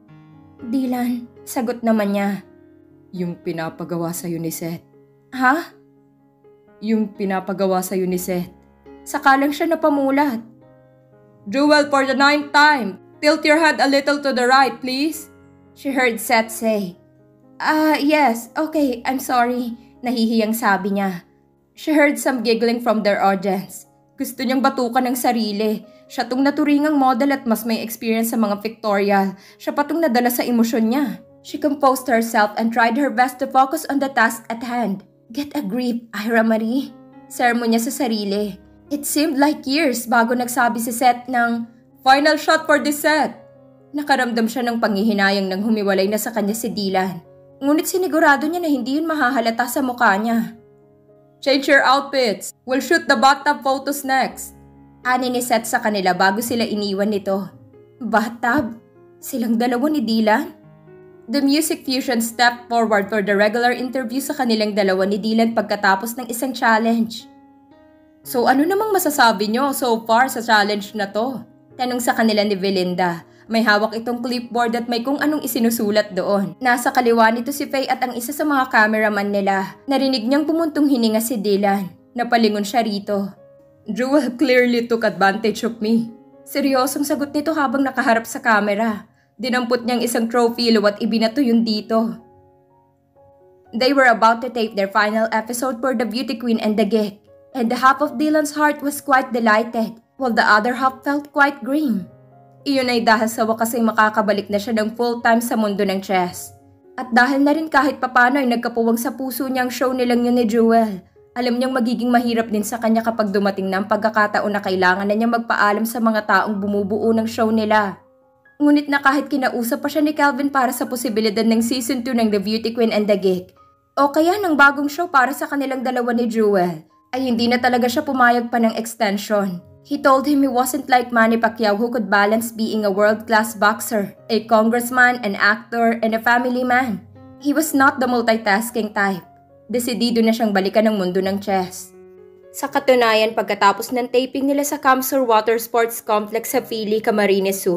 Dylan, sagot naman niya. Yung pinapagawa sa'yo ni Seth. Ha? Yung pinapagawa sa'yo ni Seth. Saka lang siya napamulat. Jewel, for the ninth time, tilt your head a little to the right, please. She heard Seth say. Ah, uh, yes, okay, I'm sorry. Nahihiyang sabi niya. She heard some giggling from their audience. Gusto niyang batukan ng sarili. Siya tong naturingang model at mas may experience sa mga pictorial. Siya pa tong nadala sa emosyon niya. She composed herself and tried her best to focus on the task at hand. Get a grip, Ira Marie. Sermon niya sa sarili. It seemed like years bago nagsabi si Seth ng final shot for this set. Nakaramdam siya ng panghihinayang nang humiwalay na sa kanya si Dylan. Ngunit sinigurado niya na hindi yun mahahalata sa mukha niya. Change your outfits. We'll shoot the bathtub photos next. Ani ni Seth sa kanila bago sila iniwan nito. Bathtub? Silang dalawa ni Dylan? The music fusion stepped forward for the regular interview sa kanilang dalawa ni Dylan pagkatapos ng isang challenge. So ano namang masasabi nyo so far sa challenge na to? Tanong sa kanila ni Belinda. May hawak itong clipboard at may kung anong isinusulat doon. Nasa kaliwa nito si Faye at ang isa sa mga cameraman nila. Narinig niyang pumuntong hininga si Dylan. Napalingon siya rito. Jewel clearly took advantage of me. Seryosong sagot nito habang nakaharap sa camera. Dinampot niyang isang trophy at ibinato yun dito. They were about to tape their final episode for The Beauty Queen and the Geek. And the half of Dylan's heart was quite delighted, while the other half felt quite grim. Iyon ay dahil sa wakas ay makakabalik na siya ng full-time sa mundo ng chess. At dahil na rin kahit papano ay nagkapuwang sa puso niya ang show nilang yun ni Jewel. Alam niyang magiging mahirap din sa kanya kapag dumating na ang pagkakataon na kailangan na niya magpaalam sa mga taong bumubuo ng show nila. Ngunit na kahit kinausap pa siya ni Calvin para sa posibilidad ng season two ng The Beauty Queen and the Geek, o kaya ng bagong show para sa kanilang dalawa ni Jewel, ay hindi na talaga siya pumayag pa ng extension. He told him he wasn't like Manny Pacquiao who could balance being a world-class boxer, a congressman, an actor, and a family man. He was not the multitasking type. Desidido na siyang balikan ng mundo ng chess. Sa katunayan, pagkatapos ng taping nila sa Camsur Water Sports Complex sa Philly, Camarines Sur,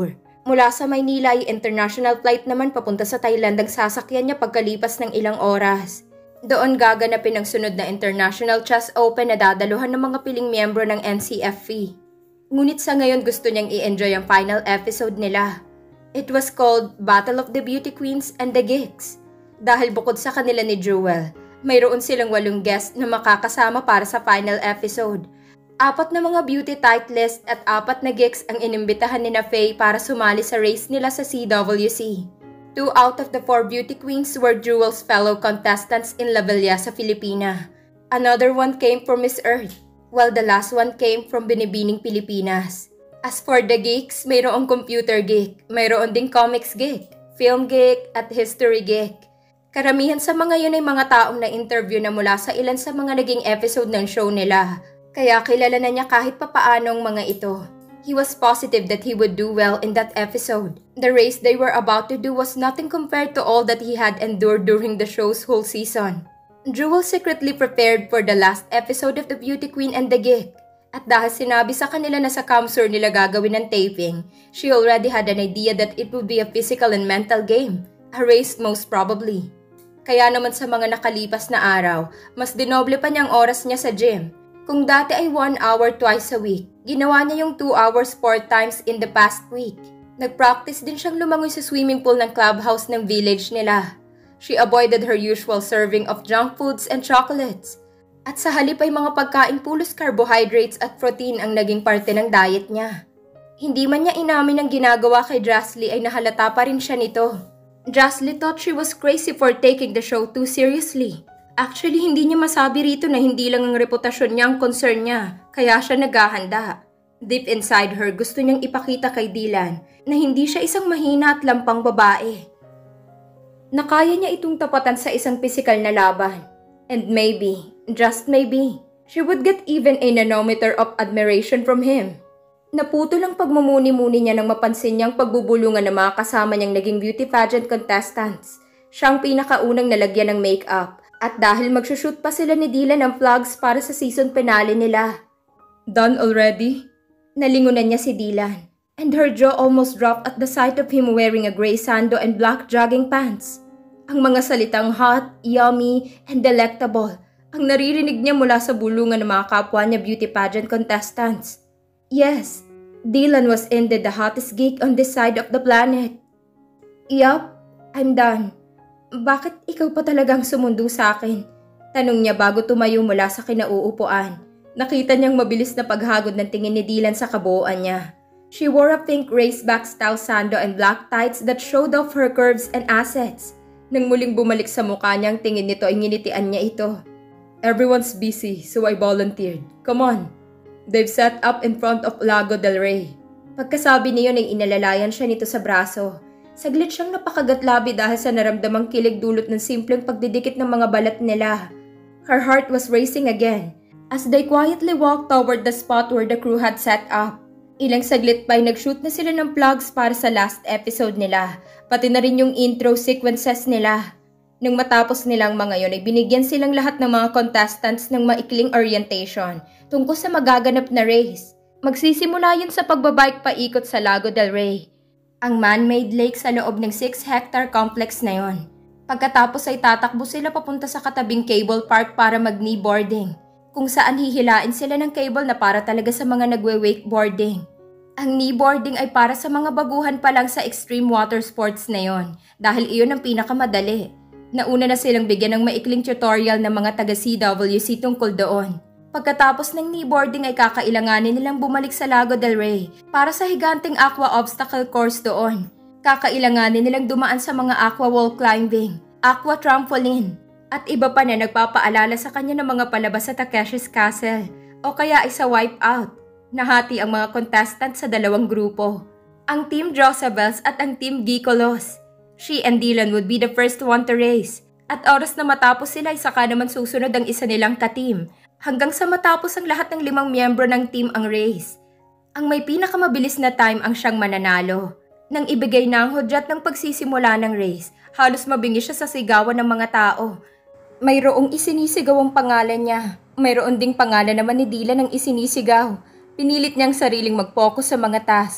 Mula sa Maynila ay international flight naman papunta sa Thailand ang sasakyan niya pagkalipas ng ilang oras. Doon gaganapin ang sunod na International Chess Open na dadaluhan ng mga piling miyembro ng N C F E. Ngunit sa ngayon gusto niyang i-enjoy ang final episode nila. It was called Battle of the Beauty Queens and the Geeks. Dahil bukod sa kanila ni Jewel, mayroon silang walong guest na makakasama para sa final episode. Apat na mga beauty titleist at apat na geeks ang inimbitahan ni na Faye para sumali sa race nila sa C W C. Two out of the four beauty queens were Jewel's fellow contestants in La Villa sa Filipina. Another one came from Miss Earth, while the last one came from Binibining, Pilipinas. As for the geeks, mayroong computer geek, mayroon ding comics geek, film geek at history geek. Karamihan sa mga yun ay mga taong na-interview na mula sa ilan sa mga naging episode ng show nila. Kaya kilala na niya kahit papaanong mga ito. He was positive that he would do well in that episode. The race they were about to do was nothing compared to all that he had endured during the show's whole season. Jewel secretly prepared for the last episode of The Beauty Queen and the Geek. At dahil sinabi sa kanila na sa Camsur nila gagawin ng taping, she already had an idea that it would be a physical and mental game. A race most probably. Kaya naman sa mga nakalipas na araw, mas dinoble pa niya ang oras niya sa gym. Kung dati ay one hour twice a week, ginawa niya yung two hours four times in the past week. Nag-practice din siyang lumangoy sa swimming pool ng clubhouse ng village nila. She avoided her usual serving of junk foods and chocolates. At sa halip ay mga pagkain pulos carbohydrates at protein ang naging parte ng diet niya. Hindi man niya inamin ang ginagawa kay Drasley ay nahalata pa rin siya nito. Drasley thought she was crazy for taking the show too seriously. Actually, hindi niya masabi rito na hindi lang ang reputasyon niya ang concern niya, kaya siya naghahanda. Deep inside her, gusto niyang ipakita kay Dylan na hindi siya isang mahina at lampang babae. Nakaya niya itong tapatan sa isang pisikal na laban. And maybe, just maybe, she would get even a nanometer of admiration from him. Naputol ang pagmumuni-muni niya nang mapansin niyang pagbubulungan ng mga kasama niyang naging beauty pageant contestants. Siyang pinakaunang nalagyan ng makeup. At dahil magsushoot pa sila ni Dylan ng vlogs para sa season finale nila. Done already? Nalingunan niya si Dylan. And her jaw almost dropped at the sight of him wearing a gray sando and black jogging pants. Ang mga salitang hot, yummy, and delectable ang naririnig niya mula sa bulungan ng mga kapwa niya beauty pageant contestants. Yes, Dylan was indeed the hottest geek on this side of the planet. Yup, I'm done. Bakit ikaw pa talagang sumundo sa akin? Tanong niya bago tumayo mula sa kinauupuan. Nakita niyang mabilis na paghagod ng tingin ni Dylan sa kabuuan niya. She wore a pink raceback style sando and black tights that showed off her curves and assets. Nang muling bumalik sa mukha niya ang tingin nito ay nginitian niya ito. Everyone's busy, so I volunteered. Come on. They've set up in front of Lago del Rey. Pagkasabi niyo ay inalalayan siya nito sa braso. Saglit siyang napakagatlabi dahil sa naramdamang kilig dulot ng simpleng pagdidikit ng mga balat nila. Her heart was racing again as they quietly walked toward the spot where the crew had set up. Ilang saglit pa ay nag-shoot na sila ng vlogs para sa last episode nila, pati na rin yung intro sequences nila. Nang matapos nilang mga yon ay binigyan silang lahat ng mga contestants ng maikling orientation tungkol sa magaganap na race. Magsisimula yun sa pagbabike paikot sa Lago del Rey. Ang man-made lake sa loob ng six hectare complex na yon. Pagkatapos ay tatakbo sila papunta sa katabing cable park para mag-kneeboarding, kung saan hihilain sila ng cable na para talaga sa mga nagwe-wakeboarding. Ang kneeboarding ay para sa mga baguhan pa lang sa extreme water sports na yon, dahil iyon ang pinakamadali. Nauna na silang bigyan ng maikling tutorial ng mga taga-C W C tungkol doon. Pagkatapos ng kneeboarding ay kakailanganin nilang bumalik sa Lago del Rey para sa higanting aqua obstacle course doon. Kakailanganin nilang dumaan sa mga aqua wall climbing, aqua trampoline, at iba pa na nagpapaalala sa kanya ng mga palabas sa Takeshi's Castle o kaya ay sa Wipeout. Nahati ang mga contestant sa dalawang grupo, ang Team Josabels at ang Team Gikolos. She and Dylan would be the first one to race, at oras na matapos sila ay saka naman susunod ang isa nilang ka-team, hanggang sa matapos ang lahat ng limang miyembro ng team ang race. Ang may pinakamabilis na time ang siyang mananalo. Nang ibigay na ang hudyat ng pagsisimula ng race, halos mabingi siya sa sigawan ng mga tao. Mayroong isinisigaw ang pangalan niya. Mayroon ding pangalan naman ni Dylan ang isinisigaw. Pinilit niyang sariling mag-focus sa mga task.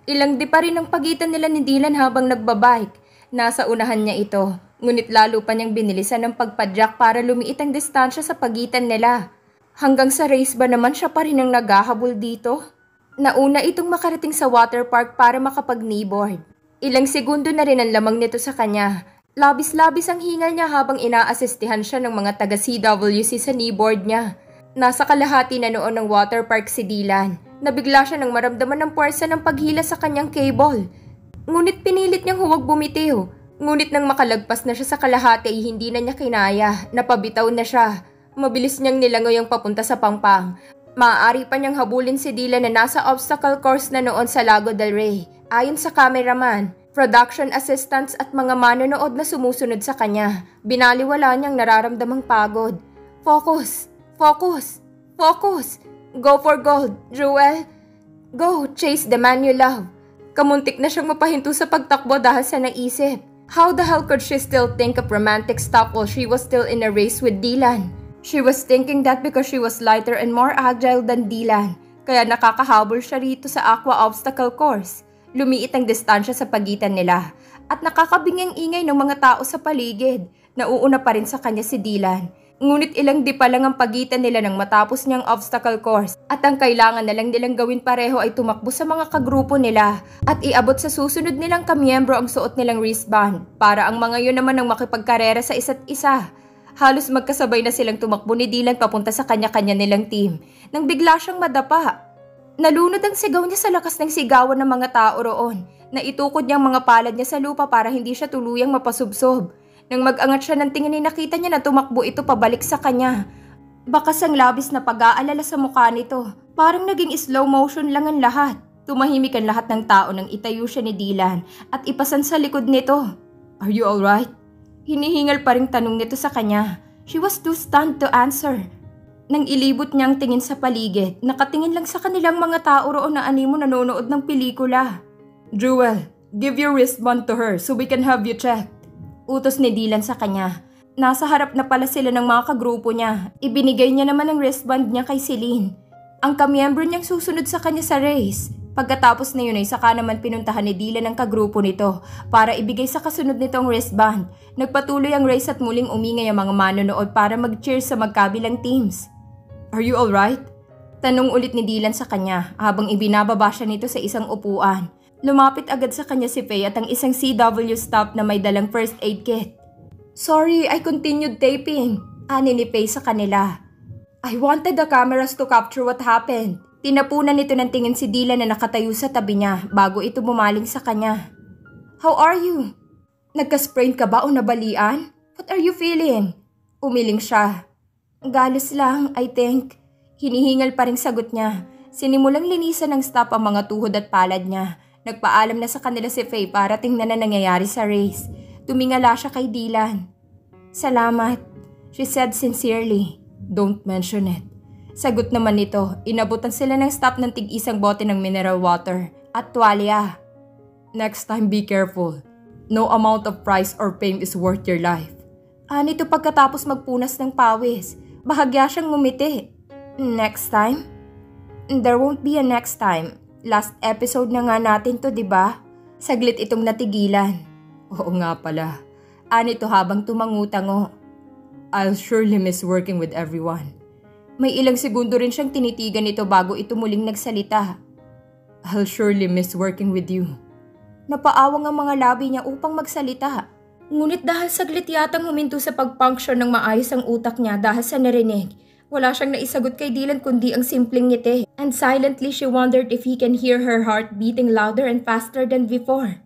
Ilang di pa rin ang pagitan nila ni Dylan habang nagbabike. Nasa unahan niya ito, ngunit lalo pa niyang binilisan ng pagpadyak para lumiit ang distansya sa pagitan nila. Hanggang sa race ba naman siya pa rin ang naghahabol dito? Nauna itong makarating sa water park para makapag-kneeboard. Ilang segundo na rin ang lamang nito sa kanya. Labis-labis ang hingal niya habang inaasistihan siya ng mga taga-C W C sa kneeboard niya. Nasa kalahati na noon ng water park si Dylan. Nabigla siya nang maramdaman ng puwersa ng paghila sa kanyang cable. Ngunit pinilit niyang huwag bumitiw. Ngunit nang makalagpas na siya sa kalahati ay hindi na niya kinaya. Napabitaw na siya. Mabilis niyang nilangoy ang papunta sa pangpang. Maaari pa niyang habulin si Dylan na nasa obstacle course na noon sa Lago del Rey. Ayon sa cameraman, production assistants at mga manonood na sumusunod sa kanya, binaliwala niyang nararamdamang pagod. Focus! Focus! Focus! Go for gold, Jewel! Go, chase the man you love! Kamuntik na siyang mapahinto sa pagtakbo dahil sa naisip. How the hell could she still think of romantic stuff while she was still in a race with Dylan? She was thinking that because she was lighter and more agile than Dylan, kaya nakakahabol siya rito sa aqua obstacle course. Lumiit ang distansya sa pagitan nila at nakakabingang ingay ng mga tao sa paligid. Nauuna pa rin sa kanya si Dylan. Ngunit ilang di pa lang ang pagitan nila nang matapos niyang obstacle course at ang kailangan na lang nilang gawin pareho ay tumakbo sa mga kagrupo nila at iabot sa susunod nilang kamiyembro ang suot nilang wristband para ang mga yun naman ang makipagkarera sa isa't isa. Halos magkasabay na silang tumakbo ni Dylan papunta sa kanya-kanya nilang team nang bigla siyang madapa. Nalunod ang sigaw niya sa lakas ng sigawan ng mga tao roon na itukod niyang mga palad niya sa lupa para hindi siya tuluyang mapasubsob. Nang mag-angat siya ng tingin ay nakita niya na tumakbo ito pabalik sa kanya. Bakas ang labis na pag-aalala sa mukha nito. Parang naging slow motion lang ang lahat. Tumahimik ang lahat ng tao nang itayo siya ni Dylan at ipasan sa likod nito. Are you alright? Hinihingal pa ring tanong nito sa kanya. She was too stunned to answer. Nang ilibot niyang tingin sa paligid, nakatingin lang sa kanilang mga tao roon na animo nanonood ng pelikula. Jewel, give your wristband to her so we can have you checked. Utos ni Dylan sa kanya. Nasa harap na pala sila ng mga kagrupo niya. Ibinigay niya naman ang wristband niya kay Celine. Ang kamiyembro niyang susunod sa kanya sa race. Pagkatapos na yun ay saka naman pinuntahan ni Dylan ang kagrupo nito para ibigay sa kasunod nito ang wristband. Nagpatuloy ang race at muling umingay ang mga manonood para mag-cheer sa magkabilang teams. Are you alright? Tanong ulit ni Dylan sa kanya habang ibinababa siya nito sa isang upuan. Lumapit agad sa kanya si Faye at ang isang C W staff na may dalang first aid kit. Sorry, I continued taping. Ani ni Faye sa kanila. I wanted the cameras to capture what happened. Tinapunan nito ng tingin si Dylan na nakatayo sa tabi niya bago ito bumaling sa kanya. How are you? Nagka-sprain ka ba o nabalian? What are you feeling? Umiling siya. Galos lang, I think. Hinihingal pa ring sagot niya. Sinimulang linisan ng staff ang mga tuhod at palad niya. Nagpaalam na sa kanila si Faye para tingnan na nangyayari sa race. Tumingala siya kay Dylan. Salamat, she said sincerely. Don't mention it. Sagot naman nito, inabutan sila ng staff ng tig-isang bote ng mineral water at tuwalya. Next time be careful. No amount of price or fame is worth your life. Anito pagkatapos magpunas ng pawis. Bahagya siyang ngumiti. Next time? There won't be a next time. Last episode na nga natin to, diba? Saglit itong natigilan. Oo nga pala. Anito habang tumangutango. I'll surely miss working with everyone. May ilang segundo rin siyang tinitigan ito bago ito muling nagsalita. I'll surely miss working with you. Napaawang ang mga labi niya upang magsalita. Ngunit dahil saglit yatang huminto sa pag-function ng maayos ang utak niya dahil sa narinig, wala siyang naisagot kay Dylan kundi ang simpleng ngiti. And silently she wondered if he can hear her heart beating louder and faster than before.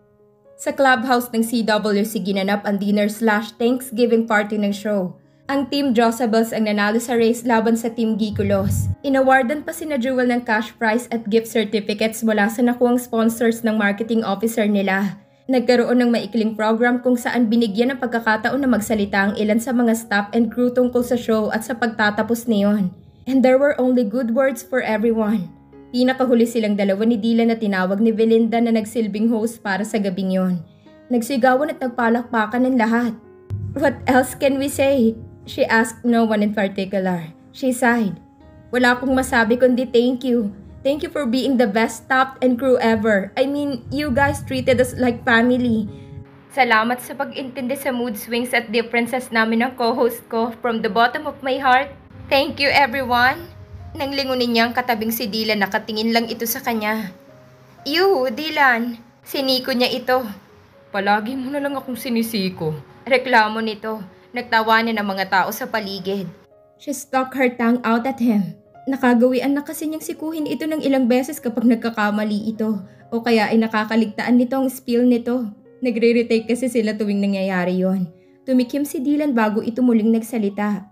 Sa clubhouse ng C W C ginanap ang dinner slash Thanksgiving party ng show. Ang Team Josables ang nanalo sa race laban sa Team Gikulos. Inawardan pa sina Jewel ng cash prize at gift certificates mula sa nakuwang sponsors ng marketing officer nila. Nagkaroon ng maikling program kung saan binigyan ng pagkakataon na magsalita ang ilan sa mga staff and crew tungkol sa show at sa pagtatapos niyon. And there were only good words for everyone. Pinakahuli silang dalawa ni Dylan na tinawag ni Belinda na nagsilbing host para sa gabing yon. Nagsigawan at nagpalakpakan ng lahat. What else can we say? She asked no one in particular. She sighed. Wala akong masabi kundi thank you. Thank you for being the best staff and crew ever. I mean, you guys treated us like family. Salamat sa pag-intindi sa mood swings at differences namin ng co-host ko from the bottom of my heart. Thank you everyone. Nang lingunin niya ang katabing si Dylan, nakatingin lang ito sa kanya. Ew, Dylan. Siniko niya ito. Palagi mo na lang akong sinisiko. Reklamo nito. Nagtawanan ang mga tao sa paligid. She stuck her tongue out at him. Nakagawian na kasi niyang sikuhin ito ng ilang beses kapag nagkakamali ito. O kaya ay nakakaligtaan nito ang spill nito. Nagre-retake kasi sila tuwing nangyayari yon. Tumikim si Dylan bago ito muling nagsalita.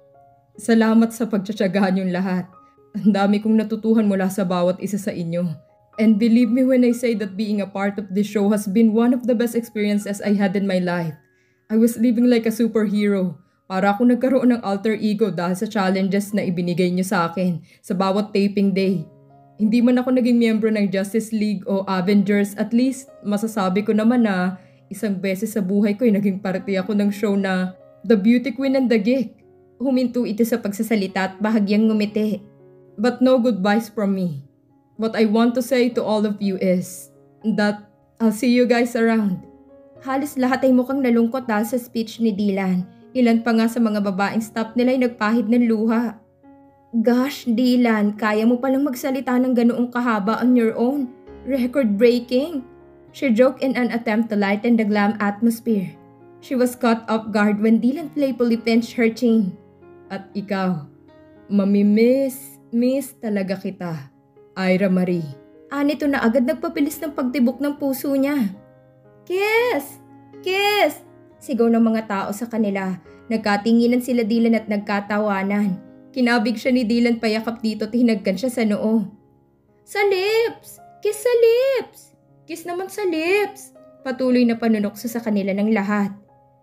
Salamat sa pagtsatsagahan yung lahat. Ang dami kong natutuhan mula sa bawat isa sa inyo. And believe me when I say that being a part of this show has been one of the best experiences I had in my life. I was living like a superhero. Para ako nagkaroon ng alter ego dahil sa challenges na ibinigay niyo sa akin sa bawat taping day. Hindi man ako naging miyembro ng Justice League o Avengers, at least masasabi ko naman na isang beses sa buhay ko ay naging parte ako ng show na The Beauty Queen and the Geek. Huminto ito sa pagsasalita at bahagyang ngumiti. But no goodbyes from me. What I want to say to all of you is that I'll see you guys around. Halos lahat ay mukhang nalungkot dahil sa speech ni Dylan. Ilan pa nga sa mga babaeng staff nila ay nagpahid ng luha. Gosh, Dylan, kaya mo palang magsalita ng ganoong kahaba on your own. Record-breaking. She joked in an attempt to lighten the glam atmosphere. She was caught off guard when Dylan playfully pinched her chin. At ikaw, mamimiss, miss talaga kita, Ira Marie. Anito na agad nagpapilis ng pagtibok ng puso niya. Kiss! Kiss! Sigaw ng mga tao sa kanila. Nagkatinginan sila Dylan at nagkatawanan. Kinabig siya ni Dylan payakap dito at hinagkan siya sa noo. Sa lips! Kiss sa lips! Kiss naman sa lips! Patuloy na panunokso sa kanila ng lahat.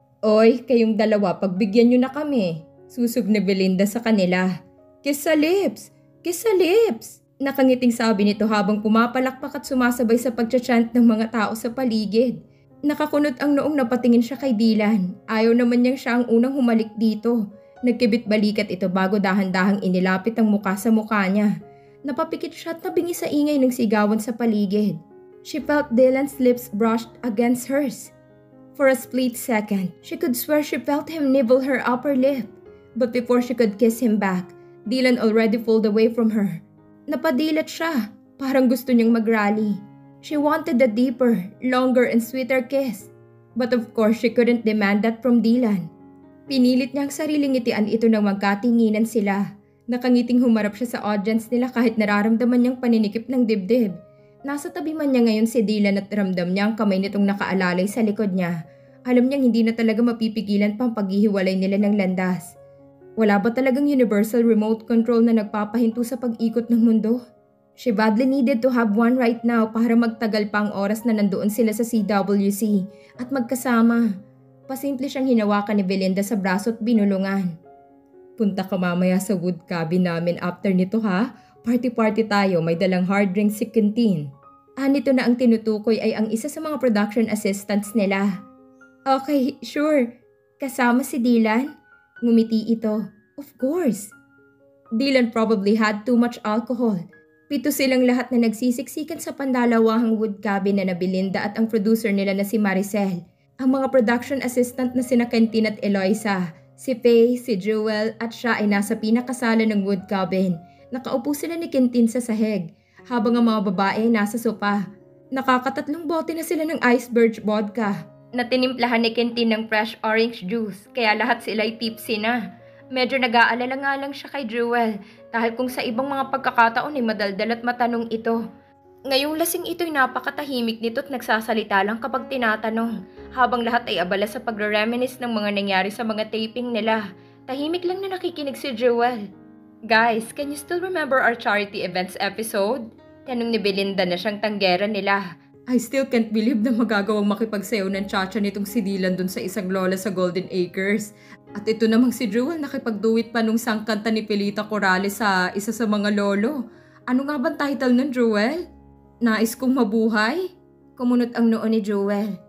Oy, kayong dalawa, pagbigyan nyo na kami. Susog ni Belinda sa kanila. Kiss sa lips! Kiss sa lips! Nakangiting sabi nito habang pumapalakpak at sumasabay sa pagchachant ng mga tao sa paligid. Nakakunot ang noong napatingin siya kay Dylan. Ayaw naman niyang siya ang unang humalik dito. Nagkibit balikat ito bago dahan-dahang inilapit ang muka sa muka niya. Napapikit siya at nabingi sa ingay ng sigawan sa paligid. She felt Dylan's lips brushed against hers. For a split second, she could swear she felt him nibble her upper lip. But before she could kiss him back, Dylan already pulled away from her. Napadilat siya, parang gusto niyang mag-rally. She wanted a deeper, longer and sweeter kiss. But of course, she couldn't demand that from Dylan. Pinilit niyang sariling ngitian ito nang magkatinginan sila. Nakangiting humarap siya sa audience nila kahit nararamdaman niyang paninikip ng dibdib. Nasa tabi man niya ngayon si Dylan at ramdam niya ang kamay nitong nakaalalay sa likod niya. Alam niyang hindi na talaga mapipigilan pang paghihiwalay nila ng landas. Wala ba talagang universal remote control na nagpapahinto sa pag-ikot ng mundo? She badly needed to have one right now para magtagal pa ang oras na nandoon sila sa C W C at magkasama. Pasimple siyang hinawakan ni Belinda sa braso at binulungan. Punta ka mamaya sa wood cabin namin after nito ha? Party-party tayo, may dalang hard drink si Quintin. Anito na ang tinutukoy ay ang isa sa mga production assistants nila. Okay, sure. Kasama si Dylan? Ngumiti ito. Of course. Dylan probably had too much alcohol. Pito silang lahat na nagsisiksikan sa pandalawahang wood cabin na na Belinda at ang producer nila na si Maricel. Ang mga production assistant na sina Quintin at Eloisa, si Faye, si Jewel at siya ay nasa pinakasala ng wood cabin. Nakaupo sila ni Quintin sa sahig, habang ang mga babae ay nasa sopa. Nakakatatlong bote na sila ng iceberg vodka na tinimplahan ni Quintin ng fresh orange juice, kaya lahat sila ay tipsy na. Medyo nag-aalala nga lang siya kay Jewel dahil kung sa ibang mga pagkakataon ay madaldal at matanong ito. Ngayong lasing ito'y napakatahimik nito at nagsasalita lang kapag tinatanong, habang lahat ay abala sa pagre-reminisce ng mga nangyari sa mga taping nila. Tahimik lang na nakikinig si Jewel. Guys, can you still remember our charity events episode? Tanong ni Belinda na siyang tanggera nila. I still can't believe na magagawang makipagsayaw ng chacha nitong si Dylan dun sa isang lola sa Golden Acres. At ito namang si Jewel nakipagduwit pa nung sangkanta ni Pilita Corrales sa isa sa mga lolo. Ano nga bang title nun, Jewel? Nais kong mabuhay? Kumunot ang noo ni Jewel.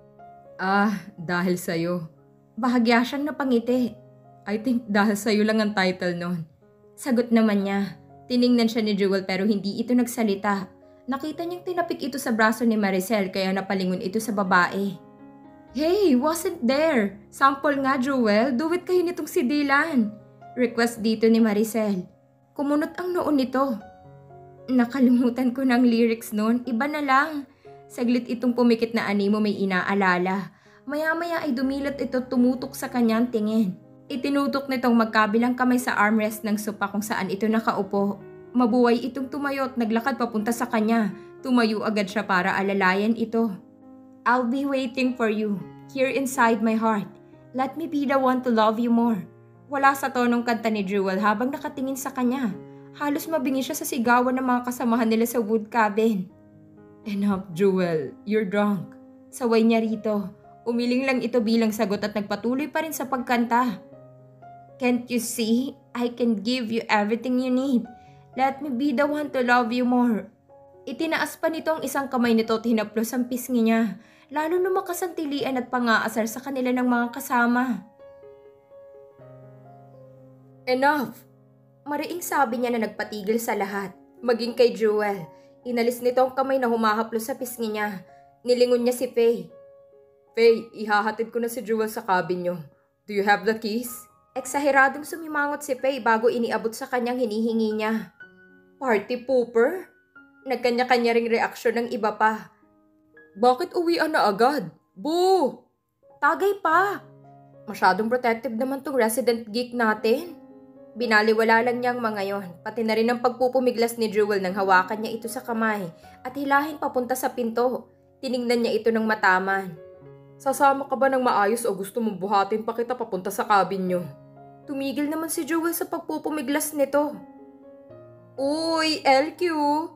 Ah, dahil sa'yo. Bahagya siyang napangiti. I think dahil sa'yo lang ang title nun. Sagot naman niya. Tiningnan siya ni Jewel pero hindi ito nagsalita. Nakita niyang tinapik ito sa braso ni Maricel kaya napalingon ito sa babae. Hey, wasn't there? Sample nga, Jewel. Do it kayo nitong si Dylan. Request dito ni Maricel. Kumunot ang noon nito. Nakalimutan ko ng lyrics noon. Iba na lang. Saglit itong pumikit na animo may inaalala. Maya-maya ay dumilat ito tumutok sa kanyang tingin. Itinutok nitong magkabilang kamay sa armrest ng sopa kung saan ito nakaupo. Mabuhay itong tumayo at naglakad papunta sa kanya. Tumayo agad siya para alalayan ito. I'll be waiting for you, here inside my heart. Let me be the one to love you more. Wala sa tonong kanta ni Jewel habang nakatingin sa kanya. Halos mabingi siya sa sigawan ng mga kasamahan nila sa wood cabin. Enough, Jewel. You're drunk. Saway niya rito. Umiling lang ito bilang sagot at nagpatuloy pa rin sa pagkanta. Can't you see? I can give you everything you need. Let me be the one to love you more. Itinaas pa nito ang isang kamay nito at hinaplos ang pisngi niya. Lalo lumakas ang tilian at pangaasar sa kanila ng mga kasama. Enough! Mariing sabi niya na nagpatigil sa lahat. Maging kay Jewel. Inalis nito ang kamay na humahaplos sa pisngi niya. Nilingon niya si Faye. Faye, ihahatid ko na si Jewel sa cabin niyo. Do you have the keys? Eksaheradong sumimangot si Faye bago iniabot sa kanyang hinihingi niya. Party pooper? Nagkanya-kanya ring reaksyon ng iba pa. Bakit uwian na agad? Boo! Tagay pa! Masyadong protective naman tong resident geek natin. Binaliwala lang niya ang mga yon, pati na rin ang pagpupumiglas ni Jewel nang hawakan niya ito sa kamay at hilahin papunta sa pinto. Tiningnan niya ito ng mataman. Sasama ka ba ng maayos o gusto mong buhatin pa kita papunta sa cabin niyo? Tumigil naman si Jewel sa pagpupumiglas nito. Uy, L Q!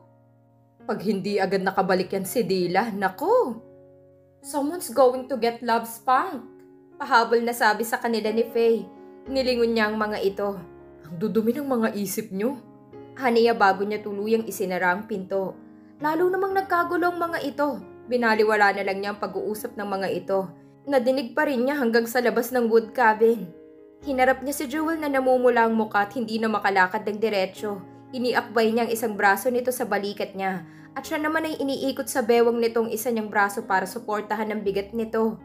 Pag hindi agad nakabalik yan si Dila, nako! Someone's going to get love spunk. Pahabol na sabi sa kanila ni Faye. Nilingon niya ang mga ito. Ang dudumi ng mga isip niyo. Haniya bago niya tuluyang isinara ang pinto. Lalo namang nagkagulo ang mga ito. Binaliwala na lang niya ang pag-uusap ng mga ito. Nadinig pa rin niya hanggang sa labas ng wood cabin. Hinarap niya si Jewel na namumula ang mukha at hindi na makalakad ng diretsyo. Iniakbay niya ang isang braso nito sa balikat niya at siya naman ay iniikot sa bewang nitong isa niyang braso para suportahan ang bigat nito.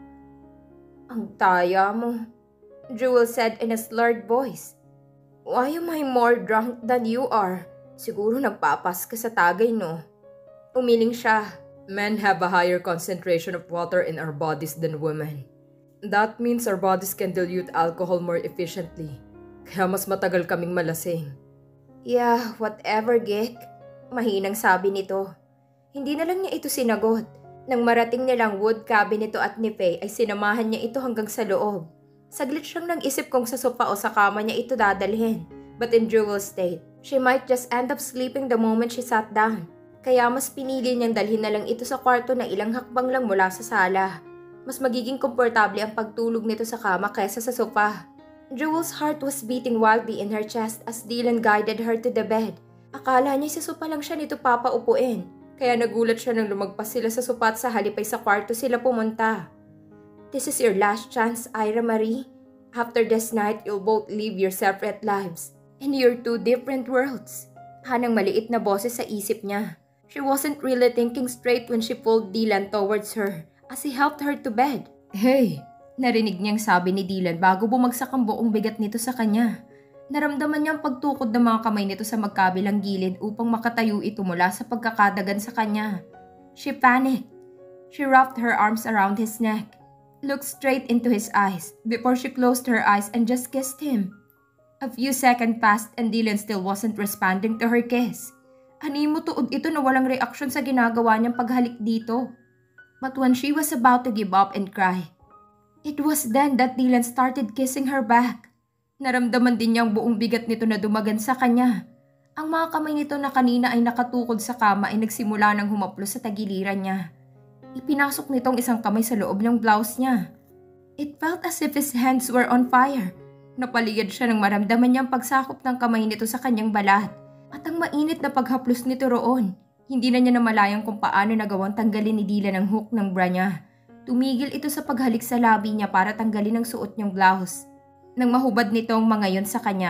Ang taya mo, Jewel said in a slurred voice. Why am I more drunk than you are? Siguro nagpapas ka sa tagay, no? Umiling siya. Men have a higher concentration of water in our bodies than women. That means our bodies can dilute alcohol more efficiently. Kaya mas matagal kaming malasing. Yeah, whatever, Gek. Mahinang sabi nito. Hindi na lang niya ito sinagot. Nang marating nilang wood cabin nito at ni Faye ay sinamahan niya ito hanggang sa loob. Saglit siyang nag-isip kung sa sopa o sa kama niya ito dadalhin. But in Jewel's state, she might just end up sleeping the moment she sat down. Kaya mas pinili niyang dalhin na lang ito sa kwarto na ilang hakbang lang mula sa sala. Mas magiging komportable ang pagtulog nito sa kama kaysa sa sopa. Jewel's heart was beating wildly in her chest as Dylan guided her to the bed. Akala niya sa sopa lang siya nito papaupuin. Kaya nagulat siya nang lumagpas sila sa sopa at sa halipay sa kwarto sila pumunta. This is your last chance, Ira Marie. After this night, you'll both live your separate lives. In your two different worlds. Hanang maliit na boses sa isip niya. She wasn't really thinking straight when she pulled Dylan towards her as he helped her to bed. Hey! Narinig niyang sabi ni Dylan bago bumagsak ang buong bigat nito sa kanya. Naramdaman niyang pagtukod ng mga kamay nito sa magkabilang gilid upang makatayo ito mula sa pagkakadagan sa kanya. She panicked. She wrapped her arms around his neck, looked straight into his eyes before she closed her eyes and just kissed him. A few seconds passed and Dylan still wasn't responding to her kiss. Animo tuod ito na walang reaksyon sa ginagawa niyang paghalik dito. But when she was about to give up and cry, it was then that Dylan started kissing her back. Naramdaman din niya ang buong bigat nito na dumagan sa kanya. Ang mga kamay nito na kanina ay nakatukod sa kama ay nagsimula ng humaplos sa tagiliran niya. Ipinasok nitong isang kamay sa loob ng blouse niya. It felt as if his hands were on fire. Napaligid siya nang maramdaman niya ang pagsakop ng kamay nito sa kanyang balat. At ang mainit na paghaplos nito roon. Hindi na niya namalayang kung paano nagawang tanggalin ni Dylan ang hook ng bra niya. Tumigil ito sa paghalik sa labi niya para tanggalin ang suot niyang blouse. Nang mahubad nito ang mga yon sa kanya,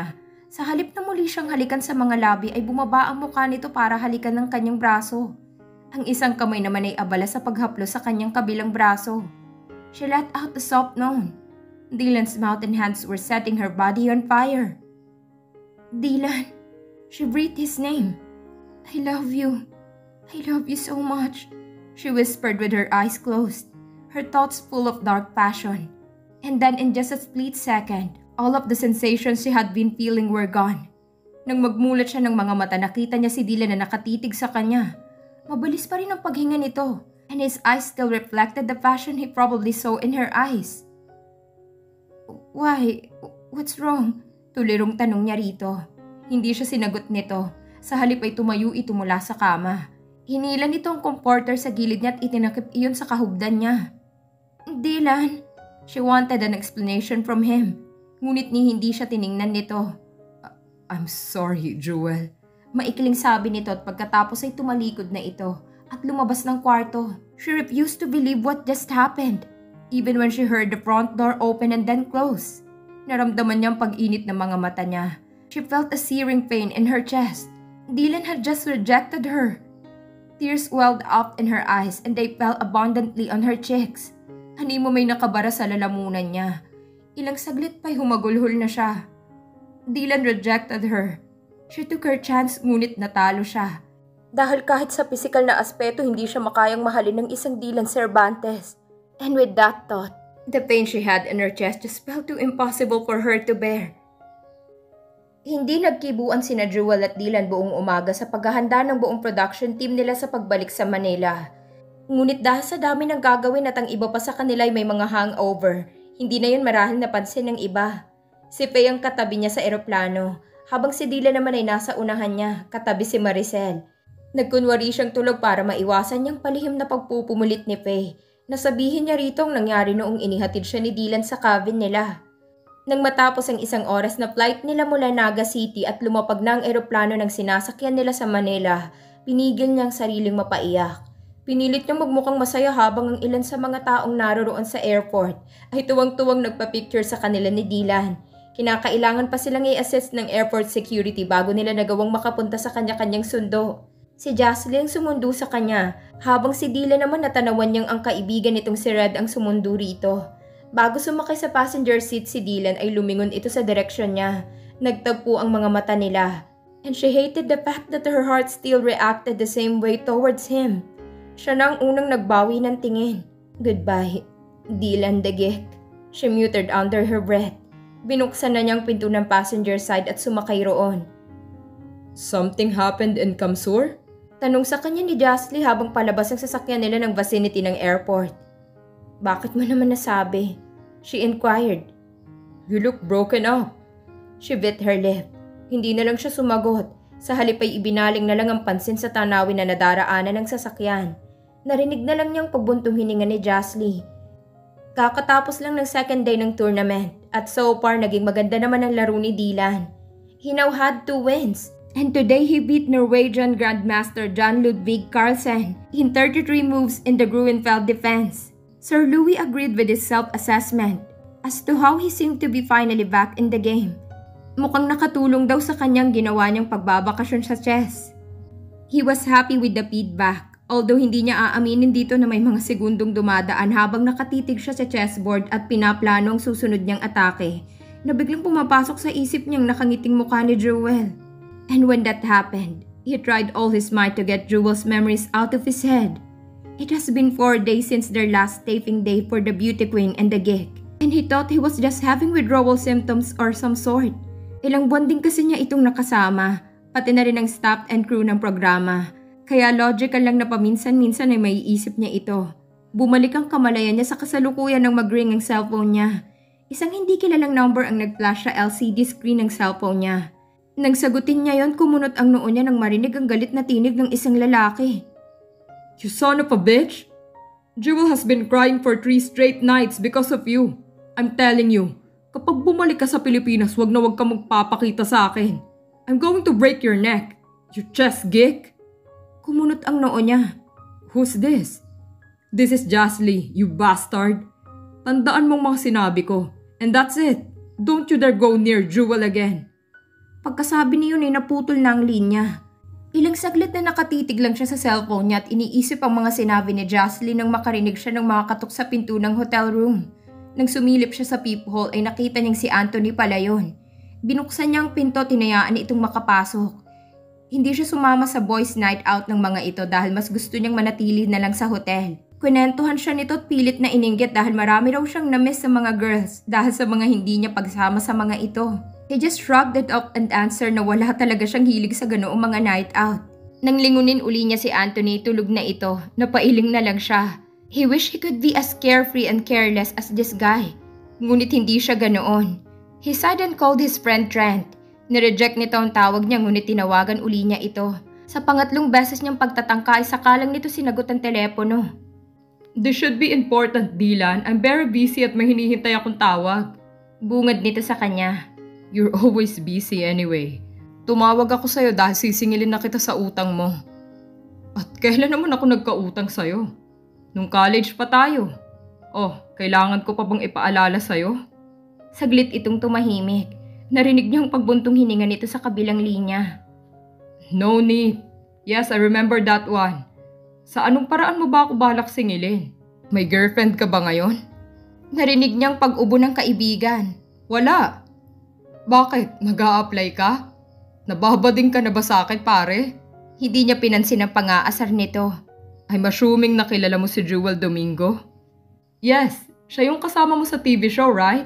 Sa halip na muli siyang halikan sa mga labi ay bumaba ang mukha nito para halikan ng kanyang braso. Ang isang kamay naman ay abala sa paghaplos sa kanyang kabilang braso. She let out a soft moan. Dylan's mouth and hands were setting her body on fire. Dylan, she breathed his name. I love you. I love you so much, she whispered with her eyes closed, her thoughts full of dark passion. And then in just a split second, all of the sensations she had been feeling were gone. Nang magmulat siya ng mga mata, nakita niya si Dylan na nakatitig sa kanya. Mabilis pa rin ang paghinga nito, and his eyes still reflected the passion he probably saw in her eyes. Why? What's wrong? Tulirong tanong niya rito. Hindi siya sinagot nito. Sa halip ay tumayo ito mula sa kama. Hinila nito ang comforter sa gilid niya at itinakip iyon sa kahugdan niya. Dylan, she wanted an explanation from him. Ngunit ni hindi siya tiningnan nito. I'm sorry, Jewel. Maikling sabi nito at pagkatapos ay tumalikod na ito at lumabas ng kwarto. She refused to believe what just happened. Even when she heard the front door open and then close. Naramdaman niya ang pag-init ng mga mata niya. She felt a searing pain in her chest. Dylan had just rejected her. Tears welled up in her eyes and they fell abundantly on her cheeks. Animo may nakabara sa lalamunan niya. Ilang saglit pa'y humagulhol na siya. Dylan rejected her. She took her chance ngunit natalo siya. Dahil kahit sa pisikal na aspeto hindi siya makayang mahalin ng isang Dylan Cervantes. And with that thought, the pain she had in her chest just felt too impossible for her to bear. Hindi nagkibuan sina Jewel at Dylan buong umaga sa paghahanda ng buong production team nila sa pagbalik sa Manila. Ngunit dahil sa dami ng gagawin at ang iba pa sa kanila ay may mga hangover, hindi na yun marahil napansin ng iba. Si Faye ang katabi niya sa eroplano, habang si Dylan naman ay nasa unahan niya, katabi si Maricel. Nagkunwari siyang tulog para maiwasan niyang palihim na pagpupumulit ni Faye. Nasabihin niya rito ang nangyari noong inihatid siya ni Dylan sa cabin nila. Nang matapos ang isang oras na flight nila mula Naga City at lumapag na ang eroplano ng sinasakyan nila sa Manila, pinigil niya ang sariling mapaiyak. Pinilit niyang magmukhang masaya habang ang ilan sa mga taong naroroon sa airport ay tuwang-tuwang nagpa-picture sa kanila ni Dylan. Kinakailangan pa silang i-assist ng airport security bago nila nagawang makapunta sa kanya-kanyang sundo. Si Jocelyn ang sumundo sa kanya, habang si Dylan naman natanawan niyang ang kaibigan nitong si Red ang sumundo rito. Bago sumakay sa passenger seat si Dylan ay lumingon ito sa direksyon niya. Nagtagpo ang mga mata nila. And she hated the fact that her heart still reacted the same way towards him. Siya na ang unang nagbawi ng tingin. Goodbye, Dylan the Geek. She muttered under her breath. Binuksan na niyang pinto ng passenger side at sumakay roon. Something happened in Kamsur? Tanong sa kanya ni Jocelyn habang palabas ang sasakyan nila ng vicinity ng airport. Bakit mo naman nasabi? She inquired. You look broken up. She bit her lip. Hindi na lang siya sumagot. Sa halip ay ibinaling na lang ang pansin sa tanawin na nadaraanan ng sasakyan. Narinig na lang niyang pagbuntong hininga ni Jocelyn. Kakatapos lang ng second day ng tournament at so far naging maganda naman ang laro ni Dylan. He now had two wins. And today he beat Norwegian Grandmaster Jan Ludvig Carlsen in thirty-three moves in the Gruenfeld defense. Sir Louis agreed with his self-assessment as to how he seemed to be finally back in the game. Mukhang nakatulong daw sa kanyang ginawa niyang pagbabakasyon sa chess. He was happy with the feedback, although hindi niya aaminin dito na may mga segundong dumadaan habang nakatitig siya sa chessboard at pinaplano ang susunod niyang atake, na biglang pumapasok sa isip niyang nakangiting mukha ni Jewel. And when that happened, he tried all his might to get Jewel's memories out of his head. It has been four days since their last taping day for the Beauty Queen and the Geek, and he thought he was just having withdrawal symptoms or some sort. Ilang buwan din kasi niya itong nakasama, pati na rin ang staff and crew ng programa. Kaya logical lang na paminsan-minsan ay maiisip niya ito. Bumalik ang kamalayan niya sa kasalukuyan ng mag-ring ang cellphone niya. Isang hindi kilalang number ang nag-flash sa L C D screen ng cellphone niya. Nang sagutin niya yon, kumunot ang noo niya nang marinig ang galit na tinig ng isang lalaki. You son of a bitch! Jewel has been crying for three straight nights because of you. I'm telling you, kapag bumalik ka sa Pilipinas, wag na wag ka magpapakita sa akin. I'm going to break your neck, you chess geek! Kumunot ang noo niya. Who's this? This is Jocelyn, you bastard. Tandaan mong mga sinabi ko. And that's it. Don't you dare go near Jewel again. Pagkasabi niyon ay naputol na ang linya. Ilang saglit na nakatitig lang siya sa cellphone niya at iniisip ang mga sinabi ni Jocelyn nang makarinig siya ng mga katok sa pinto ng hotel room. Nang sumilip siya sa peephole ay nakita niyang si Anthony pala yun. Binuksan niya ang pinto, tinayaan itong makapasok. Hindi siya sumama sa boys' night out ng mga ito dahil mas gusto niyang manatili na lang sa hotel. Kwentuhan siya nito at pilit na ininggit dahil marami raw siyang na-miss sa mga girls dahil sa mga hindi niya pagsama sa mga ito. He just shrugged it off and answered na wala talaga siyang hilig sa ganoong mga night out. Nang lingunin uli niya si Anthony, tulog na ito. Napailing na lang siya. He wished he could be as carefree and careless as this guy. Ngunit hindi siya ganoon. He sighed and called his friend Trent. Nireject nito ang tawag niya ngunit tinawagan uli niya ito. Sa pangatlong beses niyang pagtatangka ay sakalang nito sinagot ang telepono. This should be important, Dylan. I'm very busy at may hinihintay akong tawag. Bungad nito sa kanya. You're always busy anyway. Tumawag ako sa'yo dahil sisingilin na kita sa utang mo. At kailan naman ako nagkautang sa'yo? Nung college pa tayo. Oh, kailangan ko pa bang ipaalala sa'yo? Saglit itong tumahimik. Narinig niyang pagbuntong hininga nito sa kabilang linya. No need. Yes, I remember that one. Sa anong paraan mo ba ako balak singilin? May girlfriend ka ba ngayon? Narinig niyang pag-ubo ng kaibigan. Wala. Bakit? Nag-a-apply ka? Nababading ka na ba sa akin, pare? Hindi niya pinansin ang pang-aasar nito. I'm assuming na kilala mo si Jewel Domingo? Yes, siya yung kasama mo sa T V show, right?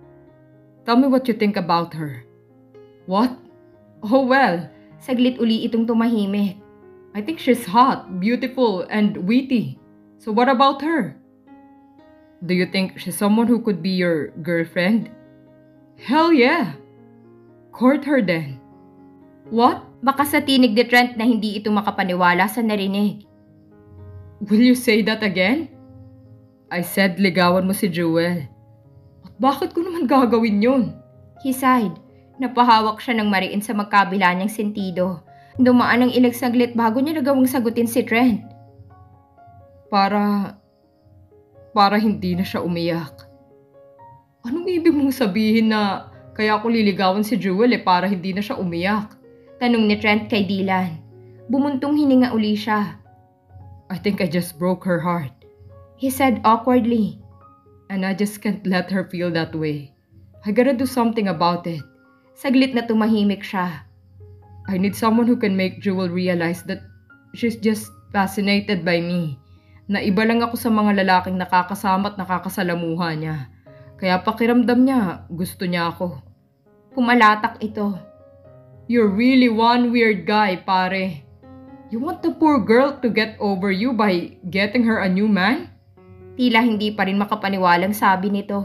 Tell me what you think about her. What? Oh well. Saglit uli itong tumahimik. I think she's hot, beautiful, and witty. So what about her? Do you think she's someone who could be your girlfriend? Hell yeah! Court her then. What? Baka sa tinig ni Trent na hindi ito makapaniwala sa narinig. Will you say that again? I said ligawan mo si Jewel. At bakit ko naman gagawin yun? He sighed. Napahawak siya ng mariin sa magkabila niyang sentido. Dumaan ang ilang saglit bago niya nagawang sagutin si Trent. Para... Para hindi na siya umiyak. Anong ibig mong sabihin na kaya ako liligawan si Jewel eh para hindi na siya umiyak? Tanong ni Trent kay Dylan. Bumuntong hininga uli siya. I think I just broke her heart. He said awkwardly. And I just can't let her feel that way. I gotta do something about it. Saglit na tumahimik siya. I need someone who can make Jewel realize that she's just fascinated by me. Na iba lang ako sa mga lalaking nakakasama at nakakasalamuha niya. Kaya pakiramdam niya, gusto niya ako. Pumalatak ito. You're really one weird guy, pare. You want the poor girl to get over you by getting her a new man? Tila hindi pa rin makapaniwalang sabi nito.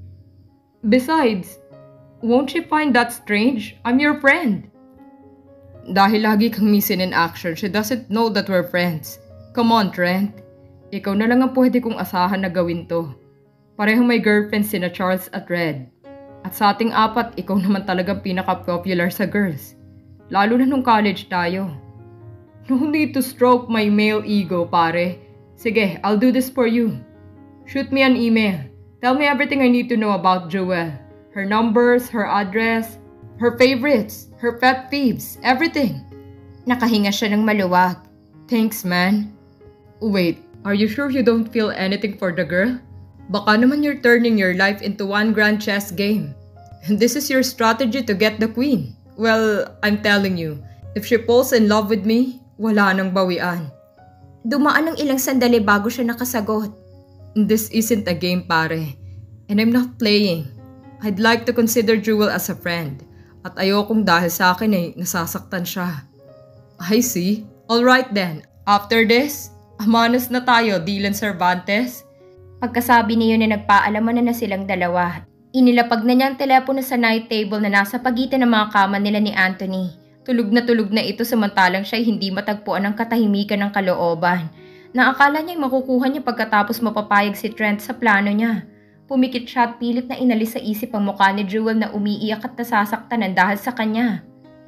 Besides, won't she find that strange? I'm your friend. Dahil lagi kang missing in action, she doesn't know that we're friends. Come on, Trent. Ikaw na lang ang pwede kong asahan na gawin to. Parehong may girlfriend sina Charles at Red. At sa ating apat, ikaw naman talagang pinaka-popular sa girls. Lalo na nung college tayo. No need to stroke my male ego, pare. Sige, I'll do this for you. Shoot me an email. Tell me everything I need to know about Jewel. Her numbers, her address, her favorites, her pet peeves, everything. Nakahinga siya ng maluwag. Thanks, man. Wait, are you sure you don't feel anything for the girl? Baka naman you're turning your life into one grand chess game. And this is your strategy to get the queen. Well, I'm telling you, if she falls in love with me, wala nang bawian. Dumaan ng ilang sandali bago siya nakasagot. This isn't a game, pare. And I'm not playing. I'd like to consider Jewel as a friend. At ayokong dahil sa akin ay nasasaktan siya. I see. Alright then. After this, amanas na tayo, Dylan Cervantes. Pagkasabi niyo na nagpaalaman na na silang dalawa, inilapag na niya ang telepono sa night table na nasa pagitan ng mga kama nila ni Anthony. Tulog na tulog na ito samantalang siya'y hindi matagpuan ng katahimikan ng kalooban. Naakala niya'y makukuha niya pagkatapos mapapayag si Trent sa plano niya. Pumikit siya at pilit na inalis sa isip ang mukha ni Jewel na umiiyak at nasasaktan ng dahil sa kanya.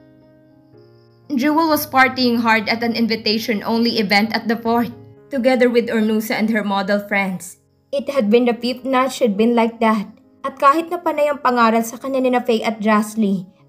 Jewel was partying hard at an invitation-only event at the fort, together with Ornusa and her model friends. It had been the fifth night she'd been like that. At kahit na panay ang pangaral sa kanya ni na Faye at Jocelyn,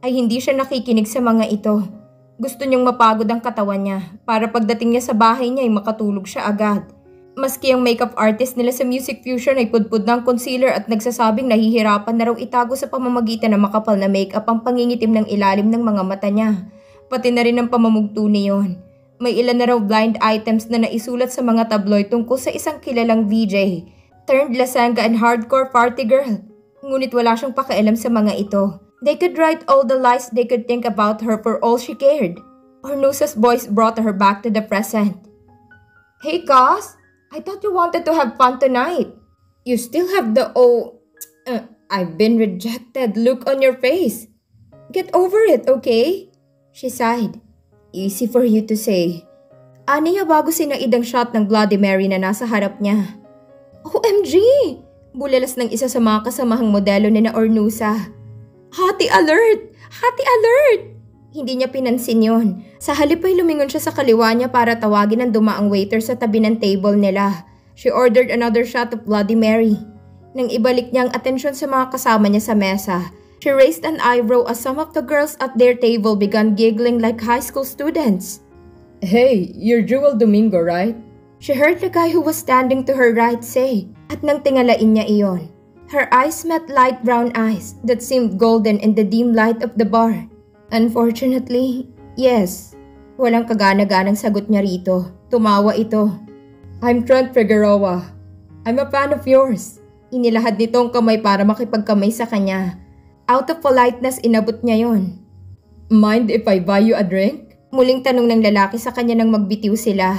ay hindi siya nakikinig sa mga ito. Gusto niyang mapagod ang katawan niya para pagdating niya sa bahay niya ay makatulog siya agad. Maski ang makeup artist nila sa Music Fusion ay pudpud ng concealer at nagsasabing nahihirapan na raw itago sa pamamagitan ng makapal na makeup ang pangingitim ng ilalim ng mga mata niya. Pati na rin ang pamamugto niyon. May ilan na raw blind items na naisulat sa mga tabloid tungkol sa isang kilalang V J, turned lasanga and hardcore party girl. Ngunit wala siyang pakialam sa mga ito. They could write all the lies they could think about her for all she cared. Ornusa's voice brought her back to the present. Hey, Cass! I thought you wanted to have fun tonight. You still have the oh, uh, I've been rejected look on your face. Get over it, okay? She sighed. Easy for you to say. Aniya bago sinaid ang shot ng Bloody Mary na nasa harap niya. O M G! Bulalas ng isa sa mga kasamahang modelo ni na Ornusa. Hati alert! Hati alert! Hindi niya pinansin yon. Sa halip ay lumingon siya sa kaliwa niya para tawagin ang dumaang waiter sa tabi ng table nila. She ordered another shot of Bloody Mary. Nang ibalik niya ang atensyon sa mga kasama niya sa mesa, she raised an eyebrow as some of the girls at their table began giggling like high school students. Hey, you're Jewel Domingo, right? She heard the guy who was standing to her right say, at nang tingalain niya iyon. Her eyes met light brown eyes that seemed golden in the dim light of the bar. Unfortunately, yes. Walang kagana-ganang sagot niya rito. Tumawa ito. I'm Trent Figueroa. I'm a fan of yours. Inilahad nito ang kamay para makipagkamay sa kanya. Out of politeness, inabot niya yon. Mind if I buy you a drink? Muling tanong ng lalaki sa kanya nang magbitiw sila.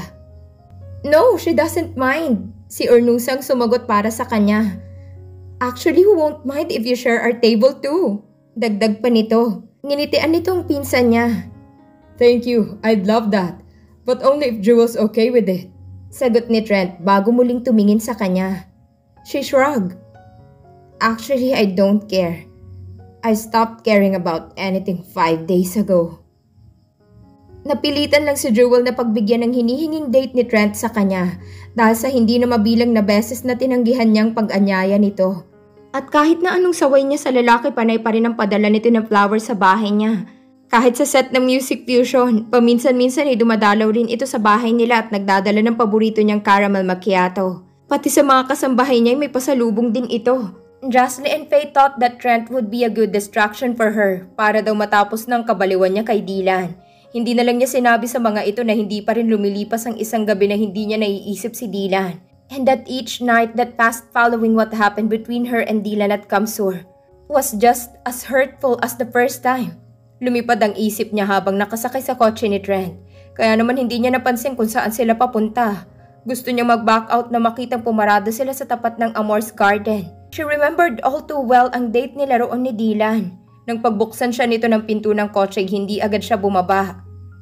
No, she doesn't mind. Si Ornusa ang sumagot para sa kanya. Actually, we won't mind if you share our table too. Dagdag pa nito. Nginitian nito ang pinsan niya. Thank you, I'd love that. But only if Jewel's okay with it. Sagot ni Trent bago muling tumingin sa kanya. She shrugged. Actually, I don't care. I stopped caring about anything five days ago. Napilitan lang si Jewel na pagbigyan ng hinihinging date ni Trent sa kanya dahil sa hindi na mabilang na beses na tinanggihan niyang pag-anyaya nito. At kahit na anong saway niya sa lalaki, panay pa rin ang padala nito ng flowers sa bahay niya. Kahit sa set ng Music Fusion, paminsan-minsan ay dumadalaw rin ito sa bahay nila at nagdadala ng paborito niyang caramel macchiato. Pati sa mga kasambahay niya may pasalubong din ito. Jocelyn and Faye thought that Trent would be a good distraction for her para daw matapos ng kabaliwan niya kay Dylan. Hindi na lang niya sinabi sa mga ito na hindi pa rin lumilipas ang isang gabi na hindi niya naiisip si Dylan. And that each night that passed following what happened between her and Dylan at Kamsur was just as hurtful as the first time. Lumipad ang isip niya habang nakasakay sa kotse ni Trent. Kaya naman hindi niya napansin kung saan sila papunta. Gusto niya mag-back out na makitang pumarada sila sa tapat ng Amor's Garden. She remembered all too well ang date nila roon ni Dylan. Nang pagbuksan siya nito ng pinto ng kotse, hindi agad siya bumaba.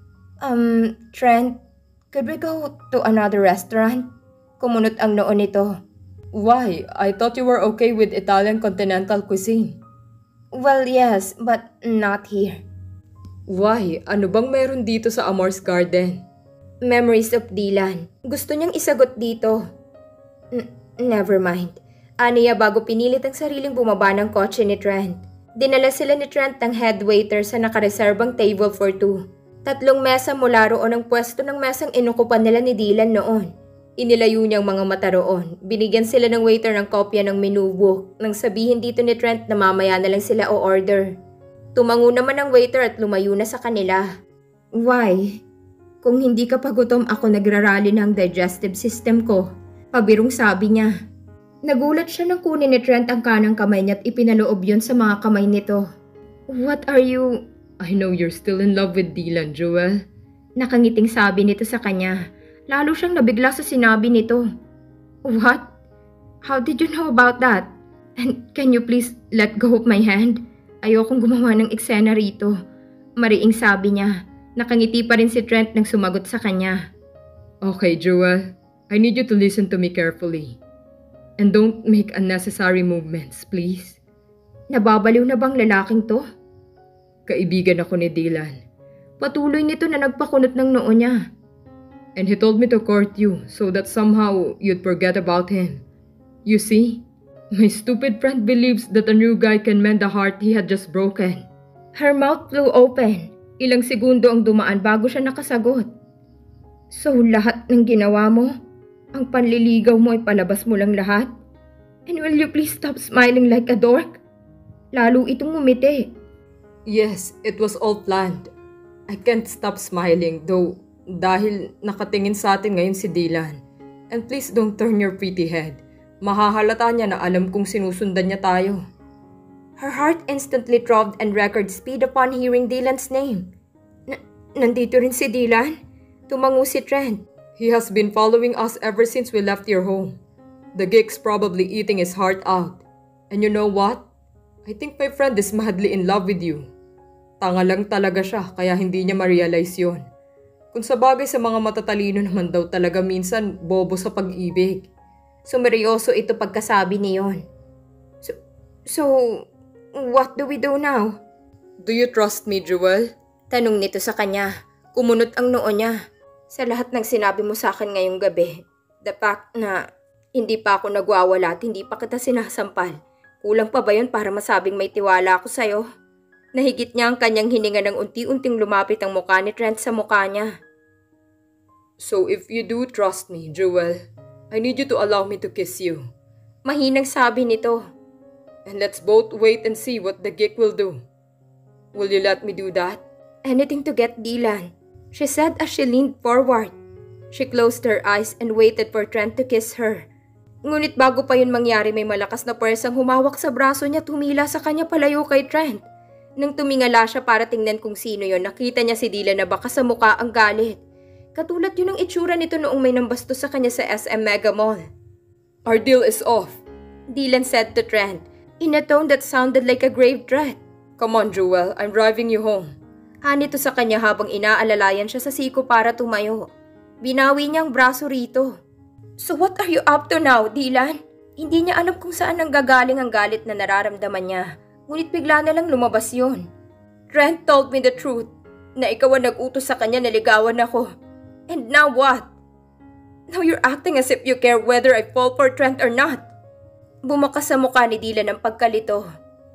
Um, Trent, could we go to another restaurant? Kumunot ang noo nito. Why? I thought you were okay with Italian continental cuisine. Well, yes, but not here. Why? Ano bang meron dito sa Amor's Garden? Memories of Dylan. Gusto niyang isagot dito. N- never mind. Aniya bago pinilit ang sariling bumaba ng kotse ni Trent. Dinala sila ni Trent ng head waiter sa nakareserbang table for two. Tatlong mesa mula roon ang pwesto ng mesang inukupan nila ni Dylan noon. Inilayo niyang mga mata roon. Binigyan sila ng waiter ng kopya ng menu book nang sabihin dito ni Trent na mamaya na lang sila o order. Tumango naman ang waiter at lumayo na sa kanila. Why? Kung hindi ka pa gutom, ako nagrarally ng digestive system ko. Pabirong sabi niya. Nagulat siya nang kunin ni Trent ang kanang kamay niya at ipinaloob yon sa mga kamay nito. What are you... I know you're still in love with Dylan, Jewel. Nakangiting sabi nito sa kanya. Lalo siyang nabigla sa sinabi nito. What? How did you know about that? And can you please let go of my hand? Ayokong gumawa ng eksena rito. Mariing sabi niya. Nakangiti pa rin si Trent nang sumagot sa kanya. Okay, Jewel. I need you to listen to me carefully. And don't make unnecessary movements, please. Nababaliw na bang lalaking to? Kaibigan ako ni Dylan. Patuloy nito na nagpakunot ng noo niya. And he told me to court you so that somehow you'd forget about him. You see, my stupid friend believes that a new guy can mend the heart he had just broken. Her mouth flew open. Ilang segundo ang dumaan bago siya nakasagot. So lahat ng ginawa mo, ang panliligaw mo ay palabas mo lang lahat? And will you please stop smiling like a dork? Lalo itong ngumiti. Yes, it was all planned. I can't stop smiling though dahil nakatingin sa atin ngayon si Dylan. And please don't turn your pretty head. Mahahalata niya na alam kong sinusundan niya tayo. Her heart instantly throbbed and record speed upon hearing Dylan's name. N- nandito rin si Dylan? Tumango si Trent. He has been following us ever since we left your home. The geek's probably eating his heart out. And you know what? I think my friend is madly in love with you. Tanga lang talaga siya kaya hindi niya ma-realize yun. Kung sabagay sa mga matatalino naman daw talaga minsan bobo sa pag-ibig. Sumeryoso ito pagkasabi niyon. So, so, what do we do now? Do you trust me, Jewel? Tanong nito sa kanya. Kumunot ang noo niya. Sa lahat ng sinabi mo sa akin ngayong gabi, the fact na hindi pa ako nagwawala at hindi pa kita sinasampal, kulang pa ba yun para masabing may tiwala ako sa'yo? Nahigit niya ang kanyang hininga ng unti-unting lumapit ang mukha ni Trent sa mukha niya. So if you do trust me, Jewel, I need you to allow me to kiss you. Mahinang sabi nito. And let's both wait and see what the geek will do. Will you let me do that? Anything to get Dylan, she said as she leaned forward. She closed her eyes and waited for Trent to kiss her. Ngunit bago pa yun mangyari, may malakas na puwersang humawak sa braso niya, tumila sa kanya palayo kay Trent. Nang tumingala siya para tingnan kung sino yon, nakita niya si Dylan na baka sa mukha ang galit. Katulad yun ang itsura nito noong may nambasto sa kanya sa S M Mega Mall. Our deal is off, Dylan said to Trent, in a tone that sounded like a grave threat. Come on, Jewel, I'm driving you home. Hanito sa kanya habang inaalalayan siya sa siko para tumayo. Binawi niya ang braso rito. So what are you up to now, Dylan? Hindi niya alam kung saan ang gagaling ang galit na nararamdaman niya. Ngunit bigla na lang lumabas yun. Trent told me the truth, na ikaw ang nag-utos sa kanya na ligawan ako. And now what? Now you're acting as if you care whether I fall for Trent or not. Bumakas sa mukha ni Dylan ang pagkalito.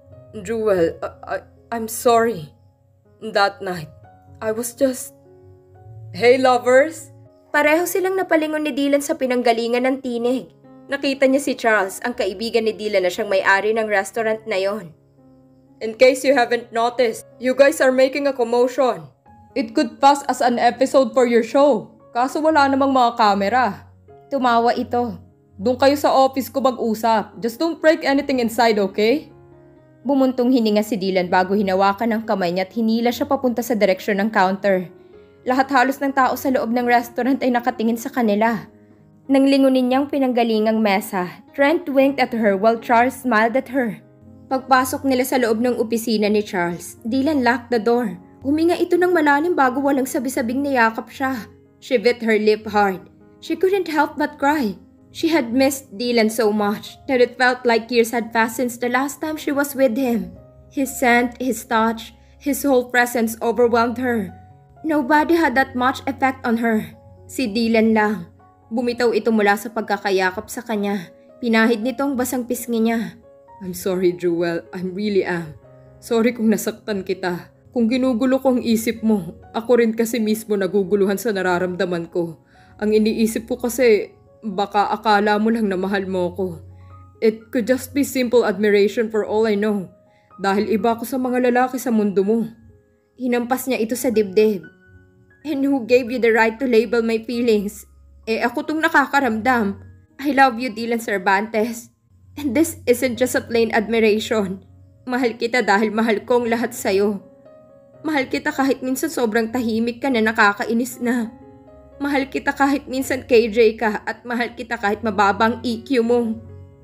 Jewel, I, I, I'm sorry. That night, I was just... Hey, lovers! Pareho silang napalingon ni Dylan sa pinanggalingan ng tinig. Nakita niya si Charles, ang kaibigan ni Dylan na siyang may-ari ng restaurant na yon. In case you haven't noticed, you guys are making a commotion. It could pass as an episode for your show. Kaso wala namang mga kamera. Tumawa ito. Doon kayo sa office ko mag-usap. Just don't break anything inside, okay? Bumuntong hininga si Dylan bago hinawakan ng kamay niya at hinila siya papunta sa direksyon ng counter. Lahat halos ng tao sa loob ng restaurant ay nakatingin sa kanila. Nang lingunin niyang pinanggalingang mesa, Trent winked at her while Charles smiled at her. Pagpasok nila sa loob ng opisina ni Charles, Dylan locked the door. Huminga ito ng malalim bago walang sabi-sabing niyakap siya. She bit her lip hard. She couldn't help but cry. She had missed Dylan so much that it felt like years had passed since the last time she was with him. His scent, his touch, his whole presence overwhelmed her. Nobody had that much effect on her. Si Dylan lang. Bumitaw ito mula sa pagkakayakap sa kanya. Pinahid nito ang basang pisngi niya. I'm sorry, Jewel. I really am. Sorry kung nasaktan kita. Kung ginugulo ko ang isip mo, ako rin kasi mismo naguguluhan sa nararamdaman ko. Ang iniisip ko kasi, baka akala mo lang na mahal mo ko. It could just be simple admiration for all I know. Dahil iba ko sa mga lalaki sa mundo mo. Hinampas niya ito sa dibdib. And who gave you the right to label my feelings? Eh ako tong nakakaramdam. I love you, Dylan Cervantes. And this isn't just a plain admiration. Mahal kita dahil mahal ko ang lahat sa'yo. Mahal kita kahit minsan sobrang tahimik ka na nakakainis na. Mahal kita kahit minsan K J ka at mahal kita kahit mababang E Q mo.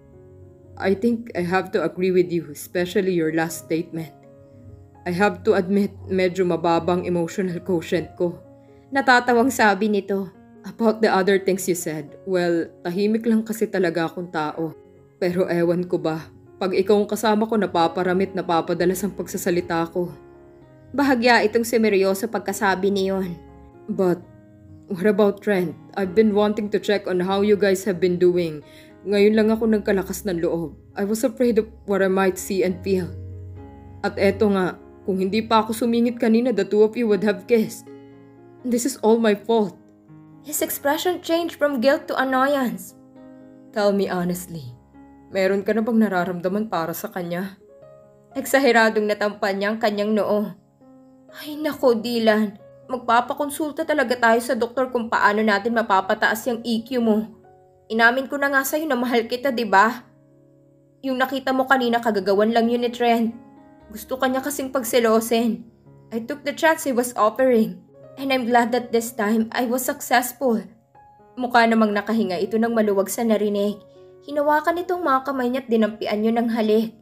I think I have to agree with you, especially your last statement. I have to admit, medyo mababang emotional quotient ko. Natatawang sabi nito. About the other things you said, well, tahimik lang kasi talaga akong tao. Pero ewan ko ba, pag ikaw ang kasama ko napaparamit, napapadalas ang pagsasalita ko. Bahagya itong semeryoso pagkasabi niyon. But, what about Trent? I've been wanting to check on how you guys have been doing. Ngayon lang ako nagkalakas ng loob. I was afraid of what I might see and feel. At eto nga, Kung hindi pa ako sumingit kanina, the two of you would have kissed. This is all my fault. His expression changed from guilt to annoyance. Tell me honestly, meron ka na bang nararamdaman para sa kanya? Eksaheradong natampan niya ang kanyang noo. Ay nako, Dylan. Magpapakonsulta talaga tayo sa doktor kung paano natin mapapataas yung E Q mo. Inamin ko na nga sa'yo na mahal kita, di ba? Yung nakita mo kanina kagagawan lang yun ni Trent. Gusto kanya kasing pagselosin. I took the chance he was offering. And I'm glad that this time I was successful. Mukha namang nakahinga ito ng maluwag sa narinig. Hinawakan itong mga kamay niya at dinampian yun ng halik.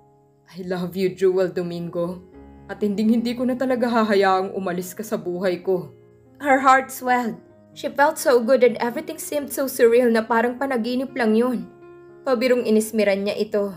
I love you, Jewel Domingo. At hinding-hindi ko na talaga hahayaang umalis ka sa buhay ko. Her heart swelled. She felt so good and everything seemed so surreal na parang panaginip lang yun. Pabirong inismiran niya ito.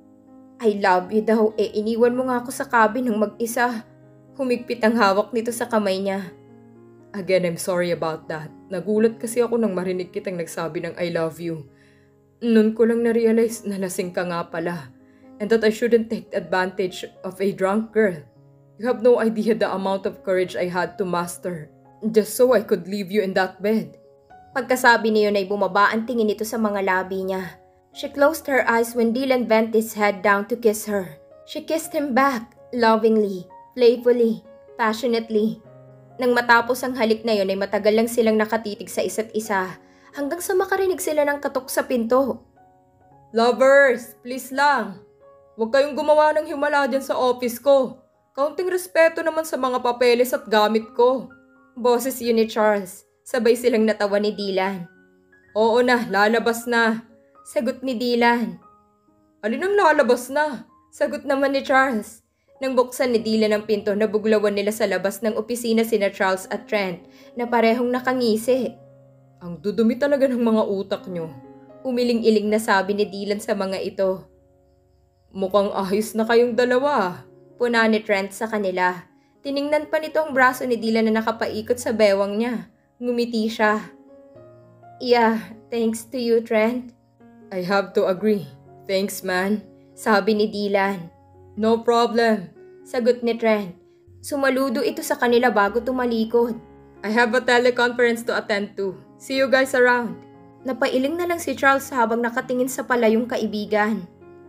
I love you daw, eh iniwan mo nga ako sa cabin ng mag-isa. Humigpit ang hawak nito sa kamay niya. Again, I'm sorry about that. Nagulat kasi ako nang marinig kitang nagsabi ng I love you. Noon ko lang na-realize na lasing ka nga pala. And that I shouldn't take advantage of a drunk girl. You have no idea the amount of courage I had to master. Just so I could leave you in that bed. Pagkasabi niyon ay bumaba ang tingin nito sa mga labi niya. She closed her eyes when Dylan bent his head down to kiss her. She kissed him back, lovingly, playfully, passionately. Nang matapos ang halik na yon ay matagal lang silang nakatitig sa isa't isa hanggang sa makarinig sila ng katok sa pinto. Lovers, please lang. Huwag kayong gumawa ng himala dyan sa office ko. Kaunting respeto naman sa mga papeles at gamit ko. Boses yun ni Charles. Sabay silang natawa ni Dylan. Oo na, lalabas na. Sagot ni Dylan. Alin ang lalabas na? Sagot naman ni Charles. Nang buksan ni Dylan ang pinto, nabuglawan nila sa labas ng opisina sina Charles at Trent na parehong nakangisi. Ang dudumi talaga ng mga utak nyo. Umiling-iling na sabi ni Dylan sa mga ito. Mukhang ahis na kayong dalawa. Puna ni Trent sa kanila. Tiningnan pa nito ang braso ni Dylan na nakapaikot sa bewang niya. Ngumiti siya. Yeah, thanks to you, Trent. I have to agree. Thanks, man. Sabi ni Dylan. No problem. Sagot ni Trent. Sumaludo ito sa kanila bago tumalikod. I have a teleconference to attend to. See you guys around. Napailing na lang si Charles habang nakatingin sa palayong kaibigan.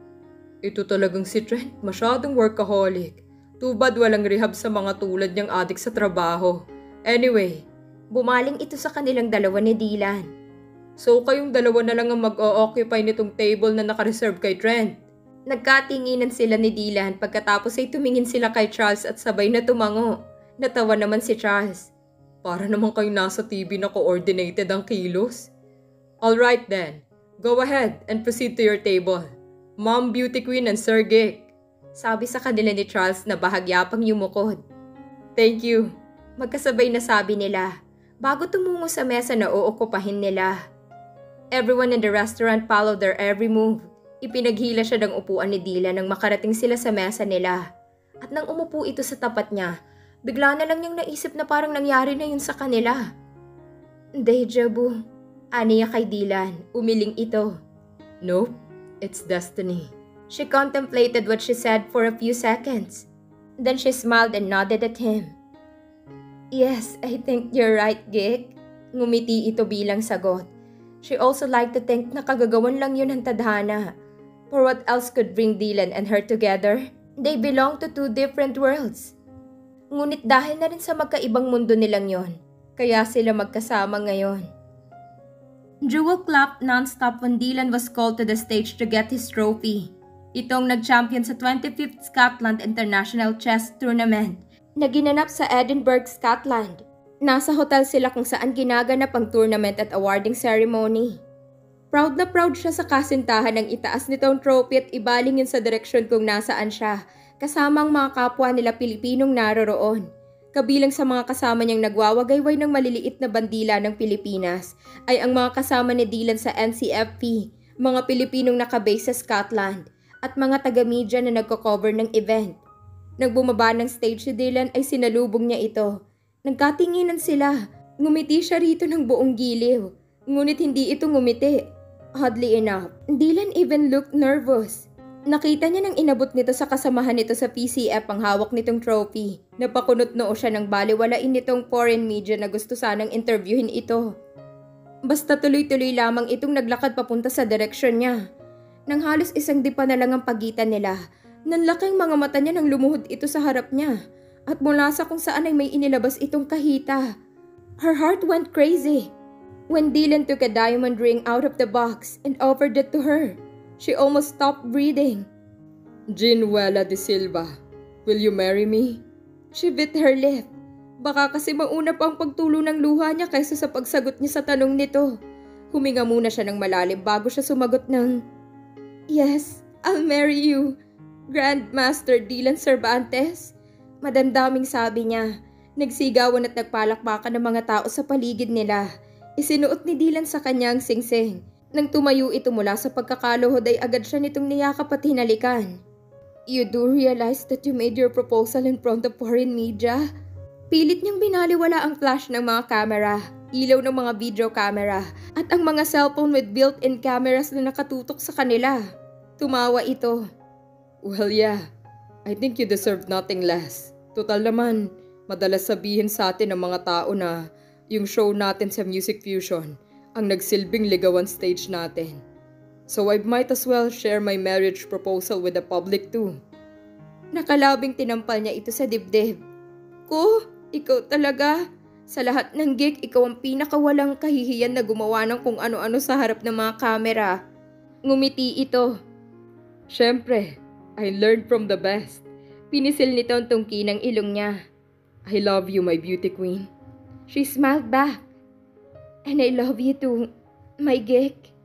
Ito talagang si Trent, masyadong workaholic. Too bad walang rehab sa mga tulad niyang adik sa trabaho. Anyway, bumaling ito sa kanilang dalawa ni Dylan. So kayong dalawa na lang ang mag-o-occupy nitong table na nakareserve kay Trent. Nagkatinginan sila ni Dylan pagkatapos ay tumingin sila kay Charles at sabay na tumango. Natawa naman si Charles. Para naman kayong nasa T V na coordinated ang kilos. Alright then, go ahead and proceed to your table. Mom Beauty Queen and Sir Gick. Sabi sa kanila ni Charles na bahagya pang yumukod. Thank you. Magkasabay na sabi nila bago tumungo sa mesa na uukupahin nila. Everyone in the restaurant followed their every move. Ipinaghila siya ng upuan ni Dylan nang makarating sila sa mesa nila. At nang umupo ito sa tapat niya, bigla na lang niyang naisip na parang nangyari na yun sa kanila. Deja vu. Aniya kay Dylan, umiling ito. Nope, it's destiny. She contemplated what she said for a few seconds. Then she smiled and nodded at him. Yes, I think you're right, Gick. Ngumiti ito bilang sagot. She also liked to think na kagagawan lang yun ng tadhana. For what else could bring Dylan and her together? They belong to two different worlds. Ngunit dahil na rin sa magkaibang mundo nilang yon, kaya sila magkasama ngayon. Jewel clapped non-stop when Dylan was called to the stage to get his trophy. Itong nag-champion sa twenty-fifth Scotland International Chess Tournament na ginanap sa Edinburgh, Scotland. Nasa hotel sila kung saan ginaganap ang tournament at awarding ceremony. Proud na proud siya sa kasintahan ng itaas nitong trophy at ibaling yun sa direksyon kung nasaan siya, kasama ang mga kapwa nila Pilipinong naroroon. Kabilang sa mga kasama niyang nagwawagayway ng maliliit na bandila ng Pilipinas ay ang mga kasama ni Dylan sa N C F P, mga Pilipinong nakabase sa Scotland, at mga taga-media na nagko-cover ng event. Nang bumaba ng stage si Dylan ay sinalubong niya ito. Nagkatinginan sila. Ngumiti siya rito ng buong giliw. Ngunit hindi ito ngumiti. Oddly enough, Dylan even looked nervous. Nakita niya nang inabot nito sa kasamahan nito sa P C F ang hawak nitong trophy. Napakunot noo siya ng baliwalain nitong foreign media na gusto sanang interviewin ito. Basta tuloy-tuloy lamang itong naglakad papunta sa direksyon niya. Nang halos isang dipa na lang ang pagitan nila, nanlaking mga mata niya nang lumuhod ito sa harap niya. At mula sa kung saan ay may inilabas itong kahita. Her heart went crazy. When Dylan took a diamond ring out of the box and offered it to her, she almost stopped breathing. Ginuela de Silva, will you marry me? She bit her lip. Baka kasi mauna pa ang pagtulo ng luha niya kaysa sa pagsagot niya sa tanong nito. Huminga muna siya ng malalim bago siya sumagot ng, "Yes, I'll marry you, Grandmaster Dylan Cervantes." Madandaming sabi niya. Nagsigawan at nagpalakpakan ng mga tao sa paligid nila. Isinuot ni Dylan sa kanyang singsing. Nang tumayo ito mula sa pagkakaluhod ay agad siya nitong niyakap at hinalikan. "You do realize that you made your proposal in front of foreign media?" Pilit niyang binaliwala ang flash ng mga kamera, ilaw ng mga video camera, at ang mga cellphone with built-in cameras na nakatutok sa kanila. Tumawa ito. "Well, yeah. I think you deserve nothing less. Total naman, madalas sabihin sa atin ng mga tao na yung show natin sa Music Fusion ang nagsilbing ligawan stage natin. So I might as well share my marriage proposal with the public too." Nakalabing tinampal niya ito sa dibdib. "Ko, ikaw talaga. Sa lahat ng gig, ikaw ang pinakawalang kahihiyan na gumawa ng kung ano-ano sa harap ng mga kamera." Ngumiti ito. "Siyempre, I learned from the best." Pinisil nito ang tungki ng ilong niya. "I love you, my beauty queen." She smiled back. "And I love you too, my geek."